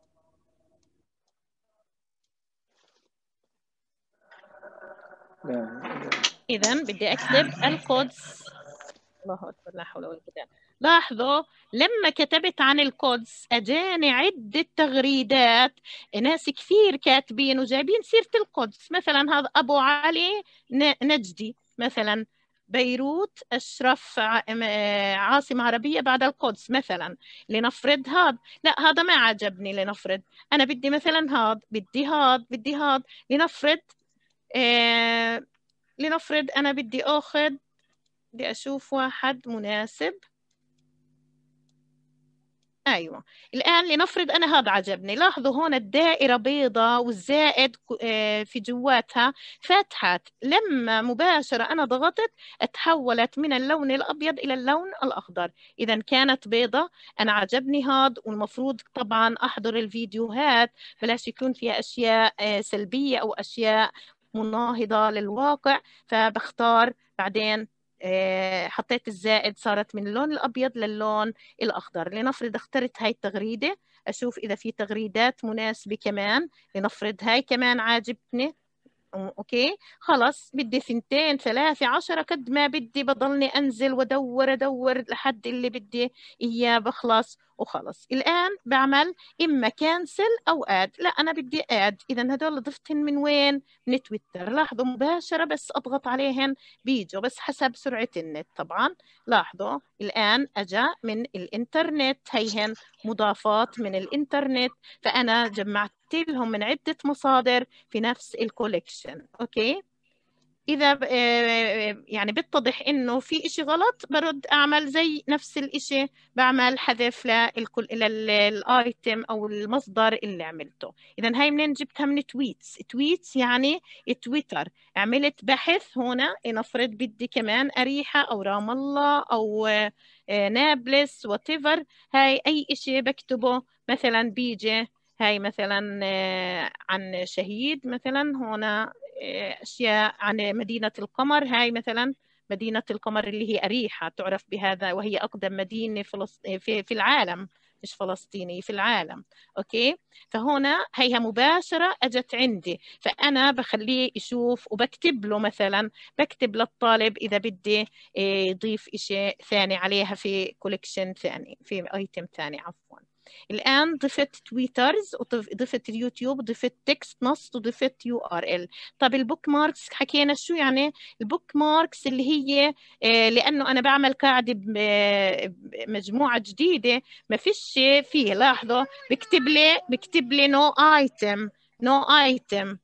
إذا بدي أكتب القدس، الله أكبر لا حول ولا قوة. لاحظوا لما كتبت عن القدس أجاني عدة تغريدات، ناس كثير كاتبين وجايبين سيرة القدس، مثلا هذا أبو علي نجدي مثلا، بيروت أشرف عاصمة عربية بعد القدس مثلا، لنفرض هذا، لا هذا ما عجبني، لنفرض أنا بدي مثلا هذا، بدي هذا، بدي هذا، لنفرض آه لنفرض أنا بدي أخذ، بدي أشوف واحد مناسب. أيوة الآن لنفرض أنا هذا عجبني، لاحظوا هون الدائرة بيضة والزائد في جواتها فتحت، لما مباشرة أنا ضغطت تحولت من اللون الأبيض إلى اللون الأخضر. إذا كانت بيضة أنا عجبني هذا، والمفروض طبعا أحضر الفيديوهات بلاش يكون فيها أشياء سلبية أو أشياء مناهضة للواقع، فبختار بعدين حطيت الزائد صارت من اللون الأبيض للون الأخضر. لنفرض اخترت هاي التغريدة، أشوف إذا في تغريدات مناسبة كمان، لنفرض هاي كمان عاجبتني، أوكي خلص بدي ثنتين ثلاثة عشرة قد ما بدي، بضلني أنزل ودور أدور لحد اللي بدي إياه بخلص وخلص. الآن بعمل إما كانسل أو آد، لا أنا بدي آد، إذا هدول ضفتهم من وين؟ من تويتر. لاحظوا مباشرة بس أضغط عليهن بيجوا، بس حسب سرعة النت طبعا. لاحظوا الآن أجا من الإنترنت، هيهن مضافات من الإنترنت، فأنا جمعت لهم من عدة مصادر في نفس الكوليكشن. أوكي إذا يعني بتضح إنه في إشي غلط برد أعمل زي نفس الإشي، بعمل حذف للآيتم أو المصدر اللي عملته. إذا هاي منين جبتها؟ من تويتس. تويتس يعني تويتر. عملت بحث هنا، نفرض بدي كمان أريحة أو رام الله أو نابلس whatever، هاي أي إشي بكتبه مثلا بيجي هاي مثلا عن شهيد مثلا، هنا أشياء عن مدينة القمر، هاي مثلا مدينة القمر اللي هي أريحة تعرف بهذا، وهي أقدم مدينة فلسطين في, في العالم، مش فلسطيني في العالم. أوكي فهنا هيها مباشرة أجت عندي، فأنا بخليه يشوف وبكتب له مثلا، بكتب للطالب إذا بدي يضيف إشي ثاني عليها في كوليكشن ثاني، في أيتم ثاني عفوا. الآن ضفت تويترز وضفت اليوتيوب، ضفت تكست نص وضفت يو ار ال. طب البوك ماركس حكينا شو يعني البوك ماركس؟ اللي هي آه لأنه أنا بعمل قاعدة بمجموعة جديدة ما فيش فيه، لاحظوا بكتب لي بكتب لي نو ايتم نو ايتم.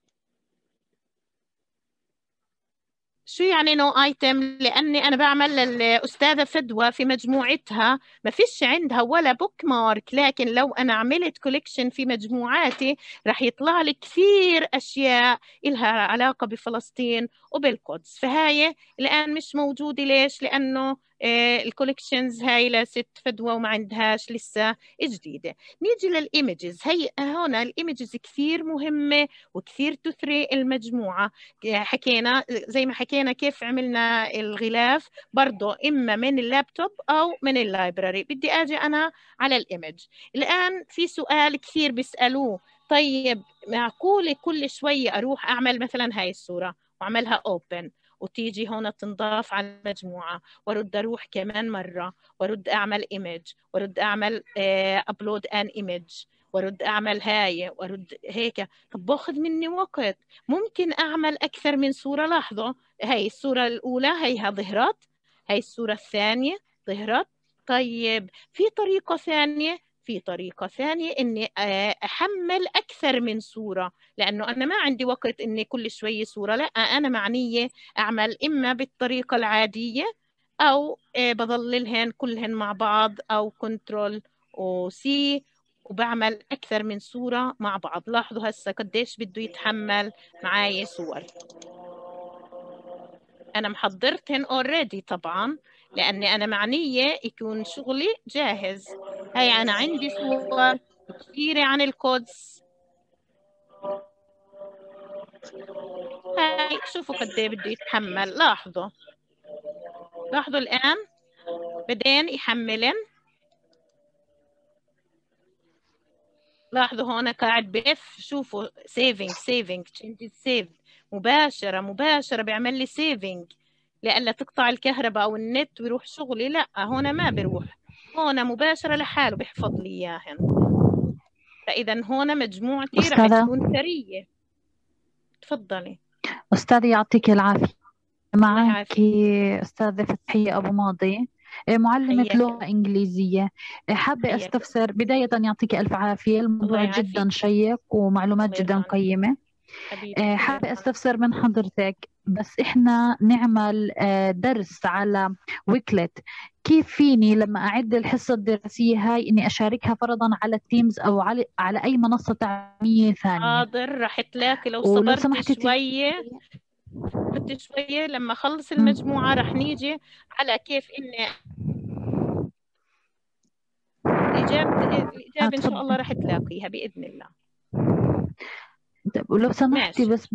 شو يعني نو ايتم؟ لاني انا بعمل للاستاذه فدوى في مجموعتها ما فيش عندها ولا بوك مارك، لكن لو انا عملت كوليكشن في مجموعاتي راح يطلع لي كثير اشياء لها علاقه بفلسطين وبالقدس، فهاي الان مش موجوده. ليش؟ لانه الكوليكشنز هاي لست فدوى وما عندهاش لسه جديدة. نيجي للإيمجز. هي هنا الإيمجز كثير مهمة وكثير تثري المجموعة. حكينا زي ما حكينا كيف عملنا الغلاف برضو إما من اللابتوب أو من اللايبراري. بدي أجي أنا على الإيمج. الآن في سؤال كثير بيسألوه، طيب معقولة كل شوية أروح أعمل مثلا هاي الصورة وأعملها open وتيجي هنا تنضاف على المجموعة، ورد أروح كمان مرة ورد أعمل image ورد أعمل upload an image ورد أعمل هاي ورد هيك؟ طب باخذ مني وقت. ممكن أعمل أكثر من صورة. لاحظوا هاي الصورة الأولى هيها ظهرت، هاي الصورة الثانية ظهرت. طيب في طريقة ثانية في طريقة ثانية إني أحمل أكثر من صورة، لأنه أنا ما عندي وقت إني كل شوية صورة. لا، أنا معنية أعمل إما بالطريقة العادية أو بظللهن كلهن مع بعض أو كنترول أو سي وبعمل أكثر من صورة مع بعض. لاحظوا هسه قديش بده يتحمل معاي صور. أنا محضرتهن already طبعا، لأني أنا معنية يكون شغلي جاهز. هاي أنا عندي صور كثيرة عن الكودز. هاي شوفوا قد ايه بده يتحمل. لاحظوا لاحظوا الآن بدين يحملن. لاحظوا هون قاعد بلف. شوفوا saving saving changes saved مباشرة مباشرة بيعمل لي saving لألا تقطع الكهرباء أو النت ويروح شغلي. لا، هنا ما بيروح، هنا مباشرة لحاله بيحفظ لي إياهن. فإذا هنا مجموعتي راح تكون ثرية. تفضلي أستاذة، يعطيك العافية. معك أستاذة فتحية أبو ماضي، معلمة لغة إنجليزية. حابة أستفسر بداية، يعطيك ألف عافية، الموضوع جدا شيق ومعلومات جدا قيمة. حابة أستفسر من حضرتك، بس إحنا نعمل درس على ويكلت، كيف فيني لما أعد الحصة الدراسية هاي إني أشاركها فرضا على تيمز أو على على أي منصة تعليمية ثانية؟ حاضر، رح تلاقي لو صبرت شوية صبرت شوية لما أخلص المجموعة رح نيجي على كيف إني الإجابة الإجابة إن شاء الله رح تلاقيها بإذن الله. طيب ولو سمحتي بس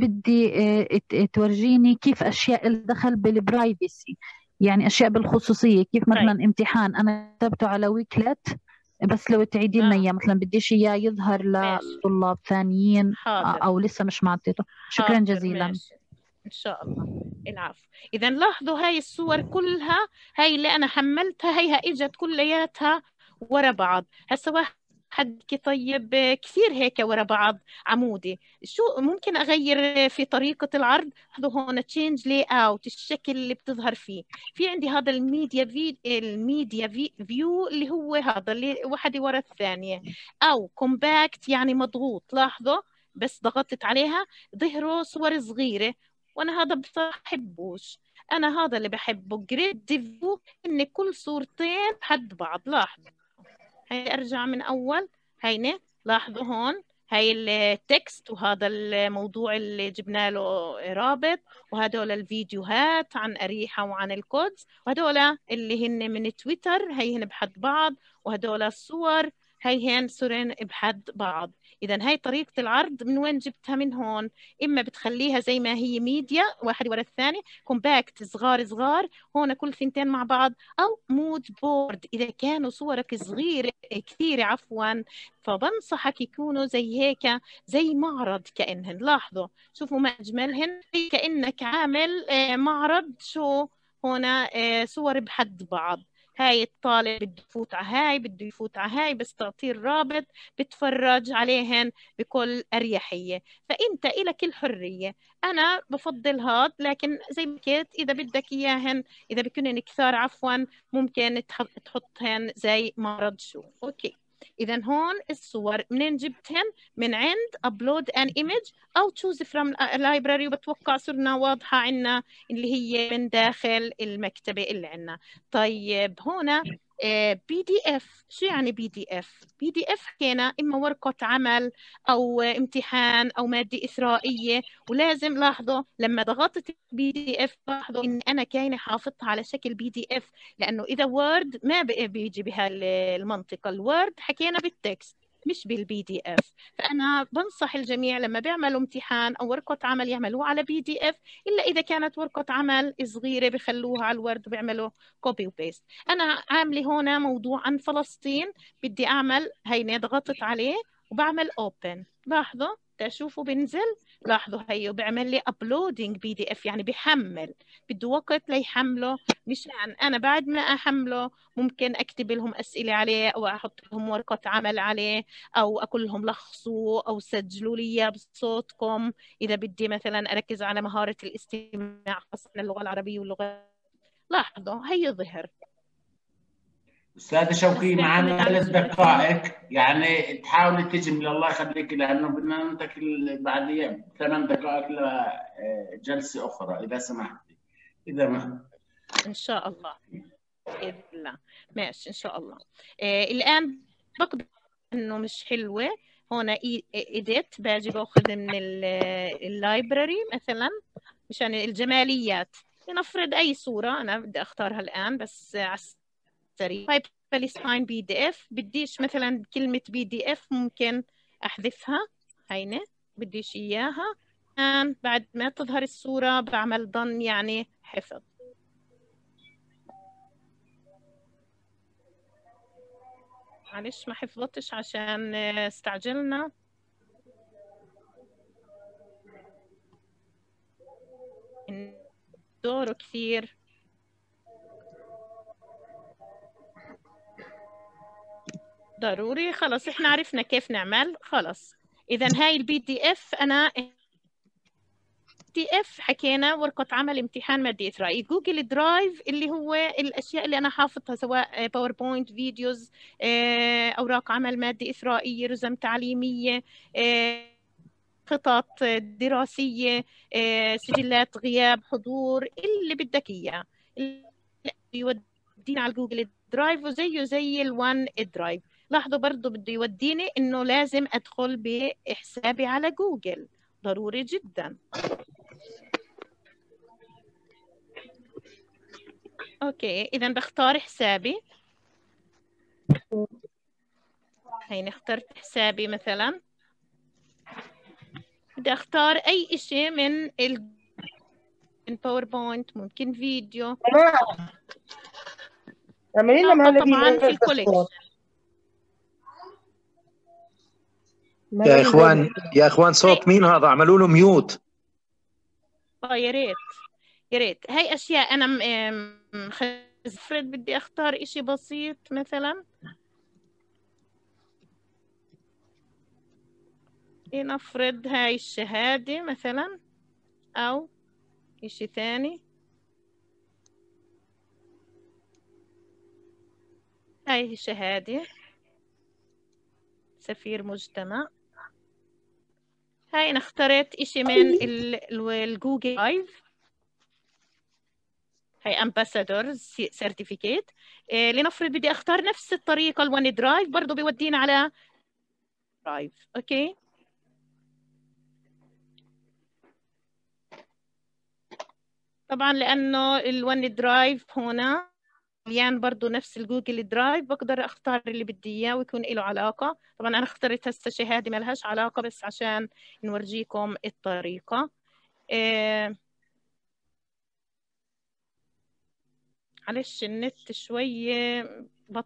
بدي تورجيني كيف أشياء الدخل بالبرايفسي، يعني أشياء بالخصوصية، كيف مثلا طيب. امتحان أنا كتبته على ويكلت، بس لو تعيدي لنا إياه مثلا بديش إياه يظهر لطلاب ثانيين أو لسه مش معطيته. شكرا جزيلا. ماشي. إن شاء الله. العفو. إذا لاحظوا هاي الصور كلها، هاي اللي أنا حملتها هيها إجت كلياتها ورا بعض. هسه واحد حدك طيب كثير هيك ورا بعض عمودي، شو ممكن أغير في طريقة العرض؟ لاحظوا هون change layout، الشكل اللي بتظهر فيه. في عندي هذا الميديا في الميديا في فيو اللي هو هذا اللي واحدة ورا الثانية، أو compact يعني مضغوط. لاحظوا بس ضغطت عليها ظهروا صور صغيرة، وأنا هذا بحبوش. أنا هذا اللي بحبه جريد فيو، إن كل صورتين حد بعض. لاحظوا هاي أرجع من أول. هيني لاحظوا هون هاي التكست وهذا الموضوع اللي جبنا له رابط، وهدول الفيديوهات عن أريحة وعن الكودز، وهدول اللي هن من تويتر هي هن بحد بعض، وهدول الصور هي هن صورين بحد بعض. إذا هاي طريقة العرض من وين جبتها؟ من هون. إما بتخليها زي ما هي ميديا واحد ورا الثاني، كومباكت صغار صغار هون كل ثنتين مع بعض، أو مود بورد إذا كانوا صورك صغيرة كثيرة عفوا، فبنصحك يكونوا زي هيك زي معرض كأنهن. لاحظوا شوفوا ما أجملهن، كأنك عامل معرض. شو هنا صور بحد بعض. هاي الطالب بده يفوت على هاي بده يفوت على هاي، بس تعطيه الرابط بتفرج عليهن بكل أريحية. فأنت إلك الحرية. أنا بفضل هاد، لكن زي ما قلت إذا بدك إياهن إذا بكونن كثار عفوا ممكن تحطهن زي معرض. شو أوكي. إذا هون الصور منين جبتهن؟ من عند upload an image أو choose from library، وبتوقع صرنا واضحة عنا اللي هي من داخل المكتبة اللي عنا. طيب هنا بي دي اف. شو يعني بي دي اف؟ بي دي اف حكينا اما ورقه عمل او امتحان او ماده اثرائيه، ولازم لاحظوا لما ضغطت بي دي اف لاحظوا ان انا كاينه حافظتها على شكل بي دي اف، لانه اذا وورد ما بقى بيجي بهالمنطقه. الوورد حكينا بالتكست مش بالبي دي اف. فانا بنصح الجميع لما بيعملوا امتحان او ورقه عمل يعملوها على بي دي اف، الا اذا كانت ورقه عمل صغيره بخلوها على الوورد وبيعملوا كوبي وبيست. انا عامله هنا موضوع عن فلسطين، بدي اعمل هيني، ضغطت عليه وبعمل اوبن. لاحظوا تشوفوا بنزل، لاحظوا هيو بيعمل لي ابلودينج بي دي اف، يعني بيحمل، بده وقت ليحمله. مشان انا بعد ما احمله ممكن اكتب لهم اسئله عليه او احط لهم ورقه عمل عليه او اقول لهم لخصوا او سجلوا لي بصوتكم اذا بدي مثلا اركز على مهاره الاستماع خاصه اللغه العربيه واللغه. لاحظوا هي ظهر. استاذ شوقي معنا ثلاث دقائق، يعني تحاولي تجملي الله يخليك، لانه بدنا ننتقل بعد ايام ثمان دقائق لجلسه اخرى اذا سمحتي. اذا ما ان شاء الله باذن الله ماشي ان شاء الله. آه الان بقدر انه مش حلوه هون ايديت، باجي باخذ من اللايبراري مثلا مشان الجماليات، لنفرض اي صوره انا بدي اختارها الان بس على السريع. طيب فلسطين بي دي اف، بديش مثلا كلمه بي دي اف ممكن احذفها، هينه بديش اياها. الان بعد ما تظهر الصوره بعمل ضن يعني حفظ. معلش ما حفظتش عشان استعجلنا. دوره كثير. ضروري خلص احنا عرفنا كيف نعمل خلص. اذا هاي البي دي اف انا دي اف حكينا ورقة عمل امتحان مادة إثرائي. جوجل درايف اللي هو الأشياء اللي أنا حافظها سواء باوربوينت، فيديوز، أوراق عمل مادة إثرائية، رسم تعليمية، خطط دراسية، سجلات غياب حضور، اللي بدك إياه يودينا على جوجل درايف وزيه زي الوان درايف. لاحظوا برضو بده يوديني إنه لازم أدخل بحسابي على جوجل، ضروري جدا. اوكي اذا بختار حسابي. هيني اخترت حسابي مثلا، بدي اختار اي اشي من ال من باوربوينت، ممكن فيديو. اعملي لنا مهلبي طبعا في الكوليكشن. يا اخوان يا اخوان صوت مين هذا؟ اعملوا له ميوت. اه يا ريت يا ريت. هاي اشياء انا افرض بدي اختار اشي بسيط مثلا، لنفرض هاي الشهادة مثلا او اشي ثاني. هاي الشهادة سفير مجتمع. هاي انا اخترت اشي من الجوجل درايف، هاي امباسادورز سيرتيفيكيت. إيه لنفرض بدي اختار نفس الطريقه الون درايف، برضه بيودينا على درايف. اوكي طبعا لانه الون درايف هنا مليان برضه نفس الجوجل درايف، بقدر اختار اللي بدي اياه ويكون له علاقه. طبعا انا اخترت هسه شهاده ما لهاش علاقه بس عشان نورجيكم الطريقه. إيه معلش النت شوية بط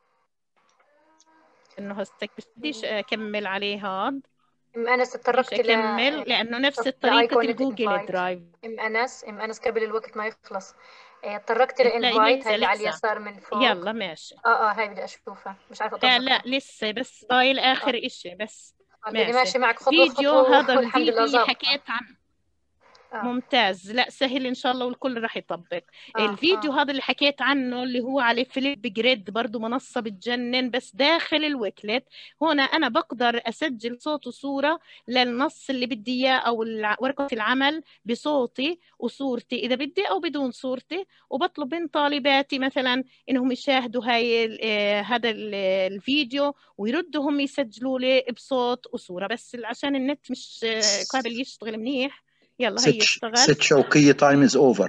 انه هستك بديش اكمل عليه هاد. ام انس تطرقت بديش اكمل لانه نفس طريقة الجوجل درايف. ام انس ام انس قبل الوقت ما يخلص تطرقت للانفايت هاي اللي على اليسار من فوق. يلا ماشي. اه اه هاي بدي اشوفها مش عارفة لا لا لسه بس ضايل اخر آه. اشي بس ماشي. ماشي معك خطوة فيديو خطوة هذا الفيديو اللي حكيت عنه. ممتاز. لا سهل ان شاء الله والكل راح يطبق. آه. الفيديو آه. هذا اللي حكيت عنه اللي هو على فليب جريد برضو منصة بتجنن بس داخل الويكلت. هنا انا بقدر اسجل صوت وصورة للنص اللي بدي اياه او الع- ورقة العمل بصوتي وصورتي اذا بدي او بدون صورتي، وبطلب من طالباتي مثلا انهم يشاهدوا هاي ال- آه، هذا ال- الفيديو ويردوا هم يسجلوا لي بصوت وصورة. بس عشان النت مش آه، قابل يشتغل منيح. يلا هي ست اشتغل. ست شوقية تايم از اوفر.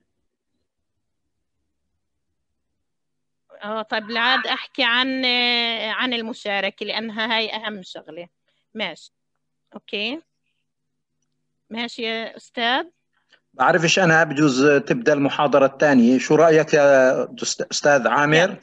اه طيب العاد احكي عن آه، عن المشاركة لانها هاي اهم شغلة. ماشي اوكي ماشي يا استاذ. بعرفش انا بجوز تبدا المحاضرة الثانية، شو رأيك يا أست- استاذ عامر؟ يلا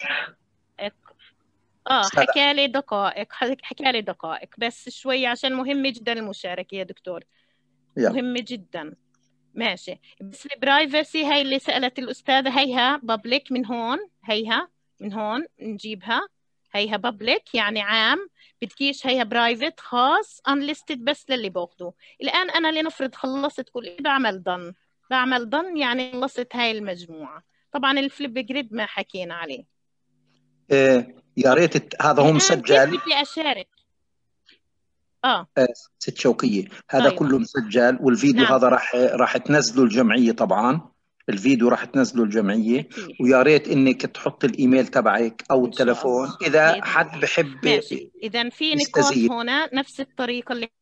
اه استاذ حكى لي دقائق حكى لي دقائق بس شوي عشان مهمة جدا المشاركة يا دكتور. يلا. مهمة جدا. ماشي بس البرايفسي هاي اللي سألت الأستاذة هيها بابليك من هون، هيها من هون نجيبها. هيها بابليك يعني عام، بدكيش هيها برايفت خاص unlisted بس للي باخده. الآن أنا لنفرض خلصت كل إيه بعمل ضن بعمل ضن يعني خلصت هاي المجموعة. طبعا الفليب جريد ما حكينا عليه. إيه يا ريت الت- هذا هو الآن كيف مسجل. بدي أشارك؟ آه آه، ست شوقية هذا أيوة. كله مسجل، والفيديو نعم. هذا راح راح تنزله الجمعية طبعا. الفيديو راح تنزله الجمعية. أكيد. ويا ريت انك تحط الايميل تبعك او إن شاء التلفون الله اذا بإذن حد الله. بحب ماشي إذا في نقاط يستزيد. هنا نفس الطريقة اللي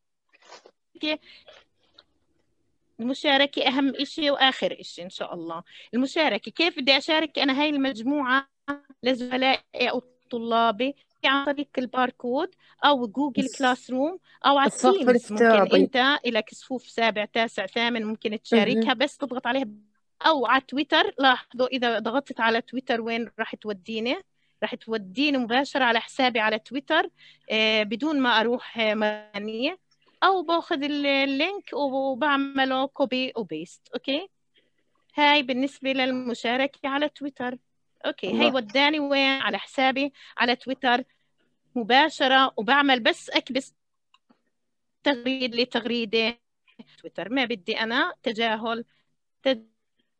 المشاركة أهم إشي وآخر إشي إن شاء الله. المشاركة كيف بدي أشارك أنا هاي المجموعة لزملائي أو طلابي عن طريق الباركود أو جوجل كلاس روم أو على الصف التيمز. ممكن الافتراضي. أنت إلك صفوف سابع تاسع ثامن ممكن تشاركها بس تضغط عليها، أو على تويتر. لاحظوا إذا ضغطت على تويتر وين راح توديني؟ راح توديني مباشرة على حسابي على تويتر آه بدون ما أروح آه مكانية، او باخذ اللينك وبعمله كوبي وبيست. اوكي هاي بالنسبة للمشاركة على تويتر. اوكي الله. هاي وداني وين؟ على حسابي على تويتر مباشرة، وبعمل بس اكبس تغريد لتغريدة تويتر. ما بدي انا تجاهل الطريقة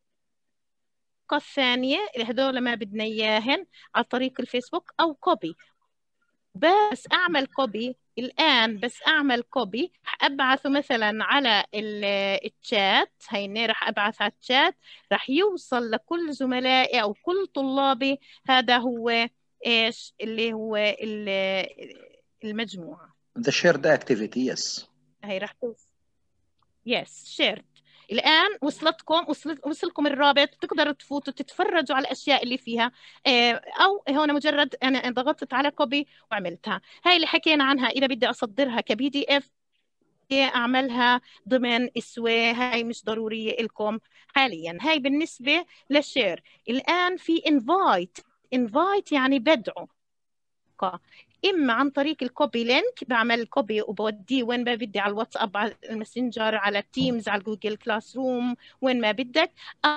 الثانية هذول ما بدنا اياهن على طريق الفيسبوك او كوبي. بس اعمل كوبي الآن، بس أعمل كوبي أبعثه مثلا على الشات. هيني راح أبعث على الشات، راح يوصل لكل زملائي أو كل طلابي. هذا هو إيش اللي هو المجموعة. The shared activity yes. هي راح توصل yes shared. الآن وصلتكم وصل وصلكم الرابط، تقدروا تفوتوا تتفرجوا على الأشياء اللي فيها. أو هون مجرد أنا ضغطت على كوبي وعملتها. هاي اللي حكينا عنها. إذا بدي أصدرها كبي دي إف أعملها ضمن إسوي، هاي مش ضرورية لكم حاليا. هاي بالنسبة للشير. الآن في invite. invite يعني بدعو، إما عن طريق الكوبي لينك، بعمل كوبي وبوديه وين ما بدي، على الواتساب على الماسنجر على التيمز على جوجل كلاس روم وين ما بدك.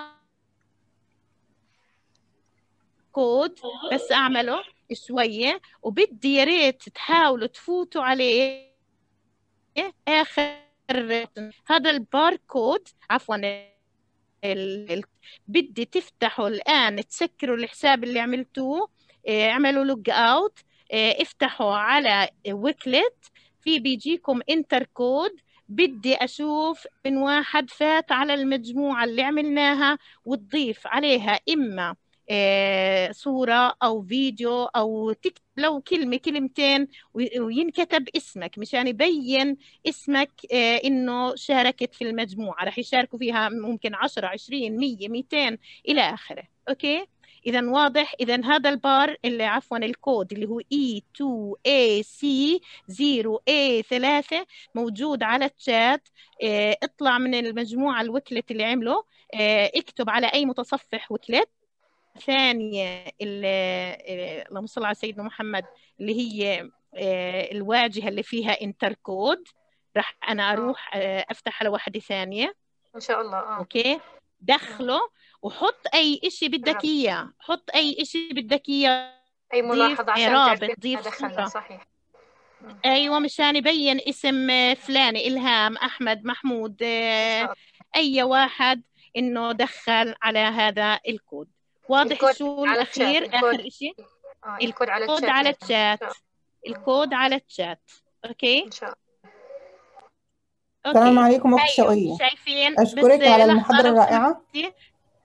كود بس أعمله شوية، وبدي يا ريت تحاولوا تفوتوا عليه آخر هذا الباركود. عفوا ال... ال... بدي تفتحوا الآن تسكروا الحساب اللي عملتوه، اعملوا لوج اوت، افتحوا على ويكلت، في بيجيكم انتر كود. بدي أشوف من واحد فات على المجموعة اللي عملناها وتضيف عليها إما صورة أو فيديو أو تكتب لو كلمة كلمتين وينكتب اسمك مشان يبين اسمك إنه شاركت في المجموعة. رح يشاركوا فيها ممكن عشرة عشرين مية ميتين إلى آخره. أوكي إذا واضح. إذا هذا البار اللي عفوا الكود اللي هو إي تو إيه سي زيرو إيه ثلاثة موجود على الشات. اه اطلع من المجموعة الوكلت اللي عمله، اه اكتب على أي متصفح وكلت. ثانية اللهم صل على سيدنا محمد اللي هي اه الواجهة اللي فيها انتر كود. راح أنا أروح اه أفتح على واحدة ثانية إن شاء الله. آه. أوكي دخله وحط أي إشي بدك إياه. حط أي إشي بدك إياه. أي ملاحظة عشان رابط ضيف دخلنا. صحيح. أيوة مشان يبين اسم فلاني إلهام أحمد محمود أي واحد إنه دخل على هذا الكود. واضح الشو الأخير آخر شيء؟ آه الكود على الكود الشات على يعني. الشات. الكود على الشات. أوكي؟ إن شاء الله. السلام عليكم أخت هاي شوقية. شايفين؟ أشكرك بس على لحظة المحاضرة لو الرائعة. سمحتي.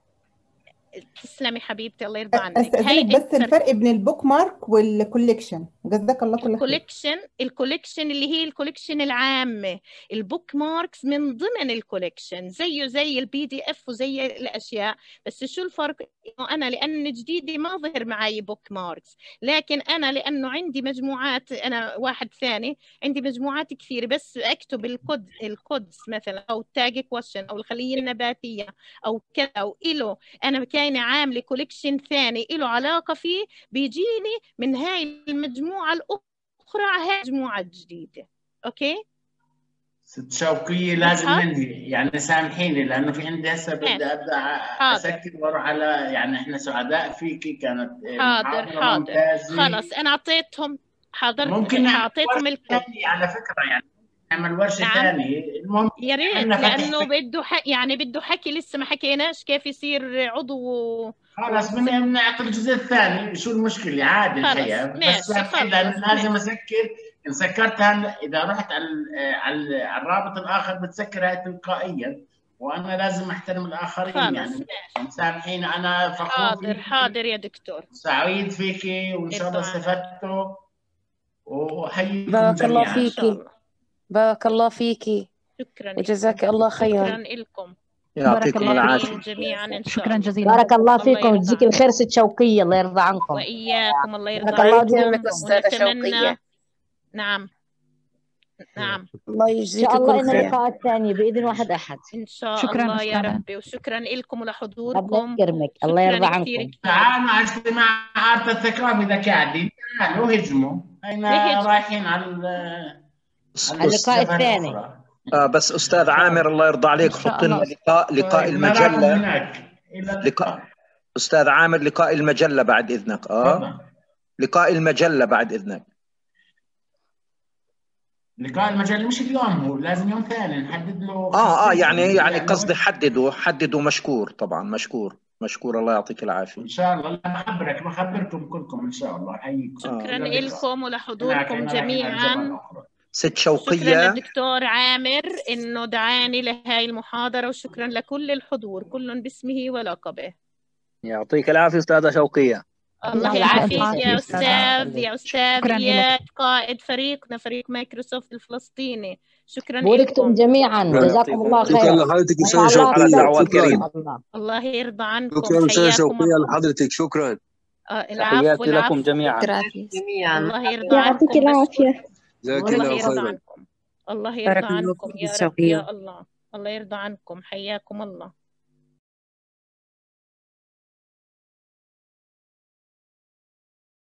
تسلمي حبيبتي، الله يرضى عنك. أستأذنك هاي بس الفرق بين البوك مارك والكوليكشن، جزاك الله كل خير. الكوليكشن الكوليكشن اللي هي الكوليكشن العامة. البوك ماركس من ضمن الكوليكشن، زيه زي البي دي اف وزي الاشياء. بس شو الفرق؟ انه انا لان جديدي ما ظهر معي بوك ماركس، لكن انا لانه عندي مجموعات، انا واحد ثاني عندي مجموعات كثيره، بس اكتب الكود الكودز مثلا او التاج كويشن او الخليه النباتيه او كذا، او إله انا كاينه عامله كوليكشن ثاني له علاقه فيه، بيجيني من هاي المجموعه الاخرى على هاي المجموعه الجديده. اوكي ست شوقية لازم ننهي، يعني سامحيني لانه في عندي هسه بدي ابدا اسكر واروح على، يعني احنا سعداء فيكي، كانت حاضر حاضر ممتازة. خلص انا اعطيتهم، حاضر ممكن اعطيتهم الكود على فكره، يعني نعمل ورشه نعم. ثانيه. المهم يا ريت لانه بده حكي، يعني بده حكي لسه ما حكيناش كيف يصير عضو. خلص بنعطي الجزء الثاني، شو المشكله؟ عادي الحقيقه، بس لازم اسكر. ان سكرتها اذا رحت على على الرابط الاخر بتسكرها تلقائيا، وانا لازم احترم الاخرين. يعني سامحيني انا فخور. حاضر حاضر يا دكتور، سعيد فيكي وان شاء الله استفدتوا، وحييكم بارك الله جميعا. فيكي، بارك الله فيكي، شكرا وجزاك الله خيرا. شكرا لكم، يعطيكم العافيه جميعا إن شاء شكرا الله. جزيلا. بارك الله فيكم ويجزيك الخير ست شوقية، الله يرضى عنكم. وإياكم الله يرضى بارك الله عنكم. فيك أستاذة شوقية. نعم نعم الله يجزيك كل خير. إن شاء الله إن اللقاء الثاني بإذن واحد أحد إن شاء شكرا الله يا أستاذة. ربي، وشكرا لكم ولحضوركم. ربنا يكرمك، الله يرضى عنكم. تعالوا على اجتماعات الثقافي إذا قاعدين، تعالوا هجموا، احنا رايحين على اللقاء الثاني. آه بس أستاذ عامر الله يرضى عليك، حط لنا لقاء لقاء المجلة. لقاء أستاذ عامر، لقاء المجلة بعد إذنك. آه لقاء المجلة بعد إذنك. لقاء المجلة مش اليوم، هو لازم يوم ثاني نحدد له. اه اه يعني يعني قصدي حددوا حددوا مشكور طبعا، مشكور مشكور، الله يعطيك العافية. إن شاء الله بخبرك بخبركم كلكم إن شاء الله. حييكم. شكرا آه. لكم ولحضوركم جميعا. ست شوقية. شكرا للدكتور عامر إنه دعاني لهاي المحاضرة، وشكرا لكل الحضور كل باسمه ولقبه. يعطيك العافية أستاذة شوقية. الله يعافيك يا أستاذ يا أستاذ إياد، قائد فريقنا فريق مايكروسوفت الفلسطيني. شكرا لكم جميعا، جزاكم الله خير. شكرا لحضرتك أستاذة شوقية، الدعوة الكريمة. الله يرضى عنكم. شكرا أستاذة شوقية لحضرتك، شكرا. العفو لكم جميعا. جميعا. الله يرضى عنكم. يعطيك العافية. الله يرضى عنكم. الله يرضى عنكم يا رب يا الله. الله يرضى عنكم، حياكم الله.